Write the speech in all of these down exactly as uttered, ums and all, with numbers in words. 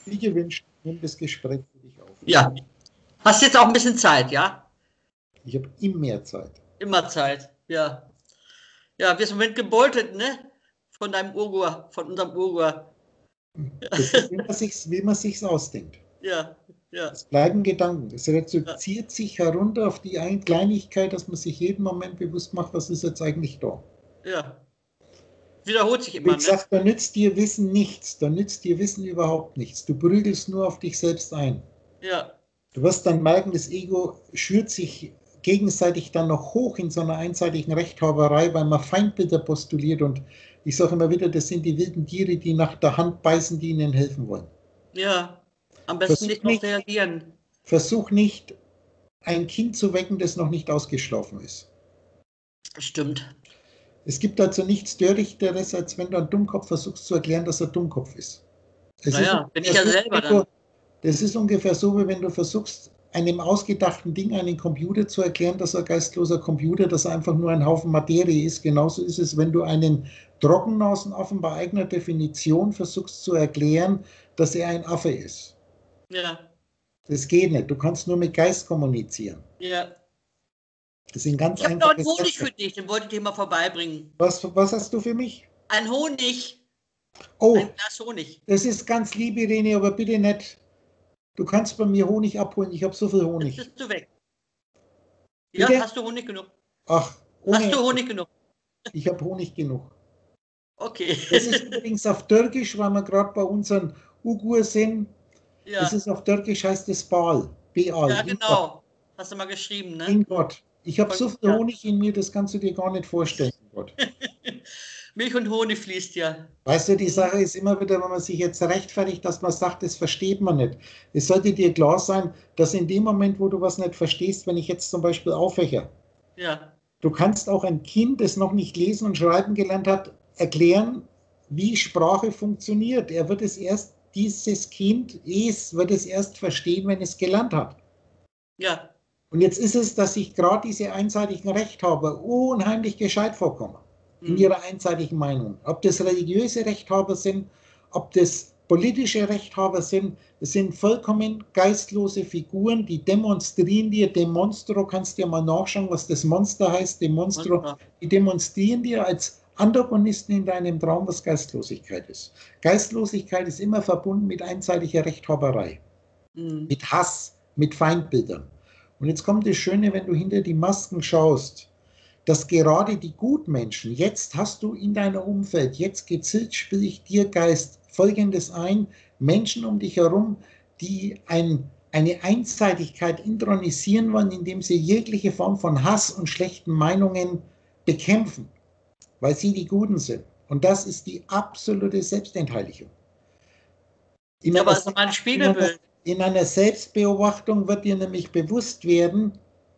Wie gewünscht, nimm das Gespräch für dich auf. Ja. Hast jetzt auch ein bisschen Zeit, ja? Ich habe immer mehr Zeit. Immer Zeit, ja. Ja, wir sind im Moment gebeutelt, ne? Von deinem Urgur, von unserem Urgur. Das ist, wie man sich's, wie man sich's ausdenkt. Ja, ja. Es bleiben Gedanken. Es reduziert ja. sich herunter auf die eine Kleinigkeit, dass man sich jeden Moment bewusst macht, was ist jetzt eigentlich da. Ja. Wiederholt sich immer, Wie gesagt, ne? da nützt dir Wissen nichts. Da nützt dir Wissen überhaupt nichts. Du prügelst nur auf dich selbst ein. Ja. Du wirst dann merken, das Ego schürt sich gegenseitig dann noch hoch in so einer einseitigen Rechthaberei, weil man Feindbilder postuliert. Und ich sage immer wieder, das sind die wilden Tiere, die nach der Hand beißen, die ihnen helfen wollen. Ja, am besten nicht noch reagieren. Versuch nicht, ein Kind zu wecken, das noch nicht ausgeschlafen ist. Stimmt. Es gibt also nichts Törichteres, als wenn du einem Dummkopf versuchst zu erklären, dass er Dummkopf ist. Es naja, ist bin ich ja selber dann. dann. Das ist ungefähr so, wie wenn du versuchst, einem ausgedachten Ding, einen Computer zu erklären, dass er ein geistloser Computer, dass er einfach nur ein Haufen Materie ist. Genauso ist es, wenn du einen Trockennasenaffen bei eigener Definition versuchst zu erklären, dass er ein Affe ist. Ja. Das geht nicht. Du kannst nur mit Geist kommunizieren. Ja. Das sind ganz ich habe noch einen Honig für dich, den wollte ich dir mal vorbeibringen. Was, was hast du für mich? Ein Honig. Oh, ein Glas Honig. Das ist ganz lieb, Irene, aber bitte nicht. Du kannst bei mir Honig abholen. Ich habe so viel Honig. Jetzt bist du weg. Ja, bitte? Hast du Honig genug? Ach, ohne Hast du Honig genug? Ich habe Honig genug. Okay. Das ist übrigens auf Türkisch, weil wir gerade bei unseren Ugur sind. Ja. Das ist auf Türkisch, heißt es Baal. Beal. Ja, genau. Hast du mal geschrieben, ne? In Gott. Ich habe so viel Honig in mir, das kannst du dir gar nicht vorstellen. Gott. Milch und Honig fließt ja. Weißt du, die Sache ist immer wieder, wenn man sich jetzt rechtfertigt, dass man sagt, das versteht man nicht. Es sollte dir klar sein, dass in dem Moment, wo du was nicht verstehst, wenn ich jetzt zum Beispiel aufwäche, ja. du kannst auch ein Kind, das noch nicht lesen und schreiben gelernt hat, erklären, wie Sprache funktioniert. Er wird es erst, dieses Kind es wird es erst verstehen, wenn es gelernt hat. Ja. Und jetzt ist es, dass ich gerade diese einseitigen Rechthaber unheimlich gescheit vorkomme. In ihrer einseitigen Meinung. Ob das religiöse Rechthaber sind, ob das politische Rechthaber sind, es sind vollkommen geistlose Figuren, die demonstrieren dir, Demonstro, kannst dir mal nachschauen, was das Monster heißt, Demonstro, die demonstrieren dir als Antagonisten in deinem Traum, was Geistlosigkeit ist. Geistlosigkeit ist immer verbunden mit einseitiger Rechthaberei, mhm. mit Hass, mit Feindbildern. Und jetzt kommt das Schöne, wenn du hinter die Masken schaust, dass gerade die Gutmenschen, jetzt hast du in deinem Umfeld, jetzt gezielt spiele ich dir Geist Folgendes ein, Menschen um dich herum, die ein, eine Einseitigkeit intronisieren wollen, indem sie jegliche Form von Hass und schlechten Meinungen bekämpfen, weil sie die Guten sind. Und das ist die absolute Selbstentheiligung. In, ja, einer, aber ist ein Spiegelbild. In, einer, in einer Selbstbeobachtung wird dir nämlich bewusst werden,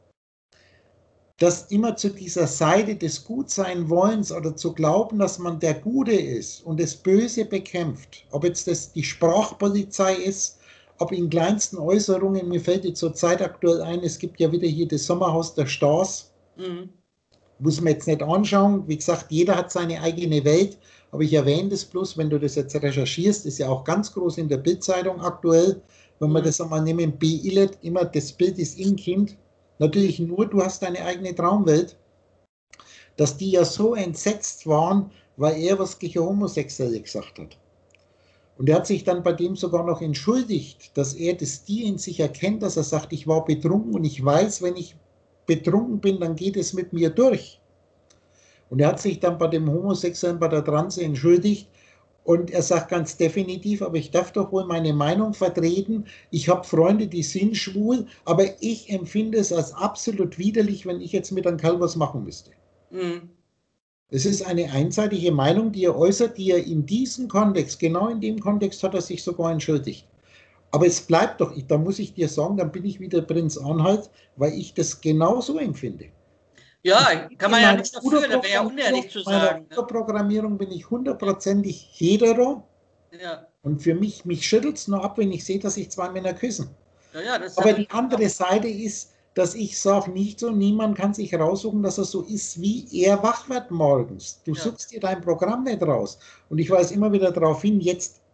dass immer zu dieser Seite des Gutseinwollens oder zu glauben, dass man der Gute ist und das Böse bekämpft, ob jetzt das die Sprachpolizei ist, ob in kleinsten Äußerungen, mir fällt jetzt zur Zeit aktuell ein, es gibt ja wieder hier das Sommerhaus der Stars, mhm. muss man jetzt nicht anschauen, wie gesagt, jeder hat seine eigene Welt, aber ich erwähne das bloß, wenn du das jetzt recherchierst, ist ja auch ganz groß in der Bild-Zeitung aktuell, wenn mhm. wir das einmal nehmen, Beillet, immer das Bild ist im Kind, natürlich nur, du hast deine eigene Traumwelt, dass die ja so entsetzt waren, weil er was gegen Homosexuelle gesagt hat. Und er hat sich dann bei dem sogar noch entschuldigt, dass er das die in sich erkennt, dass er sagt, ich war betrunken und ich weiß, wenn ich betrunken bin, dann geht es mit mir durch. Und er hat sich dann bei dem Homosexuellen, bei der Transe entschuldigt. Und er sagt ganz definitiv, aber ich darf doch wohl meine Meinung vertreten. Ich habe Freunde, die sind schwul, aber ich empfinde es als absolut widerlich, wenn ich jetzt mit einem Kerl was machen müsste. Mhm. Es ist eine einseitige Meinung, die er äußert, die er in diesem Kontext, genau in dem Kontext hat er sich sogar entschuldigt. Aber es bleibt doch, da muss ich dir sagen, dann bin ich wieder Prinz Anhalt, weil ich das genauso empfinde. Ja, kann man ja nichts dafür, da wäre ja unehrlich zu sagen. In meiner Programmierung bin ich hundertprozentig hetero. Ja. Und für mich, mich schüttelt es nur ab, wenn ich sehe, dass sich zwei Männer küssen. Ja, ja, das Aber die andere Seite ist, dass ich sage, nicht so, niemand kann sich raussuchen, dass er so ist, wie er wach wird morgens. Du ja. suchst dir dein Programm nicht raus. Und ich weise immer wieder darauf hin, jetzt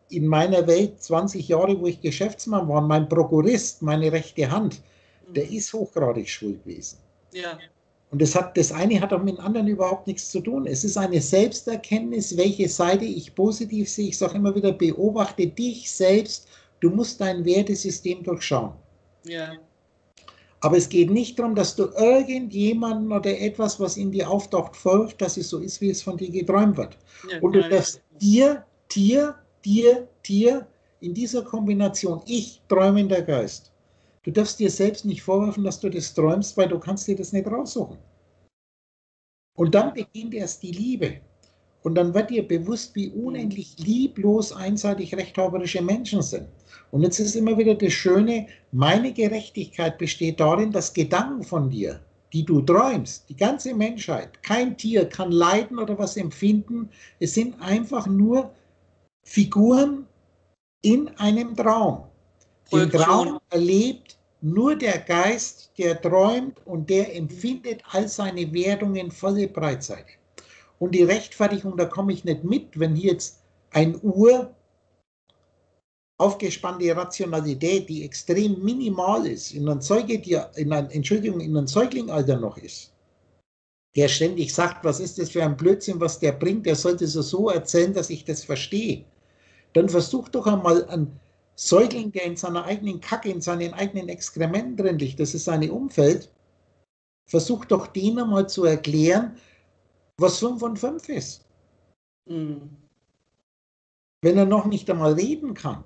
in meiner Welt zwanzig Jahre, wo ich Geschäftsmann war, mein Prokurist, meine rechte Hand, der ist hochgradig schwul gewesen. Ja. Und das, hat, das eine hat auch mit dem anderen überhaupt nichts zu tun. Es ist eine Selbsterkenntnis, welche Seite ich positiv sehe. Ich sage immer wieder, beobachte dich selbst. Du musst dein Wertesystem durchschauen. Ja. Aber es geht nicht darum, dass du irgendjemanden oder etwas, was in dir auftaucht, folgt, dass es so ist, wie es von dir geträumt wird. Ja, und du darfst dir, Tier, dir, Tier in dieser Kombination, ich, träumender Geist, du darfst dir selbst nicht vorwerfen, dass du das träumst, weil du kannst dir das nicht raussuchen. Und dann beginnt erst die Liebe. Und dann wird dir bewusst, wie unendlich lieblos, einseitig rechthaberische Menschen sind. Und jetzt ist immer wieder das Schöne, meine Gerechtigkeit besteht darin, dass Gedanken von dir, die du träumst, die ganze Menschheit, kein Tier kann leiden oder was empfinden, es sind einfach nur Figuren in einem Traum. Den Traum erlebt nur der Geist, der träumt und der empfindet all seine Wertungen volle Breitseite. Und die Rechtfertigung, da komme ich nicht mit, wenn hier jetzt ein Uhr aufgespannte Rationalität, die extrem minimal ist, in einem Säuge, in ein, Entschuldigung, in einem Säuglingalter noch ist, der ständig sagt, was ist das für ein Blödsinn, was der bringt, der sollte es so erzählen, dass ich das verstehe. Dann versuch doch einmal einen Säugling, der in seiner eigenen Kacke, in seinen eigenen Exkrementen drin liegt, das ist sein Umfeld, versuch doch den einmal zu erklären, was fünf und fünf ist. Mhm. Wenn er noch nicht einmal reden kann.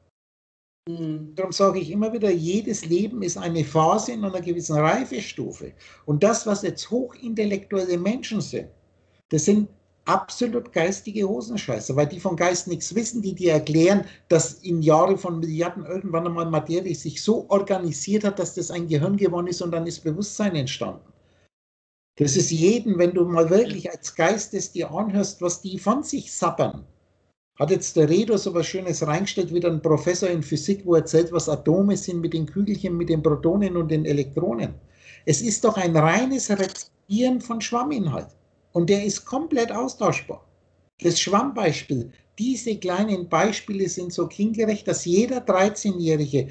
Mhm. Darum sage ich immer wieder, jedes Leben ist eine Phase in einer gewissen Reifestufe. Und das, was jetzt hochintellektuelle Menschen sind, das sind absolut geistige Hosenscheißer, weil die von Geist nichts wissen, die dir erklären, dass in Jahren von Milliarden irgendwann einmal Materie sich so organisiert hat, dass das ein Gehirn geworden ist und dann ist Bewusstsein entstanden. Das ist jeden, wenn du mal wirklich als Geist es dir anhörst, was die von sich sappern. Hat jetzt der Redo so was Schönes reingestellt, wieder ein Professor in Physik, wo er erzählt, was Atome sind mit den Kügelchen, mit den Protonen und den Elektronen. Es ist doch ein reines Rezipieren von Schwamminhalt. Und der ist komplett austauschbar. Das Schwammbeispiel, diese kleinen Beispiele sind so kindgerecht, dass jeder dreizehnjährige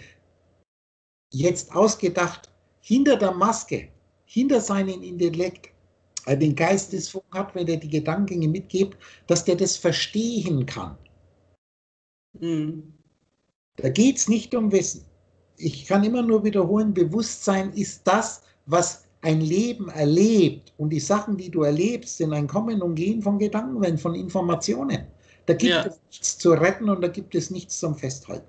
jetzt ausgedacht hinter der Maske, hinter seinem Intellekt, den Geistesfunk hat, wenn er die Gedankengänge mitgibt, dass der das verstehen kann. Mhm. Da geht es nicht um Wissen. Ich kann immer nur wiederholen, Bewusstsein ist das, was ein Leben erlebt. Und die Sachen, die du erlebst, sind ein Kommen und Gehen von Gedankenwellen, von Informationen. Da gibt ja. es nichts zu retten und da gibt es nichts zum Festhalten.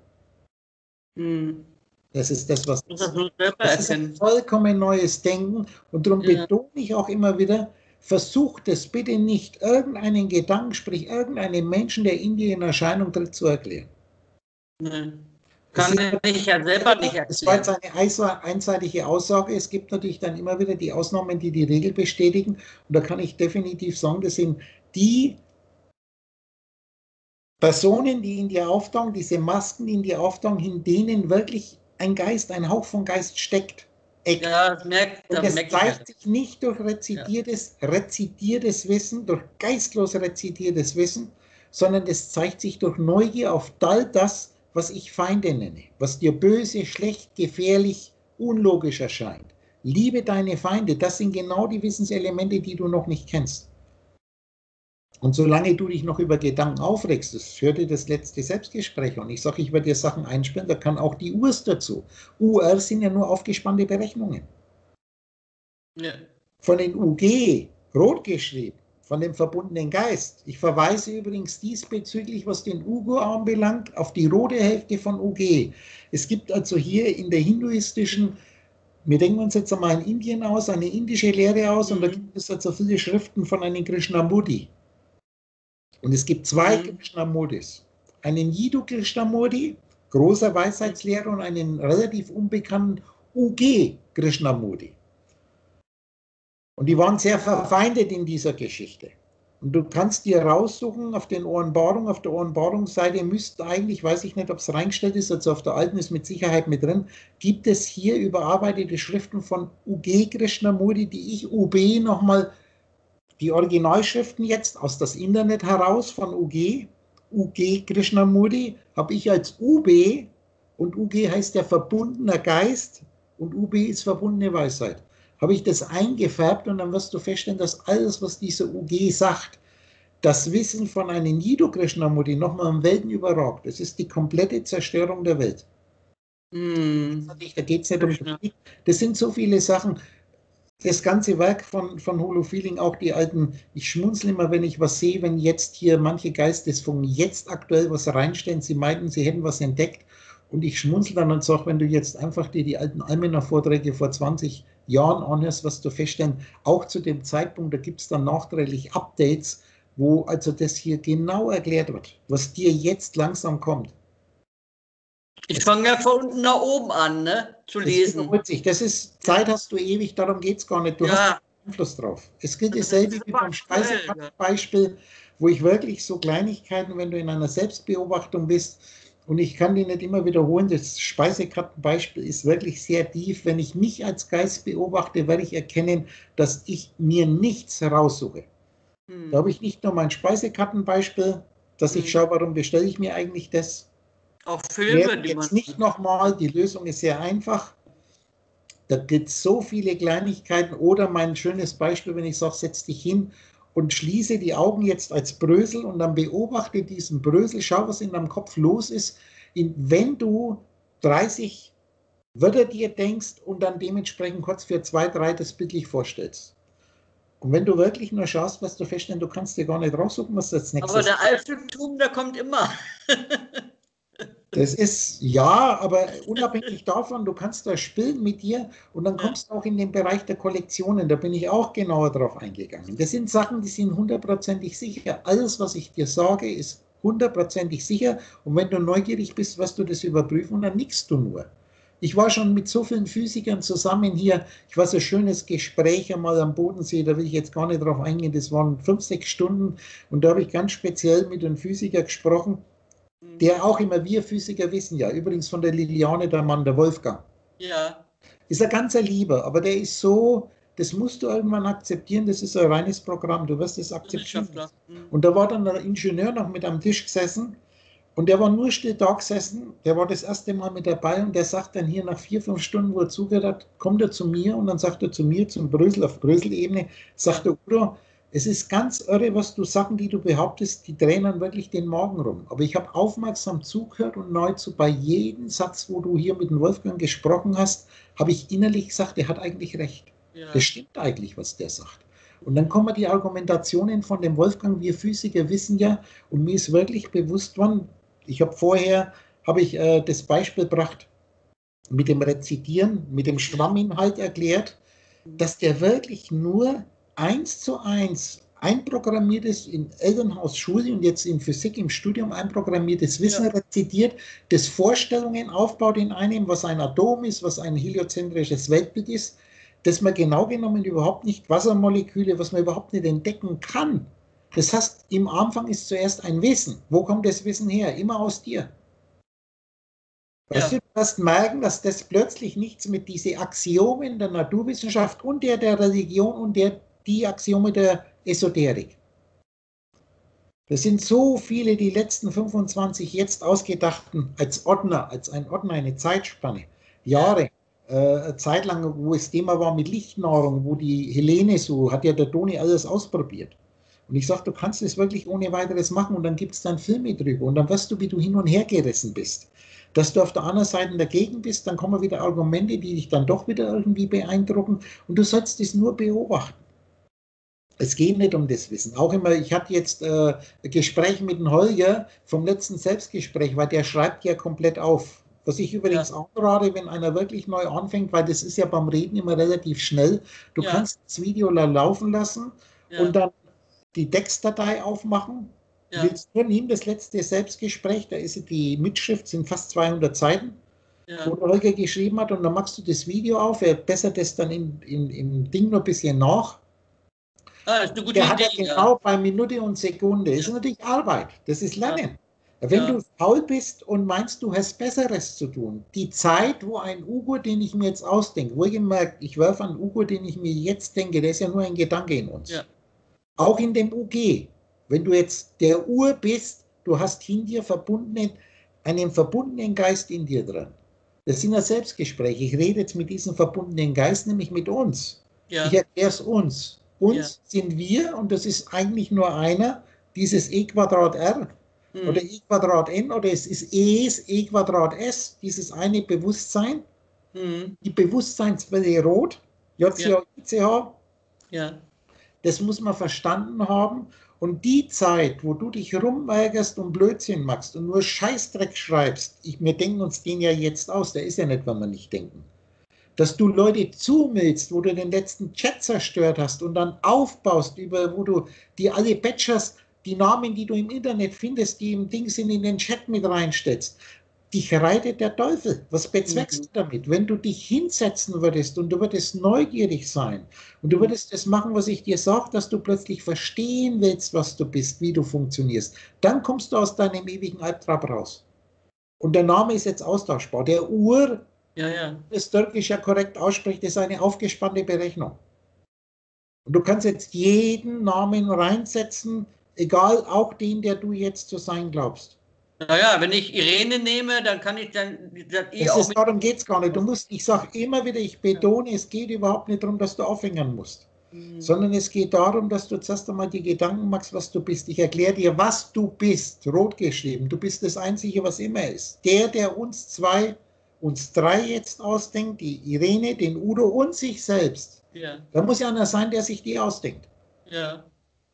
Mhm. Das ist das, was das, das ist ein vollkommen neues Denken. Und darum ja. betone ich auch immer wieder, versucht es bitte nicht, irgendeinen Gedanken, sprich irgendeinen Menschen, der in dir in Erscheinung tritt, zu erklären. Nein. Kann ich ja selber nicht erklären. Das war jetzt eine einseitige Aussage. Es gibt natürlich dann immer wieder die Ausnahmen, die die Regel bestätigen. Und da kann ich definitiv sagen, das sind die Personen, die in dir auftauchen, diese Masken, die in dir auftauchen, in denen wirklich ein Geist, ein Hauch von Geist steckt. Eckt. Ja, das merkt, und das merkt zeigt sich nicht durch rezitiertes, ja. rezitiertes Wissen, durch geistlos rezitiertes Wissen, sondern das zeigt sich durch Neugier auf all das, was ich Feinde nenne, was dir böse, schlecht, gefährlich, unlogisch erscheint. Liebe deine Feinde, das sind genau die Wissenselemente, die du noch nicht kennst. Und solange du dich noch über Gedanken aufregst, das hörte das letzte Selbstgespräch und ich sage, ich werde dir Sachen einspielen, da kann auch die U Rs dazu. U R sind ja nur aufgespannte Berechnungen. Ja. Von den U G, rot geschrieben, von dem verbundenen Geist. Ich verweise übrigens diesbezüglich, was den U G O anbelangt, auf die rote Hälfte von U G. Es gibt also hier in der hinduistischen, wir denken uns jetzt einmal in Indien aus, eine indische Lehre aus mhm. und da gibt es also viele Schriften von einem Krishnamurti. Und es gibt zwei mhm. Krishnamurtis. Einen Jiddu Krishnamurti, großer Weisheitslehrer, und einen relativ unbekannten U G Krishnamurti. Und die waren sehr verfeindet in dieser Geschichte. Und du kannst dir raussuchen, auf den Offenbarung, auf der Offenbarungsseite müsste eigentlich, weiß ich nicht, ob es reingestellt ist, also auf der alten ist mit Sicherheit mit drin, gibt es hier überarbeitete Schriften von U G Krishnamurti, die ich U B nochmal, die Originalschriften jetzt aus das Internet heraus von U G, U G Krishnamurti, habe ich als U B, und U G heißt ja verbundener Geist und U B ist verbundene Weisheit, habe ich das eingefärbt und dann wirst du feststellen, dass alles, was dieser U G sagt, das Wissen von einem Jiddu Krishnamurti nochmal um Welten überragt. Das ist die komplette Zerstörung der Welt. Mm. Da geht es nicht um Krieg. Das sind so viele Sachen. Das ganze Werk von, von Holofeeling, auch die alten, ich schmunzle immer, wenn ich was sehe, wenn jetzt hier manche Geistesfunken jetzt aktuell was reinstellen, sie meinten, sie hätten was entdeckt, und ich schmunzle dann und sage, wenn du jetzt einfach dir die alten Almener-Vorträge vor zwanzig Jahren anhörst, was du feststellen, auch zu dem Zeitpunkt, da gibt es dann nachträglich Updates, wo also das hier genau erklärt wird, was dir jetzt langsam kommt. Ich fange ja von unten nach oben an, ne, zu lesen. Das, das ist, Zeit hast du ewig, darum geht es gar nicht. Du ja. hast Einfluss drauf. Es gilt dasselbe wie beim Speisekattenbeispiel, wo ich wirklich so Kleinigkeiten, wenn du in einer Selbstbeobachtung bist, und ich kann die nicht immer wiederholen, das Speisekattenbeispiel ist wirklich sehr tief. Wenn ich mich als Geist beobachte, werde ich erkennen, dass ich mir nichts heraussuche. Hm. Da habe ich nicht nur mein Speisekattenbeispiel, dass hm. ich schaue, warum bestelle ich mir eigentlich das. Auch Filme, die jetzt nicht nochmal, die Lösung ist sehr einfach. Da gibt es so viele Kleinigkeiten. Oder mein schönes Beispiel, wenn ich sage, setz dich hin und schließe die Augen jetzt als Brösel und dann beobachte diesen Brösel, schau, was in deinem Kopf los ist, wenn du dreißig Wörter dir denkst und dann dementsprechend kurz für zwei, drei das bildlich vorstellst. Und wenn du wirklich nur schaust, was du feststellst, du kannst dir gar nicht raussuchen, was das nächste ist. Aber der Altertum, der kommt immer. Das ist, ja, aber unabhängig davon, du kannst da spielen mit dir und dann kommst du auch in den Bereich der Kollektionen, da bin ich auch genauer drauf eingegangen. Das sind Sachen, die sind hundertprozentig sicher. Alles, was ich dir sage, ist hundertprozentig sicher, und wenn du neugierig bist, wirst du das überprüfen und dann nickst du nur. Ich war schon mit so vielen Physikern zusammen hier, ich war so ein schönes Gespräch einmal am Bodensee, da will ich jetzt gar nicht drauf eingehen, das waren fünf, sechs Stunden, und da habe ich ganz speziell mit einem Physiker gesprochen, der auch immer, wir Physiker wissen ja, übrigens von der Liliane, der Mann, der Wolfgang. Ja. Ist ein ganzer Lieber, aber der ist so, das musst du irgendwann akzeptieren, das ist ein reines Programm, du wirst es akzeptieren. Mhm. Und da war dann der Ingenieur noch mit am Tisch gesessen und der war nur still da gesessen, der war das erste Mal mit dabei und der sagt dann hier nach vier, fünf Stunden, wo er zugehört hat, kommt er zu mir und dann sagt er zu mir, zum Brösel, auf Brösel-Ebene, sagt er, Udo, es ist ganz irre, was du Sachen, die du behauptest, die drehen dann wirklich den Magen rum. Aber ich habe aufmerksam zugehört und nahezu bei jedem Satz, wo du hier mit dem Wolfgang gesprochen hast, habe ich innerlich gesagt, der hat eigentlich recht. Ja. Das stimmt eigentlich, was der sagt. Und dann kommen die Argumentationen von dem Wolfgang, wir Physiker wissen ja, und mir ist wirklich bewusst worden, ich habe vorher, habe ich äh, das Beispiel gebracht, mit dem Rezitieren, mit dem Schwamminhalt erklärt, dass der wirklich nur eins zu eins einprogrammiertes in Elternhaus, Schule und jetzt in Physik im Studium einprogrammiertes Wissen ja. rezitiert, das Vorstellungen aufbaut in einem, was ein Atom ist, was ein heliozentrisches Weltbild ist, das man genau genommen überhaupt nicht, Wassermoleküle, was man überhaupt nicht entdecken kann. Das heißt, im Anfang ist zuerst ein Wissen. Wo kommt das Wissen her? Immer aus dir. Weißt ja. du, du wirst merken, dass das plötzlich nichts mit diesen Axiomen der Naturwissenschaft und der der Religion und der die Axiome der Esoterik. Das sind so viele, die letzten fünfundzwanzig jetzt ausgedachten, als Ordner, als ein Ordner, eine Zeitspanne, Jahre, äh, Zeit lang, wo es Thema war mit Lichtnahrung, wo die Helene so, hat ja der Toni alles ausprobiert. Und ich sage, du kannst es wirklich ohne weiteres machen und dann gibt es dann Filme drüber und dann wirst du, wie du hin und her gerissen bist. Dass du auf der anderen Seite dagegen bist, dann kommen wieder Argumente, die dich dann doch wieder irgendwie beeindrucken und du sollst es nur beobachten. Es geht nicht um das Wissen. Auch immer, ich hatte jetzt äh, ein Gespräch mit dem Holger vom letzten Selbstgespräch, weil der schreibt ja komplett auf. Was ich übrigens ja. anrate, wenn einer wirklich neu anfängt, weil das ist ja beim Reden immer relativ schnell. Du ja. kannst das Video laufen lassen ja. und dann die Textdatei aufmachen. Ja. Du willst nur nehmen, das letzte Selbstgespräch, da ist die Mitschrift, sind fast zweihundert Seiten, ja. wo der Holger geschrieben hat und dann machst du das Video auf, er bessert das dann in, in, im Ding noch ein bisschen nach. Ah, das ist eine gute der Idee, hat ja genau bei Minute und Sekunde. Das ja. ist natürlich Arbeit, das ist Lernen. Ja. Wenn ja. du faul bist und meinst, du hast Besseres zu tun, die Zeit, wo ein Ugo, den ich mir jetzt ausdenke, wohlgemerkt, ich werfe einen Ugo, den ich mir jetzt denke, der ist ja nur ein Gedanke in uns. Ja. Auch in dem U G. Wenn du jetzt der Ur bist, du hast in dir verbundenen, einen verbundenen Geist in dir drin. Das sind ja Selbstgespräche. Ich rede jetzt mit diesem verbundenen Geist, nämlich mit uns. Ja. Ich erkläre es uns. Uns Ja. sind wir, und das ist eigentlich nur einer, dieses E Quadrat R Mhm. oder E Quadrat N, oder es ist Es, E Quadrat S, dieses eine Bewusstsein. Mhm. Die Bewusstseinswelle rot, J C H, I C H. Ja. Das muss man verstanden haben. Und die Zeit, wo du dich rumärgerst und Blödsinn machst und nur Scheißdreck schreibst, ich, wir denken uns den ja jetzt aus, der ist ja nicht, wenn wir nicht denken, dass du Leute zumillst, wo du den letzten Chat zerstört hast und dann aufbaust, über, wo du die alle Badgers, die Namen, die du im Internet findest, die im Ding sind, in den Chat mit reinstellst. Dich reitet der Teufel. Was bezweckst Mhm. du damit? Wenn du dich hinsetzen würdest und du würdest neugierig sein und du würdest das machen, was ich dir sage, dass du plötzlich verstehen willst, was du bist, wie du funktionierst, dann kommst du aus deinem ewigen Albtraum raus. Und der Name ist jetzt austauschbar. Der Ur, Ja, ja. das Türkisch ja korrekt ausspricht, ist eine aufgespannte Berechnung. Und du kannst jetzt jeden Namen reinsetzen, egal, auch den, der du jetzt zu sein glaubst. Naja, wenn ich Irene nehme, dann kann ich dann, dann eh Das auch ist, mit. darum geht es gar nicht. Du musst, ich sage immer wieder, ich betone, es geht überhaupt nicht darum, dass du aufhängen musst, Mhm. sondern es geht darum, dass du zuerst einmal die Gedanken machst, was du bist. Ich erkläre dir, was du bist, rot geschrieben. Du bist das Einzige, was immer ist. Der, der uns zwei, uns drei jetzt ausdenkt, die Irene, den Udo und sich selbst. Ja. Da muss ja einer sein, der sich die ausdenkt. Ja.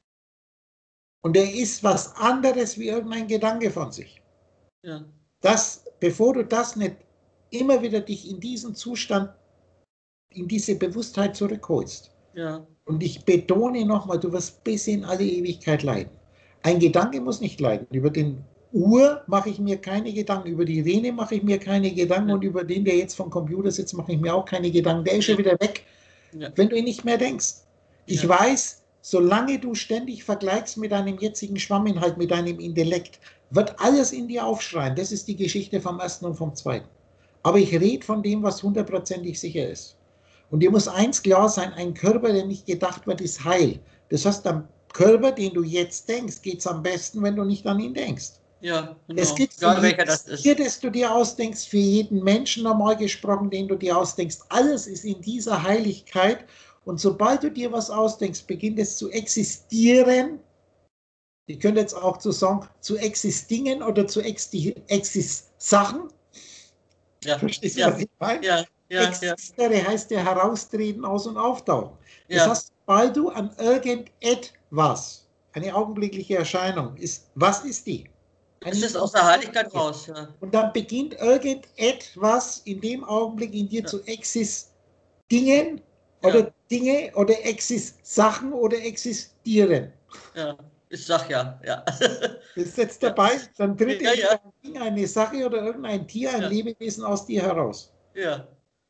Und der ist was anderes wie irgendein Gedanke von sich. Ja. Das, bevor du das nicht immer wieder dich in diesen Zustand, in diese Bewusstheit zurückholst. Ja. Und ich betone nochmal, du wirst bis in alle Ewigkeit leiden. Ein Gedanke muss nicht leiden. Über den Ur mache ich mir keine Gedanken. Über die Irene mache ich mir keine Gedanken. Ja. Und über den, der jetzt vom Computer sitzt, mache ich mir auch keine Gedanken. Der ist schon wieder weg, Ja. wenn du ihn nicht mehr denkst. Ich Ja. weiß, solange du ständig vergleichst mit deinem jetzigen Schwamminhalt, mit deinem Intellekt, wird alles in dir aufschreien. Das ist die Geschichte vom ersten und vom zweiten. Aber ich rede von dem, was hundertprozentig sicher ist. Und dir muss eins klar sein, ein Körper, der nicht gedacht wird, ist heil. Das heißt, am Körper, den du jetzt denkst, geht es am besten, wenn du nicht an ihn denkst. Ja, genau. Es gibt für Egal welcher das jedes ist. Tier, das du dir ausdenkst, für jeden Menschen normal gesprochen, den du dir ausdenkst, alles ist in dieser Heiligkeit. Und sobald du dir was ausdenkst, beginnt es zu existieren. Ich könnte jetzt auch zu sagen, zu existieren oder zu exist-Sachen. Ja. Verstehst du, Ja. was ich meine? Ja. Ja. Ja. Existere heißt ja heraustreten, aus- und auftauchen. Das Ja. heißt, sobald du an irgendetwas, eine augenblickliche Erscheinung ist, was ist die? Eine Es ist aus der Heiligkeit raus. Ja. Und dann beginnt irgendetwas in dem Augenblick in dir Ja. zu existieren oder Ja. Dinge oder Exist-Sachen oder existieren. Ja. Ich sag ja. Ja. Bist jetzt Ja. dabei? Dann tritt Ja, ja. ein Ding, eine Sache oder irgendein Tier, ein Ja. Lebewesen aus dir heraus. Ja.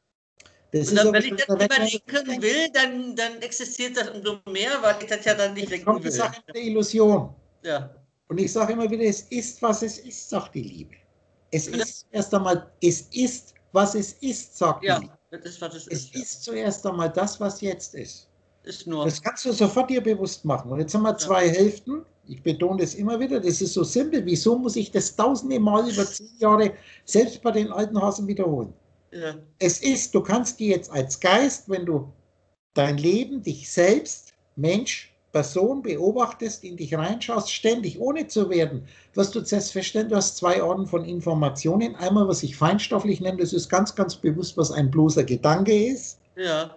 Das Und ist dann, aber wenn ich schon das der nicht mehr Weg, wenn du lenken denkst. will, dann, dann existiert das umso mehr, weil ich das ja dann nicht Jetzt lenken kommt die will. Sache mit der Illusion. Ja. Und ich sage immer wieder, es ist, was es ist, sagt die Liebe. Es Bitte? ist erst einmal, es ist, was es ist, sagt die Ja, Liebe. das ist, was es Es ist. Ja. ist zuerst einmal das, was jetzt ist. Ist nur. Das kannst du sofort dir bewusst machen. Und jetzt haben wir Ja. zwei Hälften. Ich betone das immer wieder, das ist so simpel. Wieso muss ich das tausende Mal über zehn Jahre selbst bei den alten Hasen wiederholen? Ja. Es ist, du kannst dir jetzt als Geist, wenn du dein Leben, dich selbst, Mensch, Person beobachtest, in dich reinschaust, ständig, ohne zu werden, wirst du zuerst feststellen, du hast zwei Arten von Informationen. Einmal, was ich feinstofflich nenne, das ist ganz, ganz bewusst, was ein bloßer Gedanke ist. Ja.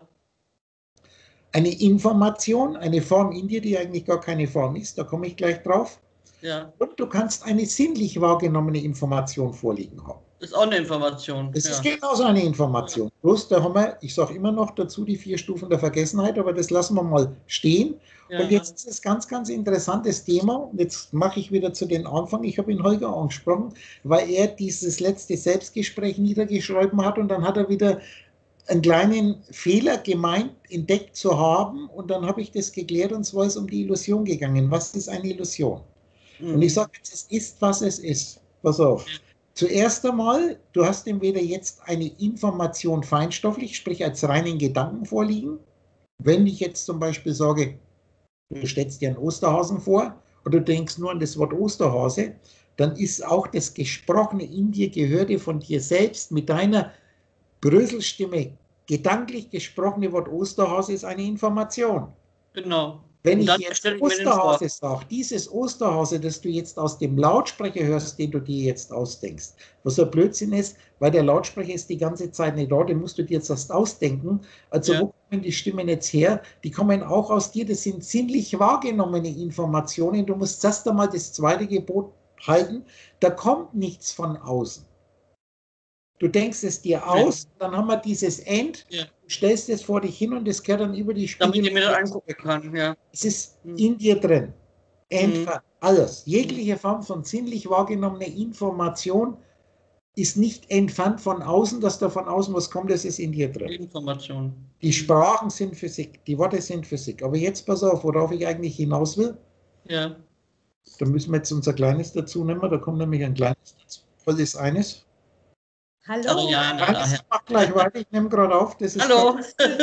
Eine Information, eine Form in dir, die eigentlich gar keine Form ist, da komme ich gleich drauf. Ja. Und du kannst eine sinnlich wahrgenommene Information vorliegen haben. Ist auch eine Information. Das ja. ist genauso eine Information. Ja. Bloß da haben wir, ich sage immer noch dazu, die vier Stufen der Vergessenheit, aber das lassen wir mal stehen. Ja. Und jetzt ist es ganz, ganz interessantes Thema. Und jetzt mache ich wieder zu den Anfang. Ich habe ihn Holger angesprochen, weil er dieses letzte Selbstgespräch niedergeschrieben hat und dann hat er wieder einen kleinen Fehler gemeint, entdeckt zu haben. Und dann habe ich das geklärt und zwar ist es um die Illusion gegangen. Was ist eine Illusion? Mhm. Und ich sage jetzt, es ist, was es ist. Pass auf. Zuerst einmal, du hast entweder jetzt eine Information feinstofflich, sprich als reinen Gedanken vorliegen. Wenn ich jetzt zum Beispiel sage, du stellst dir einen Osterhasen vor oder du denkst nur an das Wort Osterhase, dann ist auch das Gesprochene in dir, Gehörte von dir selbst mit deiner Bröselstimme, gedanklich gesprochene Wort Osterhase ist eine Information. Genau. Wenn Und ich dann jetzt stelle ich mir den vor. Osterhase sage, dieses Osterhase, das du jetzt aus dem Lautsprecher hörst, den du dir jetzt ausdenkst, was so ein Blödsinn ist, weil der Lautsprecher ist die ganze Zeit nicht da, den musst du dir jetzt erst ausdenken. Also Ja. wo kommen die Stimmen jetzt her? Die kommen auch aus dir, das sind sinnlich wahrgenommene Informationen. Du musst erst einmal das zweite Gebot halten, da kommt nichts von außen. Du denkst es dir aus, Ja. dann haben wir dieses End, Ja. stellst es vor dich hin und es kehrt dann über die Spiegel. Damit ich mir das angucken kann, ja. Es ist Hm. in dir drin. Entfernt. Alles. Hm. Jegliche Form von sinnlich wahrgenommener Information ist nicht entfernt von außen, dass da von außen was kommt, das ist in dir drin. Information. Die Sprachen sind Physik, die Worte sind Physik. Aber jetzt pass auf, worauf ich eigentlich hinaus will. Ja. Da müssen wir jetzt unser Kleines dazu nehmen. Da kommt nämlich ein Kleines dazu. Was ist eines? Hallo. Ariane, Eines, ich mach gleich weiter. Ich nehme gerade auf. Das ist Hallo.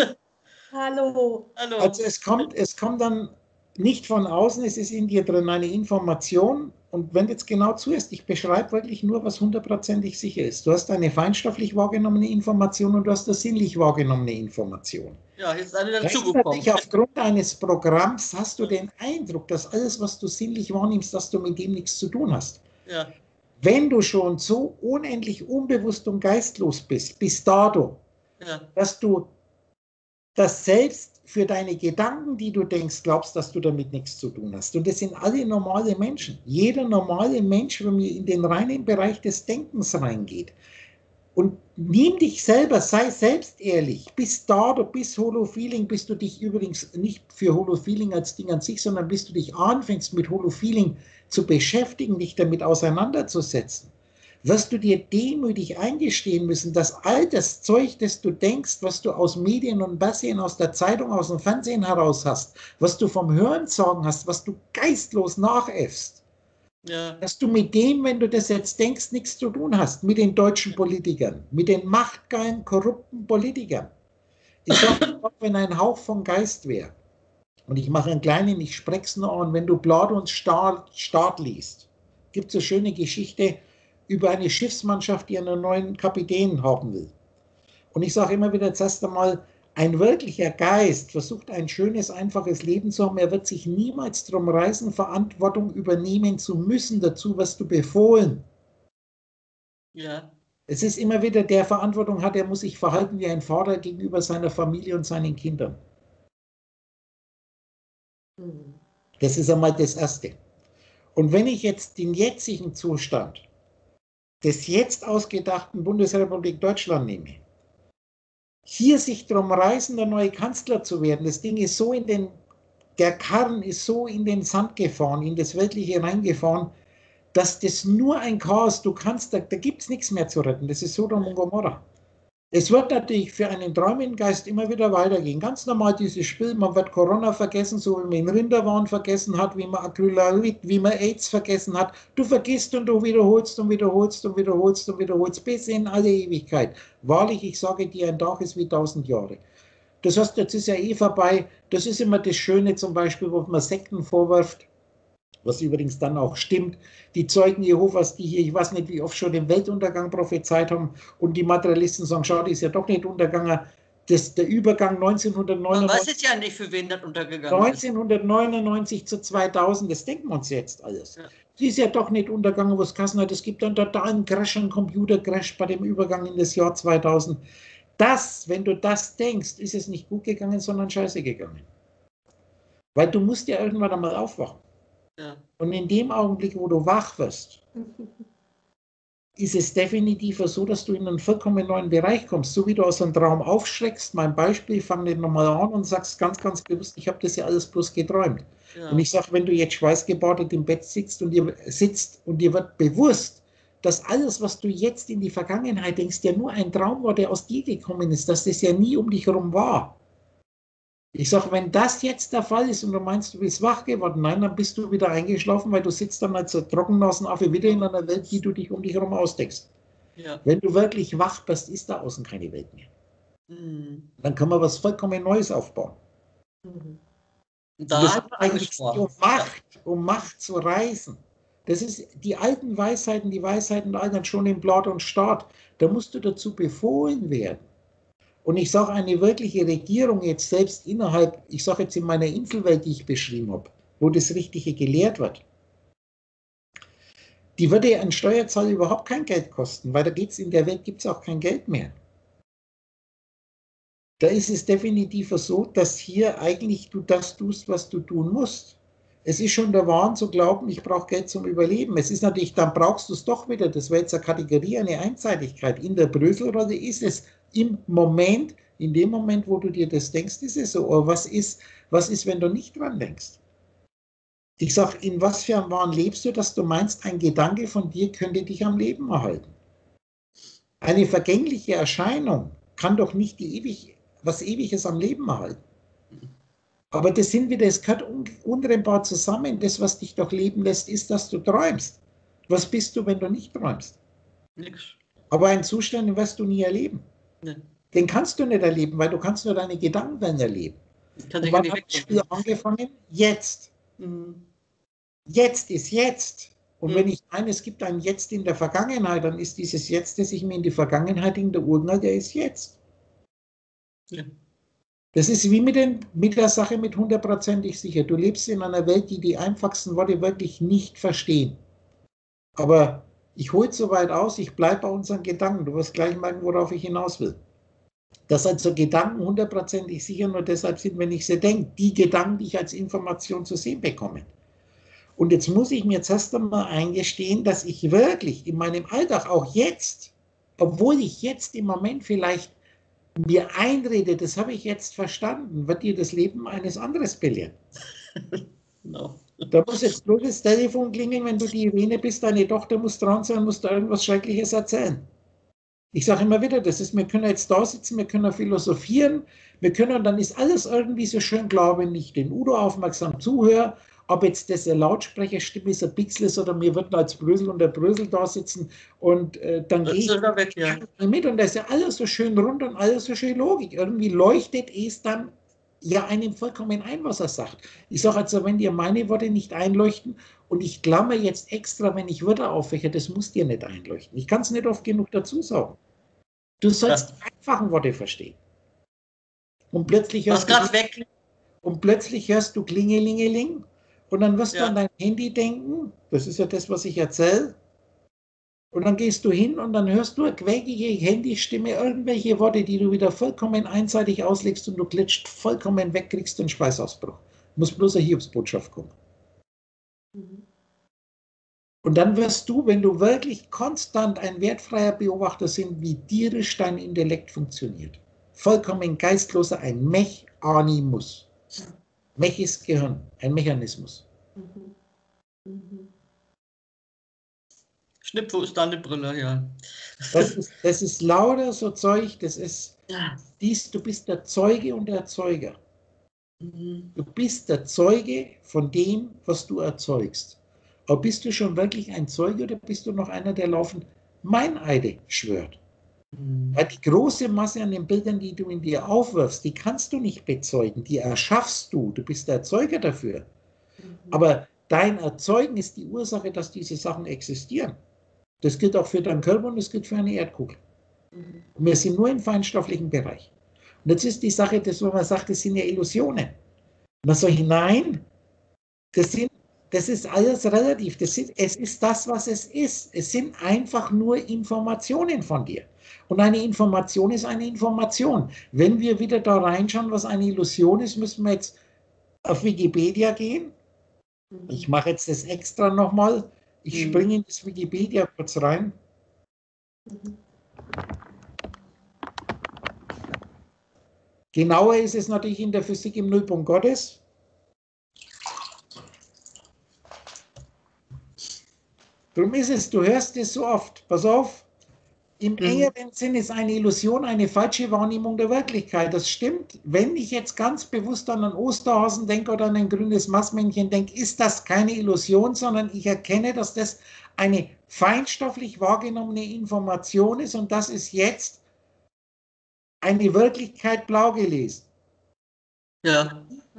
Hallo. Hallo. Also es kommt, es kommt dann nicht von außen, es ist in dir drin eine Information. Und wenn du jetzt genau zuhörst, ich beschreibe wirklich nur, was hundertprozentig sicher ist. Du hast eine feinstofflich wahrgenommene Information und du hast eine sinnlich wahrgenommene Information. Ja, jetzt ist eine dazugekommen. Aufgrund eines Programms hast du den Eindruck, dass alles, was du sinnlich wahrnimmst, dass du mit dem nichts zu tun hast. Ja. Wenn du schon so unendlich unbewusst und geistlos bist, bis dato, Ja. dass du das selbst für deine Gedanken, die du denkst, glaubst, dass du damit nichts zu tun hast. Und das sind alle normale Menschen. Jeder normale Mensch, wenn man in den reinen Bereich des Denkens reingeht. Und nimm dich selber, sei selbst ehrlich. Bis dato, bis Holofeeling, bis du dich übrigens nicht für Holofeeling als Ding an sich, sondern bis du dich anfängst, mit Holofeeling zu beschäftigen, dich damit auseinanderzusetzen, wirst du dir demütig eingestehen müssen, dass all das Zeug, das du denkst, was du aus Medien und Fernsehen, aus der Zeitung, aus dem Fernsehen heraus hast, was du vom Hörensagen hast, was du geistlos nachäffst, Ja. dass du mit dem, wenn du das jetzt denkst, nichts zu tun hast, mit den deutschen Politikern, mit den machtgeilen, korrupten Politikern. Ich sage, wenn ein Hauch von Geist wäre, und ich mache einen kleinen, ich spreche es nur an, wenn du Platons Staat, Staat liest, gibt es eine schöne Geschichte über eine Schiffsmannschaft, die einen neuen Kapitän haben will. Und ich sage immer wieder, jetzt erst einmal, ein wirklicher Geist versucht ein schönes, einfaches Leben zu haben. Er wird sich niemals darum reißen, Verantwortung übernehmen zu müssen. Dazu wirst du befohlen. Ja. Es ist immer wieder, der Verantwortung hat, er muss sich verhalten wie ein Vater gegenüber seiner Familie und seinen Kindern. Das ist einmal das Erste. Und wenn ich jetzt den jetzigen Zustand des jetzt ausgedachten Bundesrepublik Deutschland nehme, hier sich darum reißen, der neue Kanzler zu werden, das Ding ist so in den, der Karren ist so in den Sand gefahren, in das Weltliche reingefahren, dass das nur ein Chaos, du kannst, da, da gibt es nichts mehr zu retten, das ist Sodom und Gomorra. Es wird natürlich für einen träumenden Geist immer wieder weitergehen. Ganz normal dieses Spiel, man wird Corona vergessen, so wie man den Rinderwahn vergessen hat, wie man Acrylamid, wie man AIDS vergessen hat. Du vergisst und du wiederholst und wiederholst und wiederholst und wiederholst bis in alle Ewigkeit. Wahrlich, ich sage dir, ein Tag ist wie tausend Jahre. Das heißt, jetzt ist ja eh vorbei. Das ist immer das Schöne zum Beispiel, wo man Sekten vorwirft, was übrigens dann auch stimmt, die Zeugen Jehovas, die hier, ich weiß nicht, wie oft schon den Weltuntergang prophezeit haben und die Materialisten sagen, schau, die ist ja doch nicht untergegangen. Das, der Übergang neunzehnhundertneunundneunzig, Man weiß jetzt ja nicht, für wen das untergegangen neunzehnhundertneunundneunzig zu zweitausend, das denken wir uns jetzt alles. Ja. Die ist ja doch nicht untergegangen, wo es Kassen hat. Es gibt einen totalen Crash, einen Computercrash bei dem Übergang in das Jahr zweitausend. Das, wenn du das denkst, ist es nicht gut gegangen, sondern scheiße gegangen. Weil du musst ja irgendwann einmal aufwachen. Ja. Und in dem Augenblick, wo du wach wirst, ist es definitiv so, dass du in einen vollkommen neuen Bereich kommst. So wie du aus einem Traum aufschreckst, mein Beispiel, fang den nochmal an und sagst ganz, ganz bewusst, ich habe das ja alles bloß geträumt. Ja. Und ich sage, wenn du jetzt schweißgebadet im Bett sitzt und dir sitzt und dir wird bewusst, dass alles, was du jetzt in die Vergangenheit denkst, ja nur ein Traum war, der aus dir gekommen ist, dass das ja nie um dich herum war. Ich sage, wenn das jetzt der Fall ist und du meinst, du bist wach geworden, nein, dann bist du wieder eingeschlafen, weil du sitzt dann als Trockennasenaffe wieder in einer Welt, die du dich um dich herum ausdeckst. Ja. Wenn du wirklich wach bist, ist da außen keine Welt mehr. Mhm. Dann kann man was vollkommen Neues aufbauen. Mhm. Und da das hat ist man eigentlich um angesprochen. Macht, um Macht zu reisen. Das ist die alten Weisheiten, die Weisheiten der Alten schon in Plato und Staat. Da musst du dazu befohlen werden. Und ich sage, eine wirkliche Regierung jetzt selbst innerhalb, ich sage jetzt in meiner Inselwelt, die ich beschrieben habe, wo das Richtige gelehrt wird, die würde ein Steuerzahler überhaupt kein Geld kosten, weil da geht's in der Welt gibt es auch kein Geld mehr. Da ist es definitiv so, dass hier eigentlich du das tust, was du tun musst. Es ist schon der Wahn zu glauben, ich brauche Geld zum Überleben. Es ist natürlich, dann brauchst du es doch wieder. Das wäre jetzt eine Kategorie, eine Einseitigkeit. In der Bröselrolle ist es im Moment, in dem Moment, wo du dir das denkst, ist es so. Aber was ist, was ist, wenn du nicht dran denkst? Ich sage, in was für einem Wahn lebst du, dass du meinst, ein Gedanke von dir könnte dich am Leben erhalten? Eine vergängliche Erscheinung kann doch nicht die ewig, was Ewiges am Leben erhalten. Aber das sind wieder, es gehört untrennbar zusammen. Das, was dich doch leben lässt, ist, dass du träumst. Was bist du, wenn du nicht träumst? Nix. Aber einen Zustand, den wirst du nie erleben. Nee. Den kannst du nicht erleben, weil du kannst nur deine Gedanken dann erleben. Kann Und sich wann nicht hat das wegdenken. Spiel angefangen? Jetzt. Mhm. Jetzt ist jetzt. Und Mhm. wenn ich meine, es gibt ein Jetzt in der Vergangenheit, dann ist dieses Jetzt, das ich mir in die Vergangenheit in der Urknall, der ist jetzt. Ja. Das ist wie mit, den, mit der Sache mit hundertprozentig sicher. Du lebst in einer Welt, die die einfachsten Worte wirklich nicht verstehen. Aber ich hole es so weit aus, ich bleibe bei unseren Gedanken. Du wirst gleich merken, worauf ich hinaus will. Dass also Gedanken hundertprozentig sicher nur deshalb sind, wenn ich sie denke. Die Gedanken, die ich als Information zu sehen bekomme. Und jetzt muss ich mir zuerst einmal eingestehen, dass ich wirklich in meinem Alltag, auch jetzt, obwohl ich jetzt im Moment vielleicht mir einrede, das habe ich jetzt verstanden, wird dir das Leben eines anderes belehren. No. Da muss jetzt bloß das Telefon klingeln, wenn du die Irene bist, deine Tochter muss dran sein, muss da irgendwas Schreckliches erzählen. Ich sage immer wieder, das ist, wir können jetzt da sitzen, wir können philosophieren, wir können, dann ist alles irgendwie so schön klar, wenn ich den Udo aufmerksam zuhöre, ob jetzt das eine Lautsprecherstimme ist, ein Pixel ist oder wir würden als Brösel und der Brösel da sitzen und äh, dann gehe ich weg, ja. mit und das ist ja alles so schön rund und alles so schön Logik. Irgendwie leuchtet es dann ja einem vollkommen ein, was er sagt. Ich sage also, wenn dir meine Worte nicht einleuchten und ich klammer jetzt extra, wenn ich Wörter aufwäche, das muss dir nicht einleuchten. Ich kann es nicht oft genug dazu sagen. Du sollst ja. die einfachen Worte verstehen. Und plötzlich hörst du, weg. und plötzlich hörst du Klingelingeling und dann wirst ja. du an dein Handy denken, das ist ja das, was ich erzähle, und dann gehst du hin und dann hörst du eine quäkige Handystimme, irgendwelche Worte, die du wieder vollkommen einseitig auslegst und du glitscht vollkommen weg, kriegst einen Schweißausbruch. Muss bloß eine Hiobsbotschaft kommen. Mhm. Und dann wirst du, wenn du wirklich konstant ein wertfreier Beobachter sind, wie tierisch dein Intellekt funktioniert. Vollkommen geistloser, ein Mechanimus. Mech ist Gehirn, ein Mechanismus. Mhm. Mhm. Schnipp, wo ist deine Brille, ja. Das ist, das ist lauter so Zeug, das ist, dies, du bist der Zeuge und der Erzeuger. Mhm. Du bist der Zeuge von dem, was du erzeugst. Aber bist du schon wirklich ein Zeuge oder bist du noch einer, der laufend Meineide schwört? Mhm. Weil die große Masse an den Bildern, die du in dir aufwirfst, die kannst du nicht bezeugen, die erschaffst du, du bist der Erzeuger dafür. Mhm. Aber dein Erzeugen ist die Ursache, dass diese Sachen existieren. Das gilt auch für deinen Körper und das gilt für eine Erdkugel. Mhm. Und wir sind nur im feinstofflichen Bereich. Und jetzt ist die Sache, dass man sagt, das sind ja Illusionen. Und dann sage ich, nein, das, sind, das ist alles relativ. Das sind, es ist das, was es ist. Es sind einfach nur Informationen von dir. Und eine Information ist eine Information. Wenn wir wieder da reinschauen, was eine Illusion ist, müssen wir jetzt auf Wikipedia gehen. Mhm. Ich mache jetzt das extra nochmal. Ich mhm. springe in das Wikipedia kurz rein. Mhm. Genauer ist es natürlich in der Physik im Nullpunkt Gottes. Darum ist es, du hörst es so oft, pass auf, im mhm. engeren Sinn ist eine Illusion eine falsche Wahrnehmung der Wirklichkeit. Das stimmt. Wenn ich jetzt ganz bewusst an einen Osterhasen denke oder an ein grünes Mastmännchen denke, ist das keine Illusion, sondern ich erkenne, dass das eine feinstofflich wahrgenommene Information ist und das ist jetzt eine Wirklichkeit blau gelesen. Ja.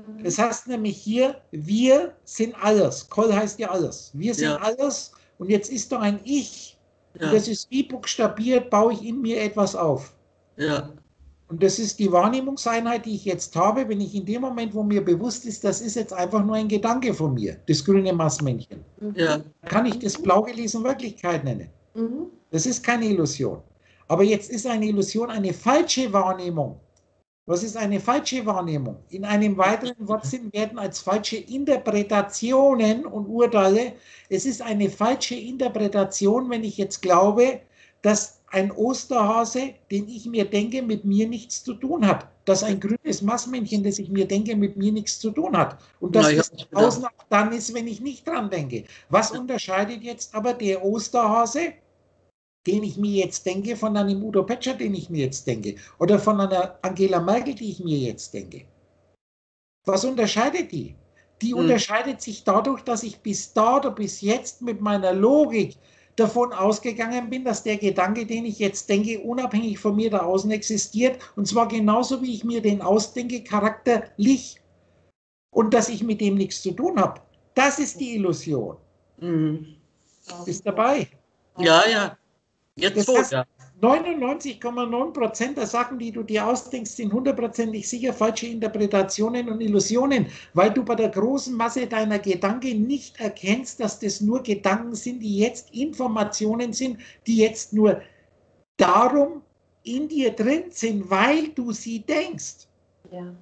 Das heißt nämlich hier, wir sind alles. Kol heißt ja alles. Wir sind Ja. alles und jetzt ist doch ein Ich. Ja. Und das ist wie buchstabiert, baue ich in mir etwas auf. Ja. Und das ist die Wahrnehmungseinheit, die ich jetzt habe, wenn ich in dem Moment, wo mir bewusst ist, das ist jetzt einfach nur ein Gedanke von mir, das grüne Maßmännchen. Ja. Kann ich das blau gelesen Wirklichkeit nennen. Mhm. Das ist keine Illusion. Aber jetzt ist eine Illusion eine falsche Wahrnehmung. Was ist eine falsche Wahrnehmung? In einem weiteren Wortsinn werden als falsche Interpretationen und Urteile, es ist eine falsche Interpretation, wenn ich jetzt glaube, dass ein Osterhase, den ich mir denke, mit mir nichts zu tun hat. Dass ein grünes Maßmännchen, das ich mir denke, mit mir nichts zu tun hat. Und dass Na, ja, es draußen auch dann ist, wenn ich nicht dran denke. Was unterscheidet jetzt aber der Osterhase, den ich mir jetzt denke, von einem Udo Petscher, den ich mir jetzt denke, oder von einer Angela Merkel, die ich mir jetzt denke? Was unterscheidet die? Die Hm. unterscheidet sich dadurch, dass ich bis dato, bis jetzt mit meiner Logik davon ausgegangen bin, dass der Gedanke, den ich jetzt denke, unabhängig von mir da außen existiert, und zwar genauso, wie ich mir den ausdenke, charakterlich, und dass ich mit dem nichts zu tun habe. Das ist die Illusion. Mhm. Bist dabei? Ja, ja. Jetzt Das so, heißt, ja. neunundneunzig Komma neun Prozent der Sachen, die du dir ausdenkst, sind hundertprozentig sicher falsche Interpretationen und Illusionen, weil du bei der großen Masse deiner Gedanken nicht erkennst, dass das nur Gedanken sind, die jetzt Informationen sind, die jetzt nur darum in dir drin sind, weil du sie denkst. Ja.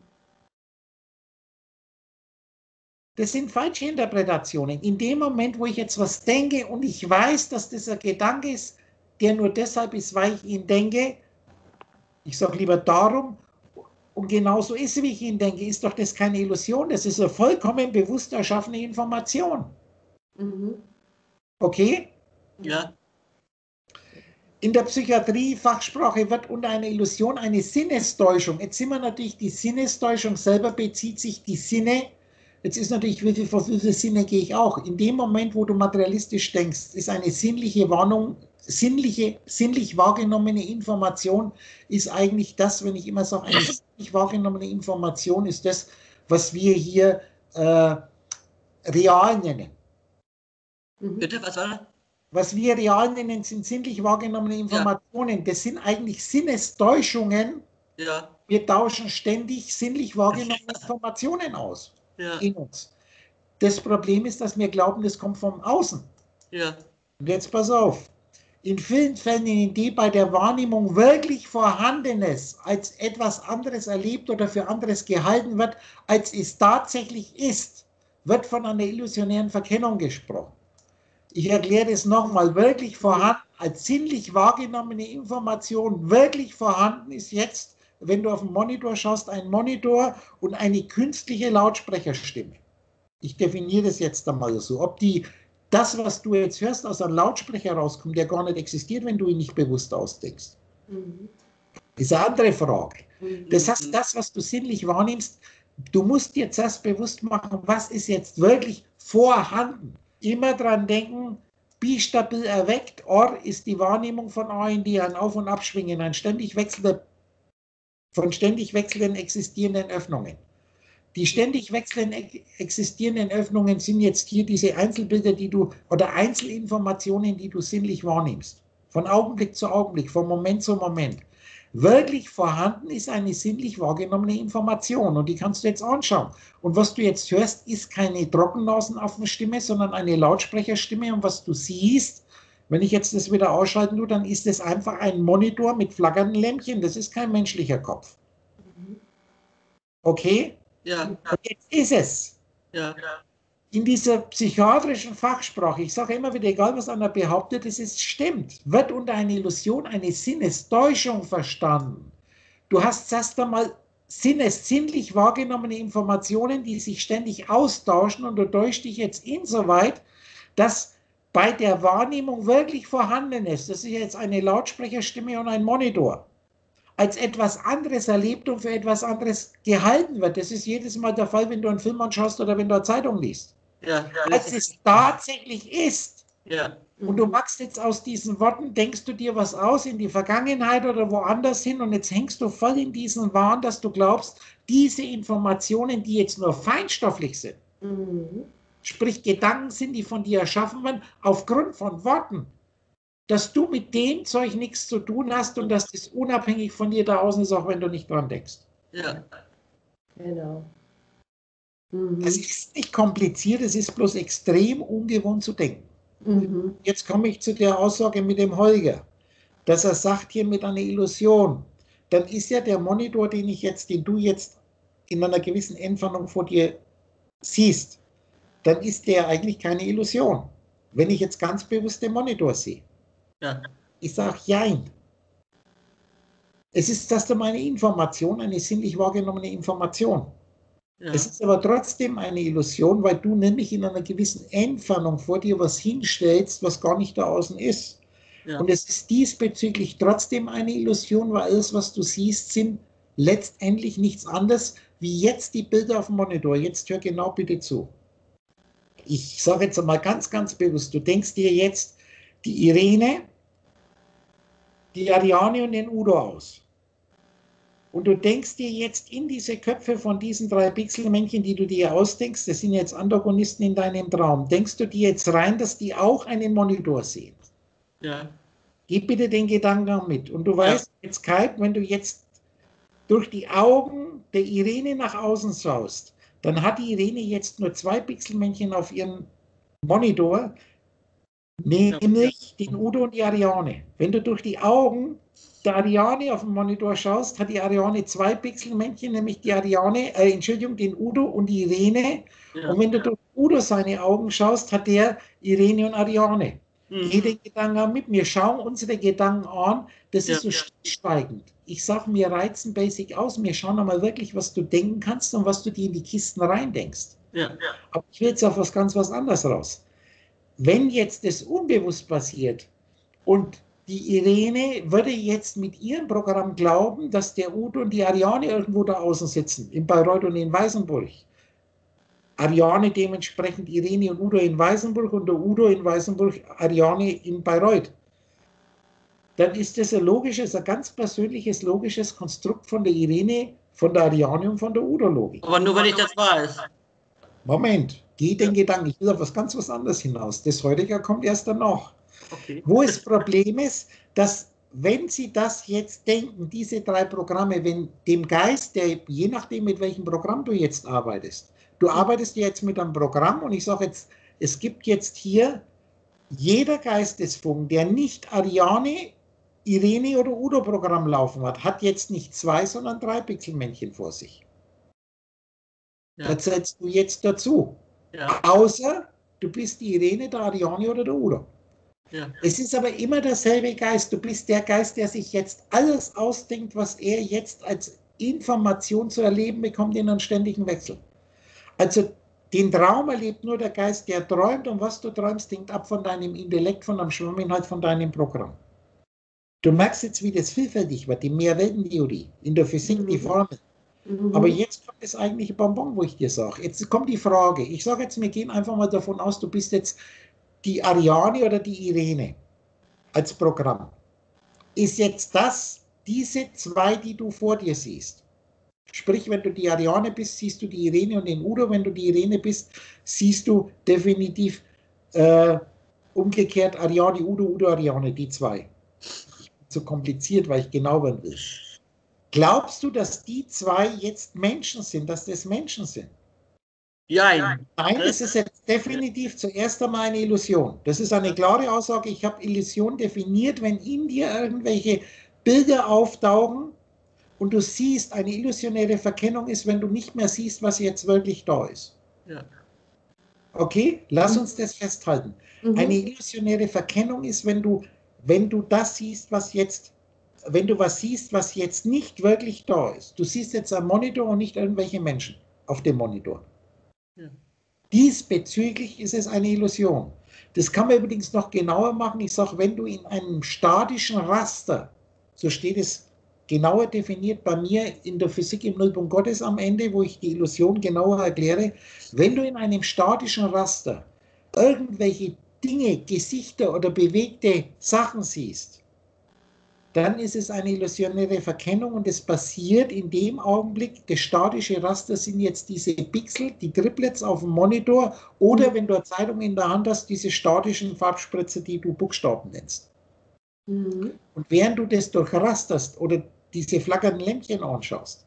Das sind falsche Interpretationen. In dem Moment, wo ich jetzt was denke und ich weiß, dass das ein Gedanke ist, der nur deshalb ist, weil ich ihn denke, ich sage lieber darum, und genauso ist, wie ich ihn denke, ist doch das keine Illusion, das ist eine vollkommen bewusst erschaffene Information. Mhm. Okay? Ja. In der Psychiatrie, Fachsprache, wird unter einer Illusion eine Sinnestäuschung. Jetzt sind wir natürlich, die Sinnestäuschung selber bezieht sich die Sinne. Jetzt ist natürlich, wie viel, für wie viele Sinne gehe ich auch? In dem Moment, wo du materialistisch denkst, ist eine sinnliche Warnung, sinnliche, sinnlich wahrgenommene Information ist eigentlich das, wenn ich immer sage, eine sinnlich wahrgenommene Information ist das, was wir hier äh, real nennen. Mhm. Bitte, was war das? Was wir real nennen, sind sinnlich wahrgenommene Informationen. Das sind eigentlich Sinnestäuschungen. Ja. Wir tauschen ständig sinnlich wahrgenommene Informationen aus Ja. in uns. Das Problem ist, dass wir glauben, das kommt vom Außen. Ja. Und jetzt pass auf. In vielen Fällen, in denen bei der Wahrnehmung wirklich Vorhandenes als etwas anderes erlebt oder für anderes gehalten wird, als es tatsächlich ist, wird von einer illusionären Verkennung gesprochen. Ich erkläre es nochmal, wirklich vorhanden, als sinnlich wahrgenommene Information, wirklich vorhanden ist jetzt, wenn du auf den Monitor schaust, ein Monitor und eine künstliche Lautsprecherstimme. Ich definiere das jetzt einmal so, ob die, das, was du jetzt hörst, aus einem Lautsprecher rauskommt, der gar nicht existiert, wenn du ihn nicht bewusst ausdenkst. Mhm. Das ist eine andere Frage. Mhm. Das heißt, das, was du sinnlich wahrnimmst, du musst dir zuerst bewusst machen, was ist jetzt wirklich vorhanden. Immer dran denken, bistabil erweckt, Or ist die Wahrnehmung von A in die, ein Auf- und Abschwingen, ein ständig wechselnder, von ständig wechselnden existierenden Öffnungen. Die ständig wechselnden existierenden Öffnungen sind jetzt hier diese Einzelbilder, die du, oder Einzelinformationen, die du sinnlich wahrnimmst. Von Augenblick zu Augenblick, von Moment zu Moment. Wirklich vorhanden ist eine sinnlich wahrgenommene Information und die kannst du jetzt anschauen. Und was du jetzt hörst, ist keine Trockennasenaffenstimme, sondern eine Lautsprecherstimme. Und was du siehst, wenn ich jetzt das wieder ausschalten tue, dann ist es einfach ein Monitor mit flackernden Lämpchen. Das ist kein menschlicher Kopf. Okay? Ja. Und jetzt ist es. Ja. In dieser psychiatrischen Fachsprache, ich sage immer wieder, egal was einer behauptet, es ist stimmt, wird unter einer Illusion eine Sinnestäuschung verstanden. Du hast erst einmal Sinnes, sinnlich wahrgenommene Informationen, die sich ständig austauschen und du täuschst dich jetzt insoweit, dass bei der Wahrnehmung wirklich vorhanden ist, das ist jetzt eine Lautsprecherstimme und ein Monitor, als etwas anderes erlebt und für etwas anderes gehalten wird. Das ist jedes Mal der Fall, wenn du einen Film anschaust oder wenn du eine Zeitung liest. Ja. Als es tatsächlich ist, Ja. Und du Mhm. machst jetzt aus diesen Worten, denkst du dir was aus in die Vergangenheit oder woanders hin und jetzt hängst du voll in diesen Wahn, dass du glaubst, diese Informationen, die jetzt nur feinstofflich sind, Mhm. sprich Gedanken sind, die von dir erschaffen werden, aufgrund von Worten, dass du mit dem Zeug nichts zu tun hast und dass das unabhängig von dir da außen ist, auch wenn du nicht dran denkst. Ja. Genau. Mhm. Es ist nicht kompliziert, es ist bloß extrem ungewohnt zu denken. Mhm. Jetzt komme ich zu der Aussage mit dem Holger, dass er sagt hier mit einer Illusion. Dann ist ja der Monitor, den ich jetzt, den du jetzt in einer gewissen Entfernung vor dir siehst, dann ist der eigentlich keine Illusion. Wenn ich jetzt ganz bewusst den Monitor sehe. Ja. Ich sage jein. Es ist erst einmal eine Information, eine sinnlich wahrgenommene Information. Ja. Es ist aber trotzdem eine Illusion, weil du nämlich in einer gewissen Entfernung vor dir was hinstellst, was gar nicht da außen ist. Ja. Und es ist diesbezüglich trotzdem eine Illusion, weil alles, was du siehst, sind letztendlich nichts anderes wie jetzt die Bilder auf dem Monitor. Jetzt hör genau bitte zu. Ich sage jetzt einmal ganz, ganz bewusst, du denkst dir jetzt die Irene, die Ariane und den Udo aus. Und du denkst dir jetzt in diese Köpfe von diesen drei Pixelmännchen, die du dir ausdenkst, das sind jetzt Antagonisten in deinem Traum, denkst du dir jetzt rein, dass die auch einen Monitor sehen? Ja. Gib bitte den Gedanken mit. Und du weißt, jetzt Skype, wenn du jetzt durch die Augen der Irene nach außen schaust, dann hat die Irene jetzt nur zwei Pixelmännchen auf ihrem Monitor, nämlich den Udo und die Ariane. Wenn du durch die Augen der Ariane auf dem Monitor schaust, hat die Ariane zwei Pixelmännchen, nämlich die Ariane, äh, Entschuldigung, den Udo und die Irene. Ja. Und wenn du durch Udo seine Augen schaust, hat der Irene und Ariane. Mhm. Geh den Gedanken mit. Wir schauen unsere Gedanken an. Das Ja. ist so stillschweigend. Ich sage, wir reizen basic aus. Wir schauen einmal wirklich, was du denken kannst und was du dir in die Kisten reindenkst. Ja. Aber ich will jetzt auf was ganz was anderes raus. Wenn jetzt das unbewusst passiert und die Irene würde jetzt mit ihrem Programm glauben, dass der Udo und die Ariane irgendwo da außen sitzen, in Bayreuth und in Weißenburg. Ariane dementsprechend Irene und Udo in Weißenburg und der Udo in Weißenburg, Ariane in Bayreuth. Dann ist das ein logisches, ein ganz persönliches, logisches Konstrukt von der Irene, von der Ariane und von der Udo-Logik. Aber nur, wenn ich das weiß. Moment, geh den Gedanken, ich will auf was ganz was anderes hinaus. Das heutige kommt erst danach. Okay. Wo das Problem ist, dass wenn Sie das jetzt denken, diese drei Programme, wenn dem Geist, der je nachdem, mit welchem Programm du jetzt arbeitest, du arbeitest jetzt mit einem Programm und ich sage jetzt, es gibt jetzt hier jeder Geistesfunken, der nicht Ariane, Irene oder Udo-Programm laufen hat, hat jetzt nicht zwei, sondern drei Pixelmännchen vor sich. Ja. Das setzt du jetzt dazu. Ja. Außer du bist die Irene, der Ariane oder der Udo. Ja. Es ist aber immer derselbe Geist. Du bist der Geist, der sich jetzt alles ausdenkt, was er jetzt als Information zu erleben bekommt in einem ständigen Wechsel. Also den Traum erlebt nur der Geist, der träumt, und was du träumst, hängt ab von deinem Intellekt, von deinem Schwimminhalt, von deinem Programm. Du merkst jetzt, wie das vielfältig wird, die Mehrweltentheorie, in der Physik die Formel. Mhm. Aber jetzt kommt das eigentliche Bonbon, wo ich dir sage. Jetzt kommt die Frage. Ich sage jetzt, wir gehen einfach mal davon aus, du bist jetzt die Ariane oder die Irene als Programm. Ist jetzt das, diese zwei, die du vor dir siehst? Sprich, wenn du die Ariane bist, siehst du die Irene und den Udo. Wenn du die Irene bist, siehst du definitiv äh, umgekehrt Ariane, Udo, Udo, Ariane, die zwei. Ich bin zu kompliziert, weil ich genau werden will. Glaubst du, dass die zwei jetzt Menschen sind, dass das Menschen sind? Jein. Nein, es ist jetzt definitiv zuerst einmal eine Illusion. Das ist eine klare Aussage. Ich habe Illusion definiert, wenn in dir irgendwelche Bilder auftauchen und du siehst, eine illusionäre Verkennung ist, wenn du nicht mehr siehst, was jetzt wirklich da ist. Ja. Okay, lass uns das festhalten. Mhm. Eine illusionäre Verkennung ist, wenn du, wenn du das siehst, was jetzt, wenn du was siehst, was jetzt nicht wirklich da ist. Du siehst jetzt einen Monitor und nicht irgendwelche Menschen auf dem Monitor. Ja. Diesbezüglich ist es eine Illusion. Das kann man übrigens noch genauer machen. Ich sage, wenn du in einem statischen Raster, so steht es genauer definiert bei mir in der Physik im Nullpunkt Gottes am Ende, wo ich die Illusion genauer erkläre, wenn du in einem statischen Raster irgendwelche Dinge, Gesichter oder bewegte Sachen siehst, dann ist es eine illusionäre Verkennung und es passiert in dem Augenblick, das statische Raster sind jetzt diese Pixel, die Triplets auf dem Monitor oder wenn du eine Zeitung in der Hand hast, diese statischen Farbspritze, die du Buchstaben nennst. Mhm. Und während du das durchrasterst oder diese flackernden Lämpchen anschaust,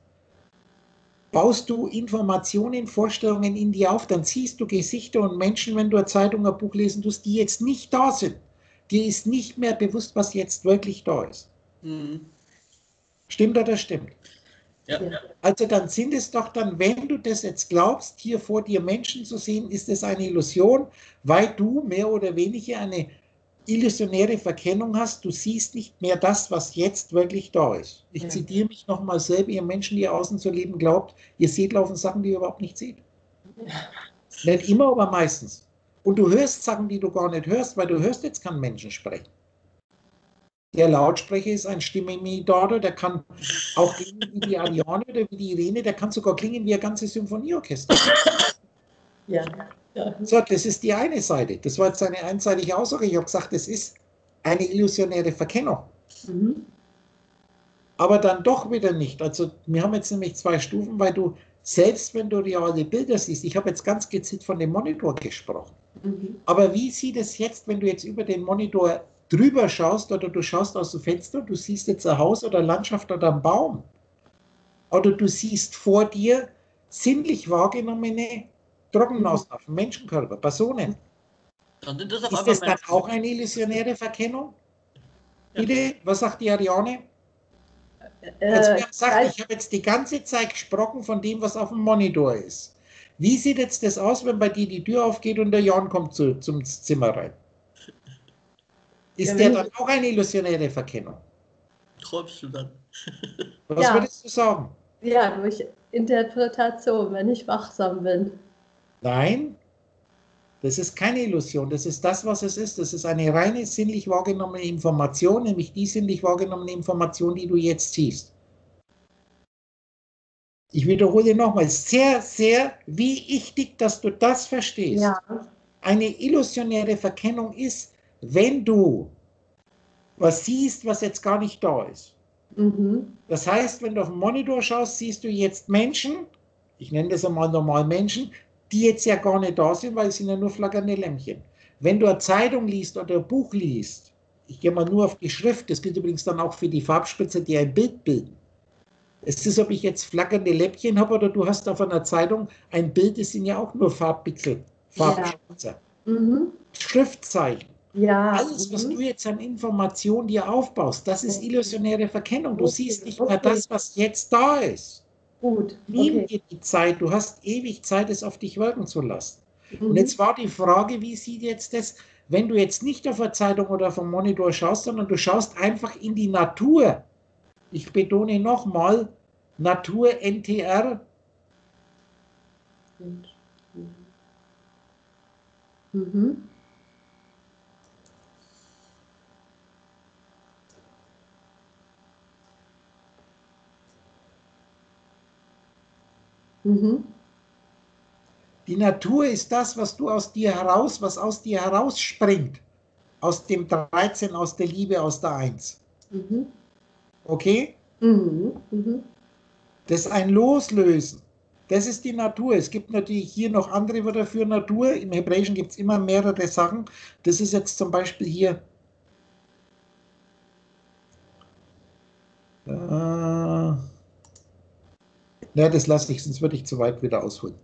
baust du Informationen, Vorstellungen in dir auf, dann siehst du Gesichter und Menschen, wenn du eine Zeitung, ein Buch lesen tust, die jetzt nicht da sind. Dir ist nicht mehr bewusst, was jetzt wirklich da ist. Mhm. Stimmt oder stimmt? Ja. Ja. Also dann sind es doch dann, wenn du das jetzt glaubst, hier vor dir Menschen zu sehen, ist es eine Illusion, weil du mehr oder weniger eine illusionäre Verkennung hast. Du siehst nicht mehr das, was jetzt wirklich da ist. Ich Ja. zitiere mich nochmal selber, ihr Menschen, die außen zu leben glaubt, ihr seht laufen Sachen, die ihr überhaupt nicht seht. Nicht immer, aber meistens. Und du hörst Sachen, die du gar nicht hörst, weil du hörst jetzt keinen Menschen sprechen. Der Lautsprecher ist ein Stimmimitator, der kann auch klingen wie die Ariane oder wie die Irene, der kann sogar klingen wie ein ganzes Symphonieorchester. Ja. Ja. So, das ist die eine Seite. Das war jetzt eine einseitige Aussage. Ich habe gesagt, das ist eine illusionäre Verkennung. Mhm. Aber dann doch wieder nicht. Also wir haben jetzt nämlich zwei Stufen, weil du, selbst wenn du reale Bilder siehst, ich habe jetzt ganz gezielt von dem Monitor gesprochen. Mhm. Aber wie sieht es jetzt, wenn du jetzt über den Monitor drüber schaust oder du schaust aus dem Fenster, du siehst jetzt ein Haus oder Landschaft oder einen Baum oder du siehst vor dir sinnlich wahrgenommene Trockenausnahmen, Menschenkörper, Personen. Dann sind das auf Ist einmal das dann Menschen. auch eine illusionäre Verkennung? Bitte, was sagt die Ariane? Also Äh, wir haben gesagt, ich habe jetzt die ganze Zeit gesprochen von dem, was auf dem Monitor ist. Wie sieht jetzt das aus, wenn bei dir die Tür aufgeht und der Jan kommt zu, zum Zimmer rein? Ist Ja, der wenn dann auch eine illusionäre Verkennung? Träumst du dann? Was Ja. würdest du sagen? ja, durch Interpretation, wenn ich wachsam bin. Nein, das ist keine Illusion. Das ist das, was es ist. Das ist eine reine sinnlich wahrgenommene Information, nämlich die sinnlich wahrgenommene Information, die du jetzt siehst. Ich wiederhole nochmal, sehr, sehr wichtig, dass du das verstehst. Ja. Eine illusionäre Verkennung ist, wenn du was siehst, was jetzt gar nicht da ist. Mhm. Das heißt, wenn du auf den Monitor schaust, siehst du jetzt Menschen, ich nenne das einmal normal Menschen, die jetzt ja gar nicht da sind, weil es sind ja nur flackernde Lämpchen. Wenn du eine Zeitung liest oder ein Buch liest, ich gehe mal nur auf die Schrift, das gilt übrigens dann auch für die Farbspitze, die ein Bild bilden. Es ist, ob ich jetzt flackernde Lämpchen habe oder du hast auf einer Zeitung ein Bild, das sind ja auch nur Farbpixel, Farbspitze. Ja. Mhm. Schriftzeichen. Ja. Alles, was Mhm. du jetzt an Informationen dir aufbaust, das ist illusionäre Verkennung. Du Okay, siehst nicht okay. mehr das, was jetzt da ist. Gut. Nimm Okay. dir die Zeit, du hast ewig Zeit, es auf dich wirken zu lassen. Mhm. Und jetzt war die Frage, wie sieht jetzt das, wenn du jetzt nicht auf der Zeitung oder auf dem Monitor schaust, sondern du schaust einfach in die Natur. Ich betone nochmal, Natur, N T R, Mhm. Mhm. die Natur ist das, was du aus dir heraus, was aus dir herausspringt. Aus dem dreizehn, aus der Liebe, aus der eins. Mhm. Okay? Mhm. Mhm. Das ist ein Loslösen. Das ist die Natur. Es gibt natürlich hier noch andere Wörter für Natur. Im Hebräischen gibt es immer mehrere Sachen. Das ist jetzt zum Beispiel hier. Äh, ja, das lasse ich, sonst würde ich zu weit wieder ausholen.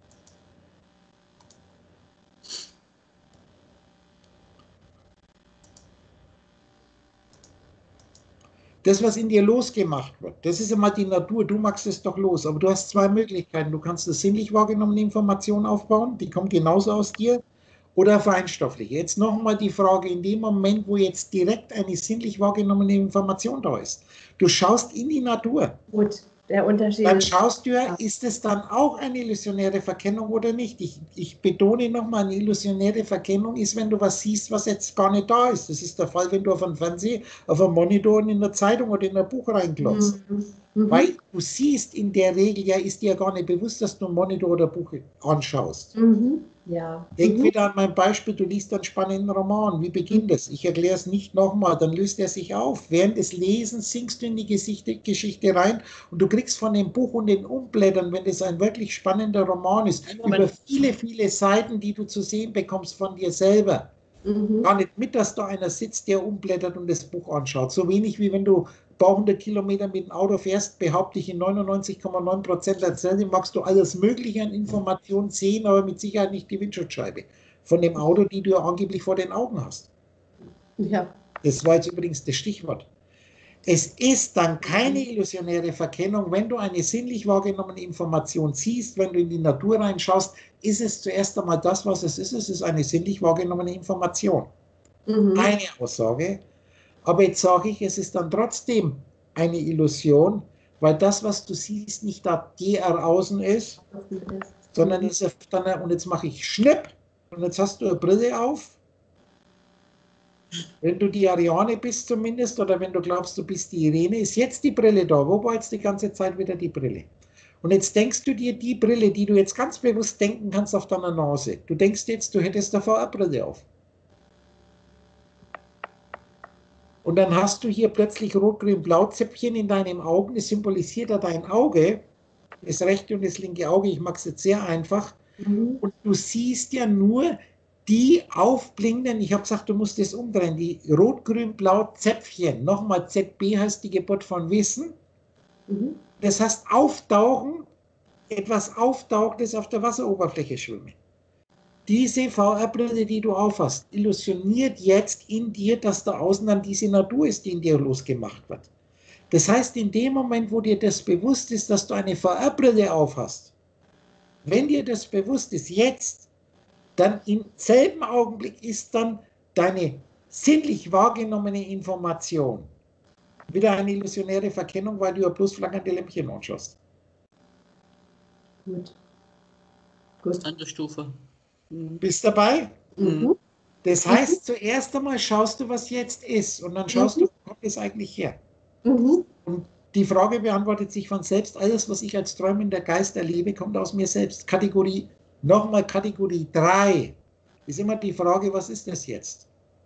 Das, was in dir losgemacht wird, das ist immer die Natur. Du machst es doch los. Aber du hast zwei Möglichkeiten. Du kannst eine sinnlich wahrgenommene Information aufbauen, die kommt genauso aus dir, oder feinstoffliche. Jetzt nochmal die Frage, in dem Moment, wo jetzt direkt eine sinnlich wahrgenommene Information da ist. Du schaust in die Natur. Gut. Der Unterschied Dann ist. schaust du ja, Ja. ist es dann auch eine illusionäre Verkennung oder nicht? Ich, ich betone nochmal, eine illusionäre Verkennung ist, wenn du was siehst, was jetzt gar nicht da ist. Das ist der Fall, wenn du auf einem Fernseher, auf einem Monitor und in der Zeitung oder in ein Buch reinklotzt. Mhm. Mhm. Weil du siehst in der Regel, ja, ist dir ja gar nicht bewusst, dass du ein Monitor oder Buch anschaust. Mhm. Ja. Denk Mhm. wieder an mein Beispiel, du liest einen spannenden Roman. Wie beginnt es? Ich erkläre es nicht nochmal, dann löst er sich auf. Während des Lesens sinkst du in die Geschichte, Geschichte rein und du kriegst von dem Buch und den Umblättern, wenn es ein wirklich spannender Roman ist, über viele, viele Seiten, die du zu sehen bekommst von dir selber. Mhm. Gar nicht mit, dass da einer sitzt, der umblättert und das Buch anschaut. So wenig wie wenn du ein paar hundert Kilometer mit dem Auto fährst, behaupte ich in neunundneunzig Komma neun Prozent der Fälle magst du alles Mögliche an Informationen sehen, aber mit Sicherheit nicht die Windschutzscheibe von dem Auto, die du angeblich vor den Augen hast. Ja. Das war jetzt übrigens das Stichwort. Es ist dann keine illusionäre Verkennung, wenn du eine sinnlich wahrgenommene Information siehst, wenn du in die Natur reinschaust, ist es zuerst einmal das, was es ist. Es ist eine sinnlich wahrgenommene Information. Mhm. Eine Aussage. Aber jetzt sage ich, es ist dann trotzdem eine Illusion, weil das, was du siehst, nicht da der außen ist, sondern ist auf deiner, und jetzt mache ich Schnipp, und jetzt hast du eine Brille auf. Wenn du die Ariane bist zumindest, oder wenn du glaubst, du bist die Irene, ist jetzt die Brille da. Wo war jetzt die ganze Zeit wieder die Brille? Und jetzt denkst du dir die Brille, die du jetzt ganz bewusst denken kannst auf deiner Nase. Du denkst jetzt, du hättest davor eine Brille auf. Und dann hast du hier plötzlich rot-grün-blau-Zäpfchen in deinem Augen. Das symbolisiert ja dein Auge, das rechte und das linke Auge. Ich mache es jetzt sehr einfach. Mhm. Und du siehst ja nur die aufblinkenden, ich habe gesagt, du musst das umdrehen, die rot-grün-blau Zäpfchen, nochmal Z B heißt die Geburt von Wissen. Mhm. Das heißt auftauchen, etwas auftaucht, das auf der Wasseroberfläche schwimmt. Diese V R-Brille, die du aufhast, illusioniert jetzt in dir, dass da außen dann diese Natur ist, die in dir losgemacht wird. Das heißt, in dem Moment, wo dir das bewusst ist, dass du eine V R-Brille aufhast, wenn dir das bewusst ist, jetzt, dann im selben Augenblick ist dann deine sinnlich wahrgenommene Information wieder eine illusionäre Verkennung, weil du ja bloß flackernde Lämpchen anschaust. Gut. Gut. Andere Stufe. Mhm. Bist dabei? Mhm. Das heißt, mhm. zuerst einmal schaust du, was jetzt ist, und dann schaust mhm. du, wo kommt es eigentlich her? Mhm. Und die Frage beantwortet sich von selbst. Alles, was ich als träumender Geist erlebe, kommt aus mir selbst. Kategorie, nochmal Kategorie drei. Ist immer die Frage, was ist das jetzt?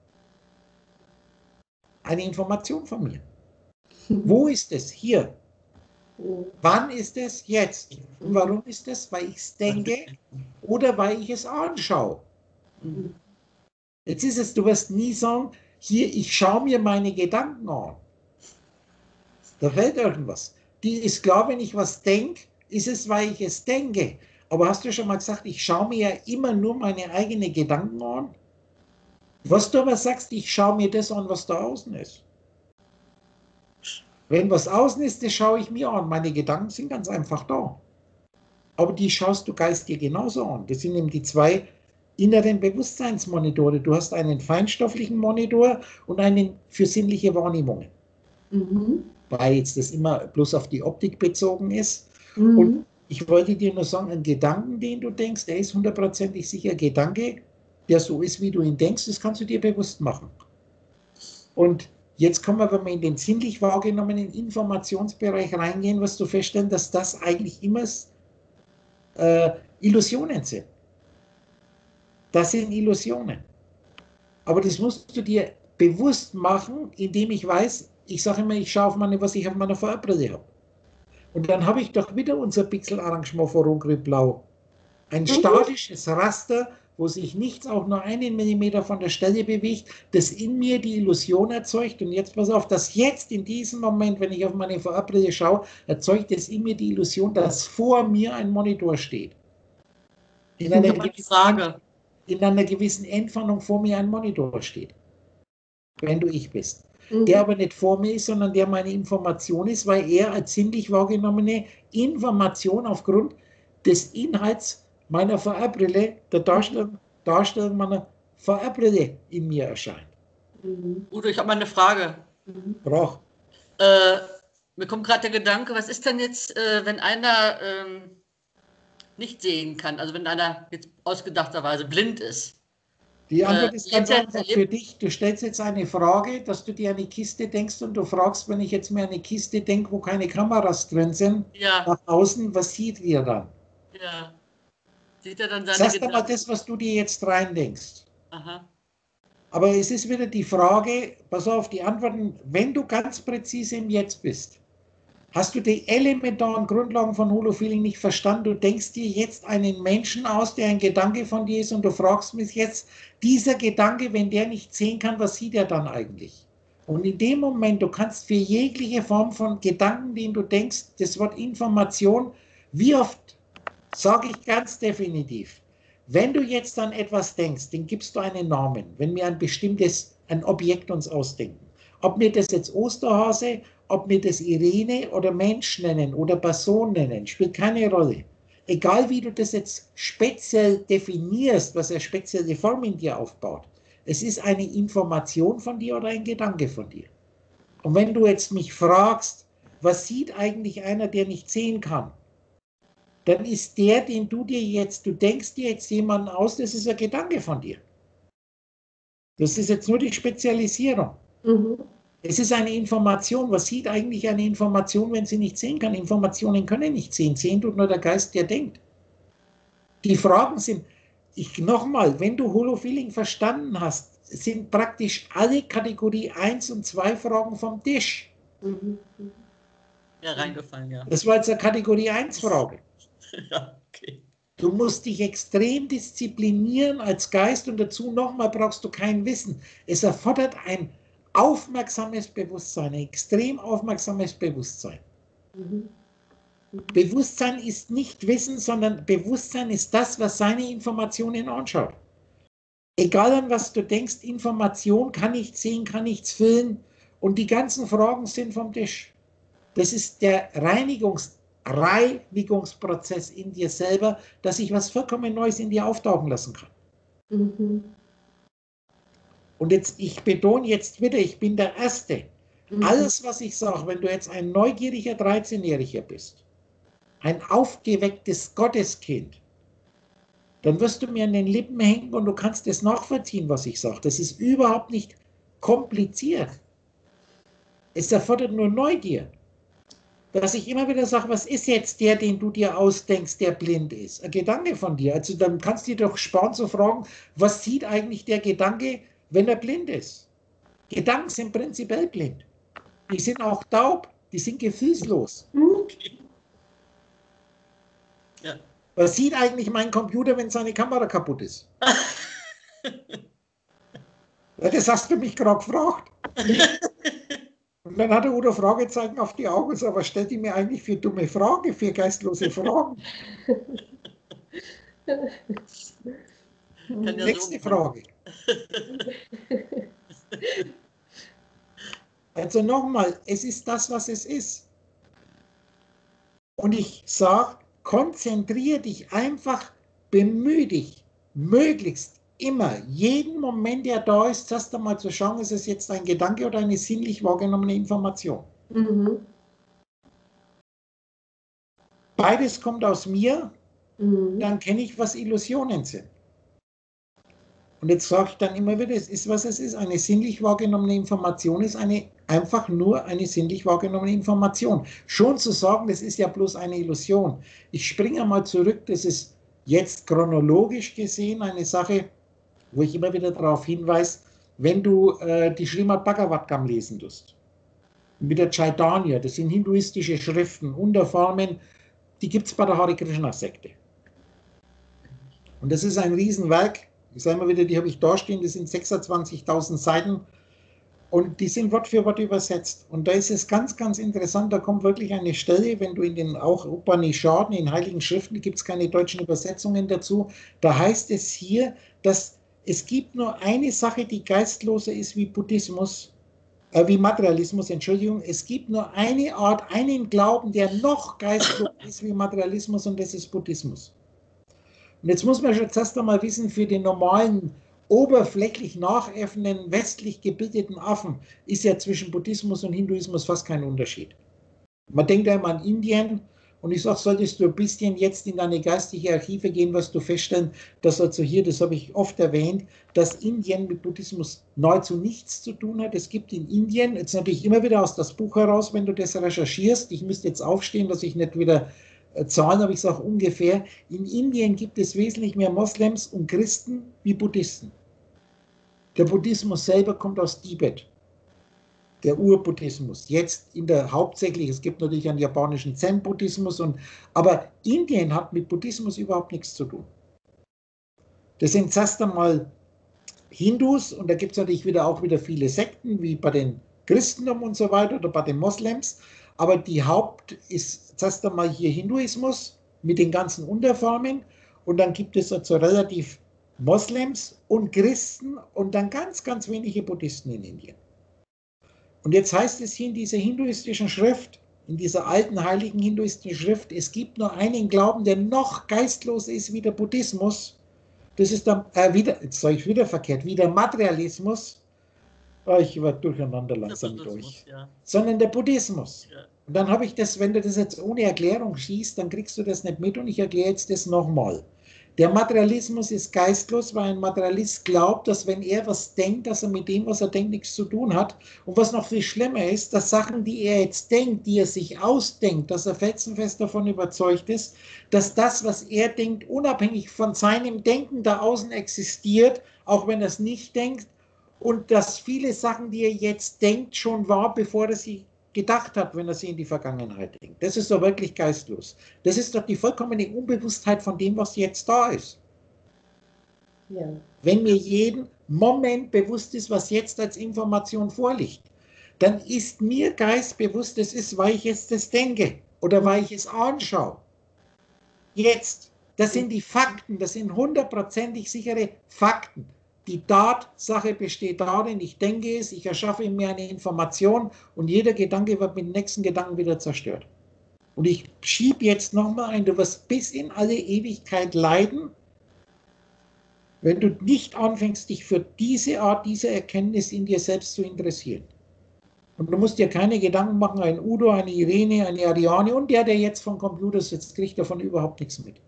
Eine Information von mir. Mhm. Wo ist es? Hier. Mhm. Wann ist es? Jetzt. Und warum ist es? Weil ich es denke oder weil ich es anschaue. Mhm. Jetzt ist es, du wirst nie sagen, hier, ich schaue mir meine Gedanken an. Da fällt irgendwas. Die ist klar, wenn ich was denke, ist es, weil ich es denke. Aber hast du schon mal gesagt, ich schaue mir ja immer nur meine eigenen Gedanken an? Was du aber sagst, ich schaue mir das an, was da außen ist. Wenn was außen ist, das schaue ich mir an. Meine Gedanken sind ganz einfach da. Aber die schaust du geistig genauso an. Das sind eben die zwei inneren Bewusstseinsmonitore. Du hast einen feinstofflichen Monitor und einen für sinnliche Wahrnehmungen. Mhm. Weil jetzt das immer bloß auf die Optik bezogen ist. Mhm. Und ich wollte dir nur sagen, ein Gedanken, den du denkst, der ist hundertprozentig sicher ein Gedanke, der so ist, wie du ihn denkst, das kannst du dir bewusst machen. Und jetzt kommen wir, wenn wir in den sinnlich wahrgenommenen Informationsbereich reingehen, wirst du feststellen, dass das eigentlich immer äh, Illusionen sind. Das sind Illusionen. Aber das musst du dir bewusst machen, indem ich weiß, ich sage immer, ich schaue auf meine, was ich auf meiner V R-Brille habe. Und dann habe ich doch wieder unser Pixelarrangement von Rot-Grün-Blau. Ein mhm. statisches Raster, wo sich nichts auch nur einen Millimeter von der Stelle bewegt, das in mir die Illusion erzeugt. Und jetzt pass auf, dass jetzt in diesem Moment, wenn ich auf meine V R-Brille schaue, erzeugt es in mir die Illusion, dass vor mir ein Monitor steht. In einer, Frage. in einer gewissen Entfernung vor mir ein Monitor steht. Wenn du ich bist. Mhm. Der aber nicht vor mir ist, sondern der meine Information ist, weil er als sinnlich wahrgenommene Information aufgrund des Inhalts meiner V R-Brille, der Darstellung, Darstellung meiner V R-Brille in mir erscheint. Mhm. Udo, ich habe mal eine Frage. Mhm. Brauch. Äh, mir kommt gerade der Gedanke, was ist denn jetzt, äh, wenn einer ähm, nicht sehen kann, also wenn einer jetzt ausgedachterweise blind ist? Die Antwort Äh, ist ganz letzter- einfach für dich. Du stellst jetzt eine Frage, dass du dir eine Kiste denkst und du fragst, wenn ich jetzt mir eine Kiste denke, wo keine Kameras drin sind, Ja, nach außen, was sieht ihr dann? ja. Sieht er dann seine Sag doch mal Gedanken? das, was du dir jetzt reindenkst. Aha. Aber es ist wieder die Frage, pass auf, die Antworten, wenn du ganz präzise im Jetzt bist, hast du die elementaren Grundlagen von Holofeeling nicht verstanden? Du denkst dir jetzt einen Menschen aus, der ein Gedanke von dir ist und du fragst mich jetzt, dieser Gedanke, wenn der nicht sehen kann, was sieht er dann eigentlich? Und in dem Moment, du kannst für jegliche Form von Gedanken, den du denkst, das Wort Information, wie oft, sage ich ganz definitiv, wenn du jetzt an etwas denkst, dann gibst du einen Namen, wenn wir ein bestimmtes, ein Objekt uns ausdenken. Ob wir das jetzt Osterhase, ob wir das Irene oder Mensch nennen oder Person nennen, spielt keine Rolle. Egal wie du das jetzt speziell definierst, was eine spezielle Form in dir aufbaut, es ist eine Information von dir oder ein Gedanke von dir. Und wenn du jetzt mich fragst, was sieht eigentlich einer, der nicht sehen kann, dann ist der, den du dir jetzt, du denkst dir jetzt jemanden aus, das ist ein Gedanke von dir. Das ist jetzt nur die Spezialisierung. Mhm. Es ist eine Information. Was sieht eigentlich eine Information, wenn sie nicht sehen kann? Informationen können nicht sehen. Sehen tut nur der Geist, der denkt. Die Fragen sind, ich nochmal, wenn du Holofeeling verstanden hast, sind praktisch alle Kategorie eins und zwei Fragen vom Tisch. Mhm. Ja, reingefallen, ja. Das war jetzt eine Kategorie eins Frage. Ja, okay. Du musst dich extrem disziplinieren als Geist und dazu nochmal brauchst du kein Wissen. Es erfordert ein aufmerksames Bewusstsein, ein extrem aufmerksames Bewusstsein. Mhm. Bewusstsein ist nicht Wissen, sondern Bewusstsein ist das, was seine Informationen anschaut. Egal an was du denkst, Information kann nichts sehen, kann nichts fühlen und die ganzen Fragen sind vom Tisch. Das ist der Reinigungs Reinigungsprozess in dir selber, dass ich was vollkommen Neues in dir auftauchen lassen kann. Mhm. Und jetzt, ich betone jetzt wieder, ich bin der Erste. Mhm. Alles, was ich sage, wenn du jetzt ein neugieriger dreizehnjähriger bist, ein aufgewecktes Gotteskind, dann wirst du mir an den Lippen hängen und du kannst es nachvollziehen, was ich sage. Das ist überhaupt nicht kompliziert. Es erfordert nur Neugier. Dass ich immer wieder sage, was ist jetzt der, den du dir ausdenkst, der blind ist? Ein Gedanke von dir. Also dann kannst du dir doch sparen zu fragen, was sieht eigentlich der Gedanke, wenn er blind ist? Gedanken sind prinzipiell blind. Die sind auch taub, die sind gefühlslos. Okay. Ja. Was sieht eigentlich mein Computer, wenn seine Kamera kaputt ist? Ja, das hast du mich gerade gefragt. Und dann hat der Udo Fragezeichen auf die Augen und sagt, was stellt ihr mir eigentlich für dumme Fragen, für geistlose Fragen? Kann ja Nächste so Frage. Also nochmal, es ist das, was es ist. Und ich sage, konzentriere dich einfach, bemühe dich, möglichst immer, jeden Moment, der da ist, erst einmal zu schauen, ist es jetzt ein Gedanke oder eine sinnlich wahrgenommene Information. Mhm. Beides kommt aus mir, Mhm. dann kenne ich, was Illusionen sind. Und jetzt sage ich dann immer wieder, es ist, was es ist. Eine sinnlich wahrgenommene Information ist eine, einfach nur eine sinnlich wahrgenommene Information. Schon zu sagen, das ist ja bloß eine Illusion. Ich springe mal zurück, das ist jetzt chronologisch gesehen eine Sache, wo ich immer wieder darauf hinweise, wenn du äh, die Srimad Bhagavatam lesen tust, mit der Chaitanya, das sind hinduistische Schriften, Unterformen, die gibt es bei der Hare Krishna Sekte. Und das ist ein Riesenwerk. Ich sage mal wieder, die habe ich da stehen, das sind sechsundzwanzigtausend Seiten und die sind Wort für Wort übersetzt. Und da ist es ganz, ganz interessant, da kommt wirklich eine Stelle, wenn du in den auch Upanishaden, in heiligen Schriften, gibt es keine deutschen Übersetzungen dazu, da heißt es hier, dass es gibt nur eine Sache, die geistloser ist wie Buddhismus, äh, wie Materialismus, Entschuldigung, es gibt nur eine Art, einen Glauben, der noch geistloser ist wie Materialismus und das ist Buddhismus. Und jetzt muss man schon zuerst einmal wissen, für den normalen, oberflächlich nachäffenden, westlich gebildeten Affen ist ja zwischen Buddhismus und Hinduismus fast kein Unterschied. Man denkt ja immer an Indien Und ich sage, solltest du ein bisschen jetzt in deine geistige Archive gehen, wirst du feststellen, dass also hier, das habe ich oft erwähnt, dass Indien mit Buddhismus nahezu nichts zu tun hat. Es gibt in Indien, jetzt natürlich immer wieder aus das Buch heraus, wenn du das recherchierst, ich müsste jetzt aufstehen, dass ich nicht wieder äh, Zahlen, aber ich sage ungefähr, in Indien gibt es wesentlich mehr Moslems und Christen wie Buddhisten. Der Buddhismus selber kommt aus Tibet. Der Urbuddhismus, jetzt in der hauptsächlich, es gibt natürlich einen japanischen Zen-Buddhismus, und, aber Indien hat mit Buddhismus überhaupt nichts zu tun. Das sind zuerst einmal Hindus, und da gibt es natürlich wieder auch wieder viele Sekten, wie bei den Christentum und so weiter oder bei den Moslems, aber die Haupt ist zuerst einmal hier Hinduismus mit den ganzen Unterformen, und dann gibt es also relativ Moslems und Christen und dann ganz, ganz wenige Buddhisten in Indien. Und jetzt heißt es hier in dieser hinduistischen Schrift, in dieser alten heiligen hinduistischen Schrift, es gibt nur einen Glauben, der noch geistloser ist wie der Buddhismus. Das ist dann, äh, wieder, jetzt sage ich wieder verkehrt, wie der Materialismus. Oh, ich war durcheinander langsam durch. Ja. Sondern der Buddhismus. Ja. Und dann habe ich das, wenn du das jetzt ohne Erklärung schießt, dann kriegst du das nicht mit, und ich erkläre jetzt das nochmal. Der Materialismus ist geistlos, weil ein Materialist glaubt, dass wenn er was denkt, dass er mit dem, was er denkt, nichts zu tun hat. Und was noch viel schlimmer ist, dass Sachen, die er jetzt denkt, die er sich ausdenkt, dass er felsenfest davon überzeugt ist, dass das, was er denkt, unabhängig von seinem Denken da außen existiert, auch wenn er es nicht denkt, und dass viele Sachen, die er jetzt denkt, schon war, bevor er sie gedacht hat, wenn er sie in die Vergangenheit denkt. Das ist doch wirklich geistlos. Das ist doch die vollkommene Unbewusstheit von dem, was jetzt da ist. Ja. Wenn mir jeden Moment bewusst ist, was jetzt als Information vorliegt, dann ist mir Geist bewusst, das ist, weil ich jetzt das denke oder weil ich es anschaue. Jetzt, das sind die Fakten, das sind hundertprozentig sichere Fakten. Die Tatsache besteht darin, ich denke es, ich erschaffe in mir eine Information, und jeder Gedanke wird mit dem nächsten Gedanken wieder zerstört. Und ich schiebe jetzt nochmal ein, du wirst bis in alle Ewigkeit leiden, wenn du nicht anfängst, dich für diese Art, diese Erkenntnis in dir selbst zu interessieren. Und du musst dir keine Gedanken machen, ein Udo, eine Irene, eine Ariane und der, der jetzt vom Computer sitzt, kriegt davon überhaupt nichts mit.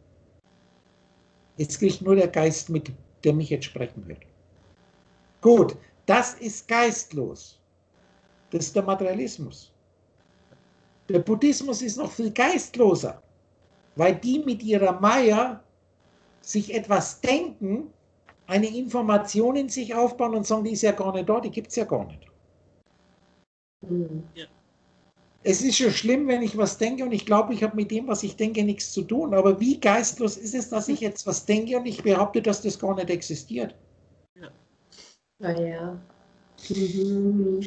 Jetzt kriegt nur der Geist mit, der mich jetzt sprechen wird. Gut, das ist geistlos. Das ist der Materialismus. Der Buddhismus ist noch viel geistloser, weil die mit ihrer Maya sich etwas denken, eine Information in sich aufbauen und sagen, die ist ja gar nicht da, die gibt es ja gar nicht. Mhm. Ja. Es ist schon schlimm, wenn ich was denke und ich glaube, ich habe mit dem, was ich denke, nichts zu tun. Aber wie geistlos ist es, dass ich jetzt was denke und ich behaupte, dass das gar nicht existiert? Ja. Naja. Mhm.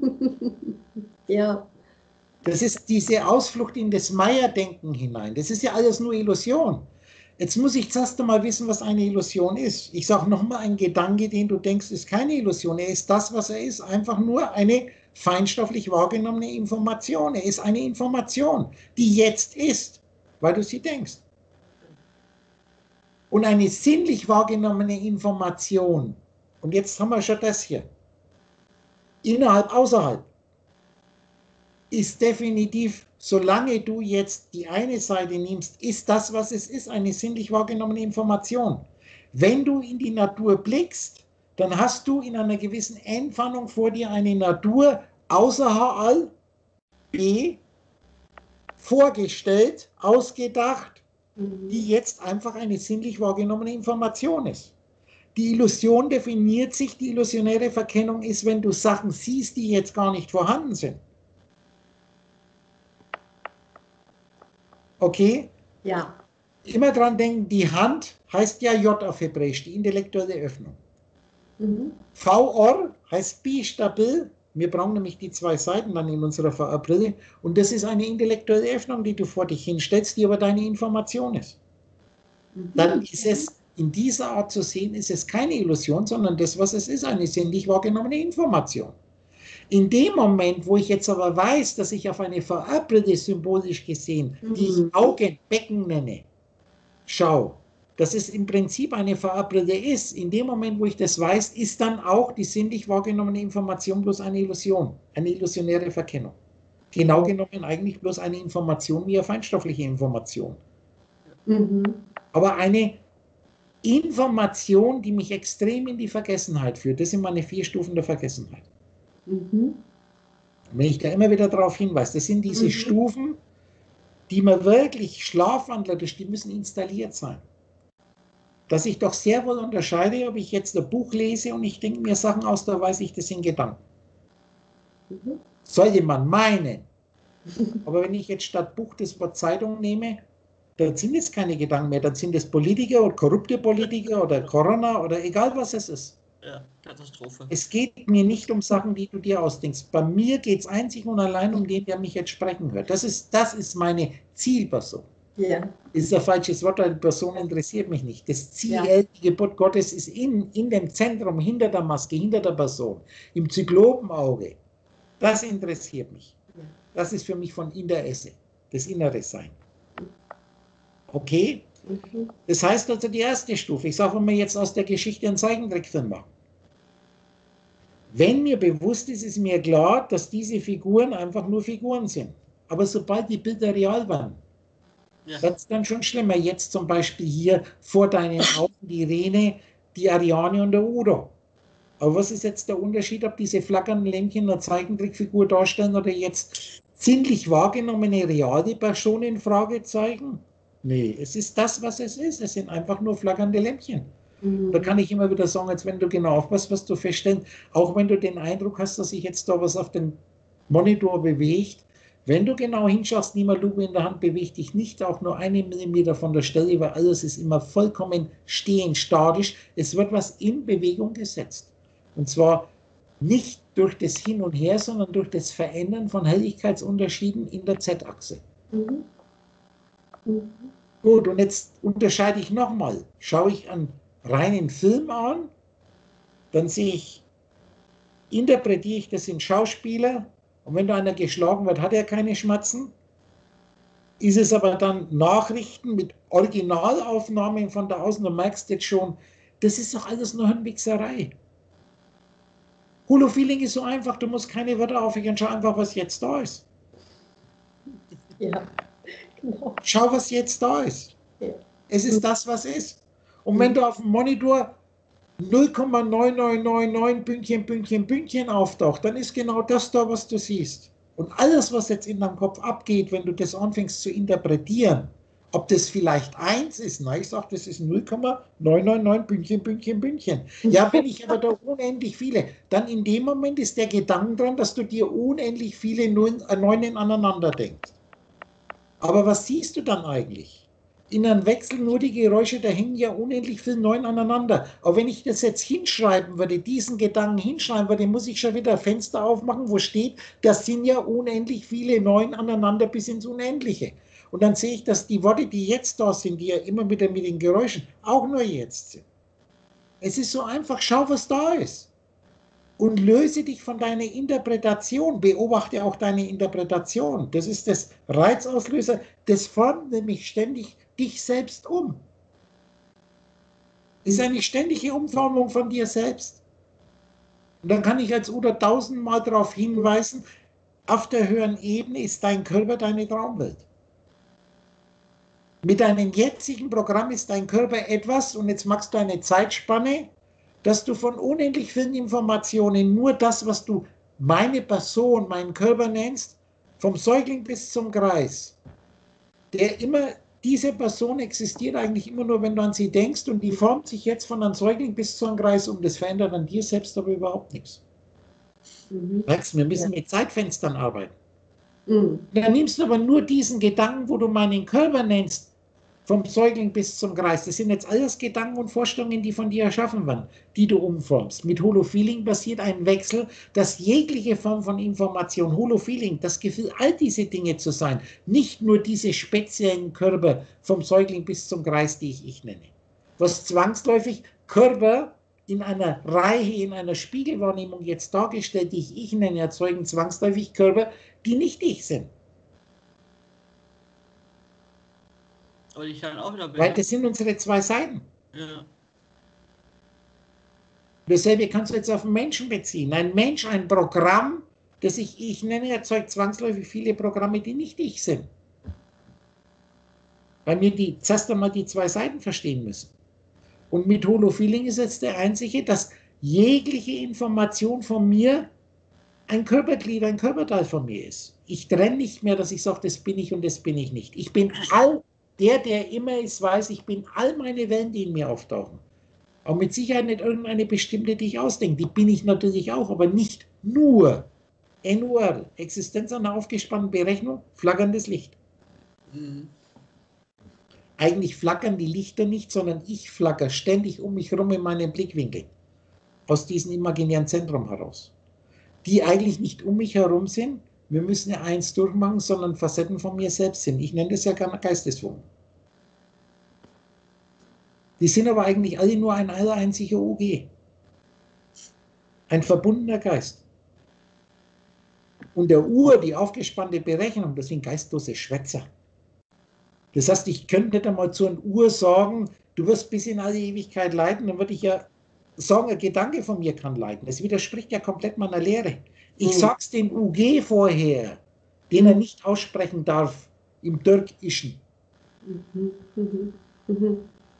Ja. Das ist diese Ausflucht in das Maya-Denken hinein. Das ist ja alles nur Illusion. Jetzt muss ich zuerst einmal wissen, was eine Illusion ist. Ich sage nochmal, ein Gedanke, den du denkst, ist keine Illusion. Er ist das, was er ist. Einfach nur eine feinstofflich wahrgenommene Information. Er ist eine Information, die jetzt ist, weil du sie denkst. Und eine sinnlich wahrgenommene Information, und jetzt haben wir schon das hier, innerhalb, außerhalb, ist definitiv, solange du jetzt die eine Seite nimmst, ist das, was es ist, eine sinnlich wahrgenommene Information. Wenn du in die Natur blickst, dann hast du in einer gewissen Entfernung vor dir eine Natur außerhalb B vorgestellt, ausgedacht, die jetzt einfach eine sinnlich wahrgenommene Information ist. Die Illusion definiert sich, die illusionäre Verkennung ist, wenn du Sachen siehst, die jetzt gar nicht vorhanden sind. Okay? Ja. Immer dran denken, die Hand heißt ja J auf Hebräisch, die intellektuelle Öffnung. Mhm. V-Or heißt Bi stabil. Wir brauchen nämlich die zwei Seiten dann in unserer V R-Brille. Und das ist eine intellektuelle Öffnung, die du vor dich hinstellst, die aber deine Information ist. Mhm. Dann ist es in dieser Art zu sehen, ist es keine Illusion, sondern das, was es ist, eine sinnlich wahrgenommene Information. In dem Moment, wo ich jetzt aber weiß, dass ich auf eine V R-Brille symbolisch gesehen, mhm. die ich Augenbecken nenne, schau, dass es im Prinzip eine V R-Brille ist, in dem Moment, wo ich das weiß, ist dann auch die sinnlich wahrgenommene Information bloß eine Illusion, eine illusionäre Verkennung. Genau genommen eigentlich bloß eine Information wie eine feinstoffliche Information. Mhm. Aber eine Information, die mich extrem in die Vergessenheit führt. Das sind meine vier Stufen der Vergessenheit. Mhm. Wenn ich da immer wieder darauf hinweise, das sind diese Mhm. Stufen, die man wirklich schlafwandlerisch, die müssen installiert sein. Dass ich doch sehr wohl unterscheide, ob ich jetzt ein Buch lese und ich denke mir Sachen aus, da weiß ich, das sind Gedanken. Mhm. Sollte man meinen. Aber wenn ich jetzt statt Buch das Wort Zeitung nehme, dann sind es keine Gedanken mehr, dann sind es Politiker oder korrupte Politiker oder Corona oder egal was es ist. Ja, Katastrophe. Es geht mir nicht um Sachen, die du dir ausdenkst. Bei mir geht es einzig und allein um den, der mich jetzt sprechen hört. Das ist, das ist meine Zielperson. Ja. Das ist ein falsches Wort, weil die Person interessiert mich nicht. Das Ziel, Ja. die Geburt Gottes ist in, in dem Zentrum, hinter der Maske, hinter der Person, im Zyklopenauge. Das interessiert mich. Das ist für mich von Interesse, das innere Sein. Okay? Mhm. Das heißt also die erste Stufe. Ich sage, wenn wir jetzt aus der Geschichte einen Zeichentrickfilm machen. Wenn mir bewusst ist, ist mir klar, dass diese Figuren einfach nur Figuren sind. Aber sobald die Bilder real waren, Ja. wird es dann schon schlimmer. Jetzt zum Beispiel hier vor deinen Augen die Rene, die Ariane und der Udo. Aber was ist jetzt der Unterschied, ob diese flackernden Lämpchen eine Zeichentrickfigur darstellen oder jetzt sinnlich wahrgenommene reale Personen? Fragezeichen? Nee, es ist das, was es ist. Es sind einfach nur flackernde Lämpchen. Mhm. Da kann ich immer wieder sagen, als wenn du genau aufpasst, was du feststellst, auch wenn du den Eindruck hast, dass sich jetzt da was auf dem Monitor bewegt, wenn du genau hinschaust, nimm eine Lupe in der Hand, bewegt dich nicht auch nur einen Millimeter von der Stelle, weil alles ist immer vollkommen stehend, statisch. Es wird was in Bewegung gesetzt. Und zwar nicht durch das Hin und Her, sondern durch das Verändern von Helligkeitsunterschieden in der Z-Achse. Mhm. Mhm. Gut, und jetzt unterscheide ich nochmal. Schaue ich einen reinen Film an, dann sehe ich, interpretiere ich das in Schauspieler, und wenn da einer geschlagen wird, hat er keine Schmerzen. Ist es aber dann Nachrichten mit Originalaufnahmen von da außen, du merkst jetzt schon, das ist doch alles nur Hirnwichserei. Holo-Feeling ist so einfach, du musst keine Wörter aufhören, schau einfach, was jetzt da ist. Ja, genau. Schau, was jetzt da ist. Ja. Es ist das, was ist. Und wenn du auf dem Monitor null Komma neun neun neun neun Pünktchen, Pünktchen, Pünktchen auftaucht, dann ist genau das da, was du siehst. Und alles, was jetzt in deinem Kopf abgeht, wenn du das anfängst zu interpretieren, ob das vielleicht eins ist, na, ich sage, das ist null Komma neun neun neun Pünktchen, Pünktchen, Pünktchen. Ja, wenn ich aber da unendlich viele, dann in dem Moment ist der Gedanke dran, dass du dir unendlich viele Nullen, äh, Neunen aneinander denkst. Aber was siehst du dann eigentlich? In einem Wechsel nur die Geräusche, da hängen ja unendlich viele Neun aneinander. Aber wenn ich das jetzt hinschreiben würde, diesen Gedanken hinschreiben würde, muss ich schon wieder ein Fenster aufmachen, wo steht, das sind ja unendlich viele Neun aneinander bis ins Unendliche. Und dann sehe ich, dass die Worte, die jetzt da sind, die ja immer wieder mit den Geräuschen, auch nur jetzt sind. Es ist so einfach, schau, was da ist. Und löse dich von deiner Interpretation, beobachte auch deine Interpretation. Das ist das Reizauslöser, das formt nämlich ständig dich selbst um. Es ist eine ständige Umformung von dir selbst. Und dann kann ich als Udo tausendmal darauf hinweisen, auf der höheren Ebene ist dein Körper deine Traumwelt. Mit deinem jetzigen Programm ist dein Körper etwas, und jetzt machst du eine Zeitspanne, dass du von unendlich vielen Informationen nur das, was du meine Person, meinen Körper nennst, vom Säugling bis zum Greis, der immer, diese Person existiert eigentlich immer nur, wenn du an sie denkst, und die formt sich jetzt von einem Säugling bis zu einem Greis um. Das verändert an dir selbst aber überhaupt nichts. Mhm. Merkst, wir müssen Ja. mit Zeitfenstern arbeiten. Mhm. Dann nimmst du aber nur diesen Gedanken, wo du meinen Körper nennst, vom Säugling bis zum Greis. Das sind jetzt alles Gedanken und Vorstellungen, die von dir erschaffen werden, die du umformst. Mit Holo-Feeling passiert ein Wechsel, dass jegliche Form von Information, Holo-Feeling, das Gefühl, all diese Dinge zu sein, nicht nur diese speziellen Körper vom Säugling bis zum Greis, die ich ich nenne. Was zwangsläufig Körper in einer Reihe, in einer Spiegelwahrnehmung jetzt dargestellt, die ich ich nenne, erzeugen zwangsläufig Körper, die nicht ich sind. Aber ich kann auch wieder Weil bin. das sind unsere zwei Seiten. Ja. Dasselbe kannst du jetzt auf den Menschen beziehen. Ein Mensch, ein Programm, dass ich, ich nenne, erzeugt zwangsläufig viele Programme, die nicht ich sind. Weil wir die, zuerst einmal die zwei Seiten verstehen müssen. Und mit Holofeeling ist jetzt der einzige, dass jegliche Information von mir ein Körperglied, ein Körperteil von mir ist. Ich trenne nicht mehr, dass ich sage, das bin ich und das bin ich nicht. Ich bin all der, der immer ist, weiß, ich bin all meine Wellen, die in mir auftauchen. Aber mit Sicherheit nicht irgendeine bestimmte, die ich ausdenke. Die bin ich natürlich auch, aber nicht nur. N U R, Existenz einer aufgespannten Berechnung, flackerndes Licht. Mhm. Eigentlich flackern die Lichter nicht, sondern ich flacker ständig um mich herum in meinem Blickwinkel. Aus diesem imaginären Zentrum heraus. Die eigentlich nicht um mich herum sind, wir müssen ja eins durchmachen, sondern Facetten von mir selbst sind. Ich nenne das ja gerne Geistesform. Die sind aber eigentlich alle nur ein aller einziger O G. Ein verbundener Geist. Und der Ur, die aufgespannte Berechnung, das sind geistlose Schwätzer. Das heißt, ich könnte nicht einmal zu einem Ur sagen, du wirst bis in alle Ewigkeit leiden, dann würde ich ja sagen, ein Gedanke von mir kann leiden. Das widerspricht ja komplett meiner Lehre. Ich mhm. sag's dem U G vorher, den er nicht aussprechen darf, im Türkischen. Mhm. Mhm. Mhm.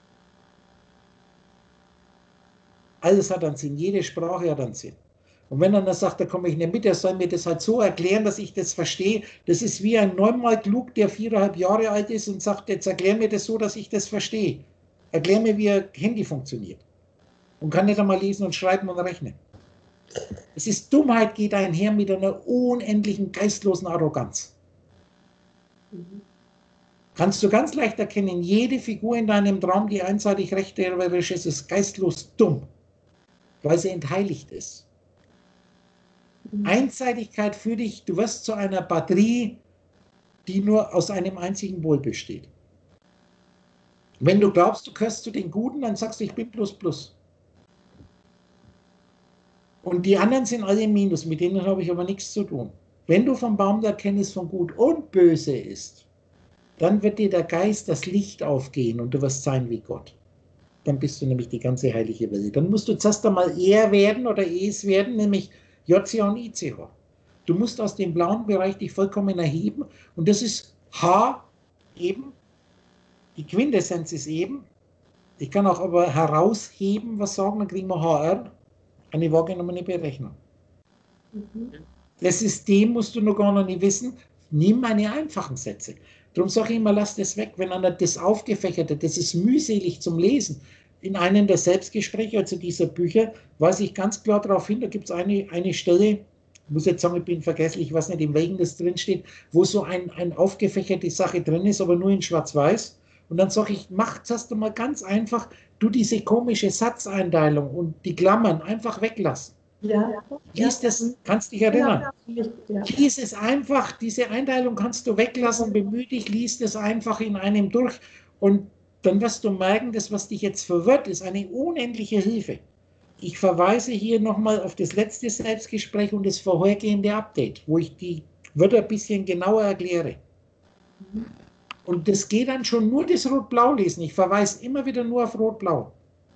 Alles hat einen Sinn, jede Sprache hat einen Sinn. Und wenn er dann sagt, da komme ich nicht mit, er soll mir das halt so erklären, dass ich das verstehe. Das ist wie ein neunmal klug, der viereinhalb Jahre alt ist und sagt, jetzt erklär mir das so, dass ich das verstehe. Erklär mir, wie ein Handy funktioniert. Und kann nicht einmal lesen und schreiben und rechnen. Es ist Dummheit, geht einher mit einer unendlichen geistlosen Arroganz. Mhm. Kannst du ganz leicht erkennen, jede Figur in deinem Traum, die einseitig rechthaberisch ist, ist geistlos dumm, weil sie entheiligt ist. Mhm. Einseitigkeit für dich, du wirst zu einer Batterie, die nur aus einem einzigen Pol besteht. Wenn du glaubst, du gehörst zu den Guten, dann sagst du, ich bin plus plus. Und die anderen sind alle im Minus, mit denen habe ich aber nichts zu tun. Wenn du vom Baum der Erkenntnis von Gut und Böse isst, dann wird dir der Geist, das Licht aufgehen und du wirst sein wie Gott. Dann bist du nämlich die ganze heilige Welt. Dann musst du zuerst einmal Er werden oder Es werden, nämlich J C H und I C H. Du musst aus dem blauen Bereich dich vollkommen erheben und das ist H eben, die Quintessenz ist eben. Ich kann auch aber herausheben was sagen, dann kriegen wir H R. Eine wahrgenommene Berechnung. Mhm. Das System musst du noch gar noch nicht wissen. Nimm meine einfachen Sätze. Darum sage ich immer, lass das weg. Wenn einer das Aufgefächerte, das ist mühselig zum Lesen. In einem der Selbstgespräche, also dieser Bücher, weise ich ganz klar darauf hin, da gibt es eine, eine Stelle, ich muss jetzt sagen, ich bin vergesslich, ich weiß nicht, in welchem das drin steht, wo so ein, ein aufgefächerte Sache drin ist, aber nur in Schwarz-Weiß. Und dann sage ich, mach das mal ganz einfach, du diese komische Satzeinteilung und die Klammern einfach weglassen. Ja. Lies das, kannst dich erinnern. Ja. Lies es einfach, diese Einteilung kannst du weglassen, bemühe dich, lies es einfach in einem durch und dann wirst du merken, das, was dich jetzt verwirrt, ist eine unendliche Hilfe. Ich verweise hier nochmal auf das letzte Selbstgespräch und das vorhergehende Update, wo ich die Wörter ein bisschen genauer erkläre. Mhm. Und das geht dann schon nur das Rot-Blau lesen. Ich verweise immer wieder nur auf Rot-Blau.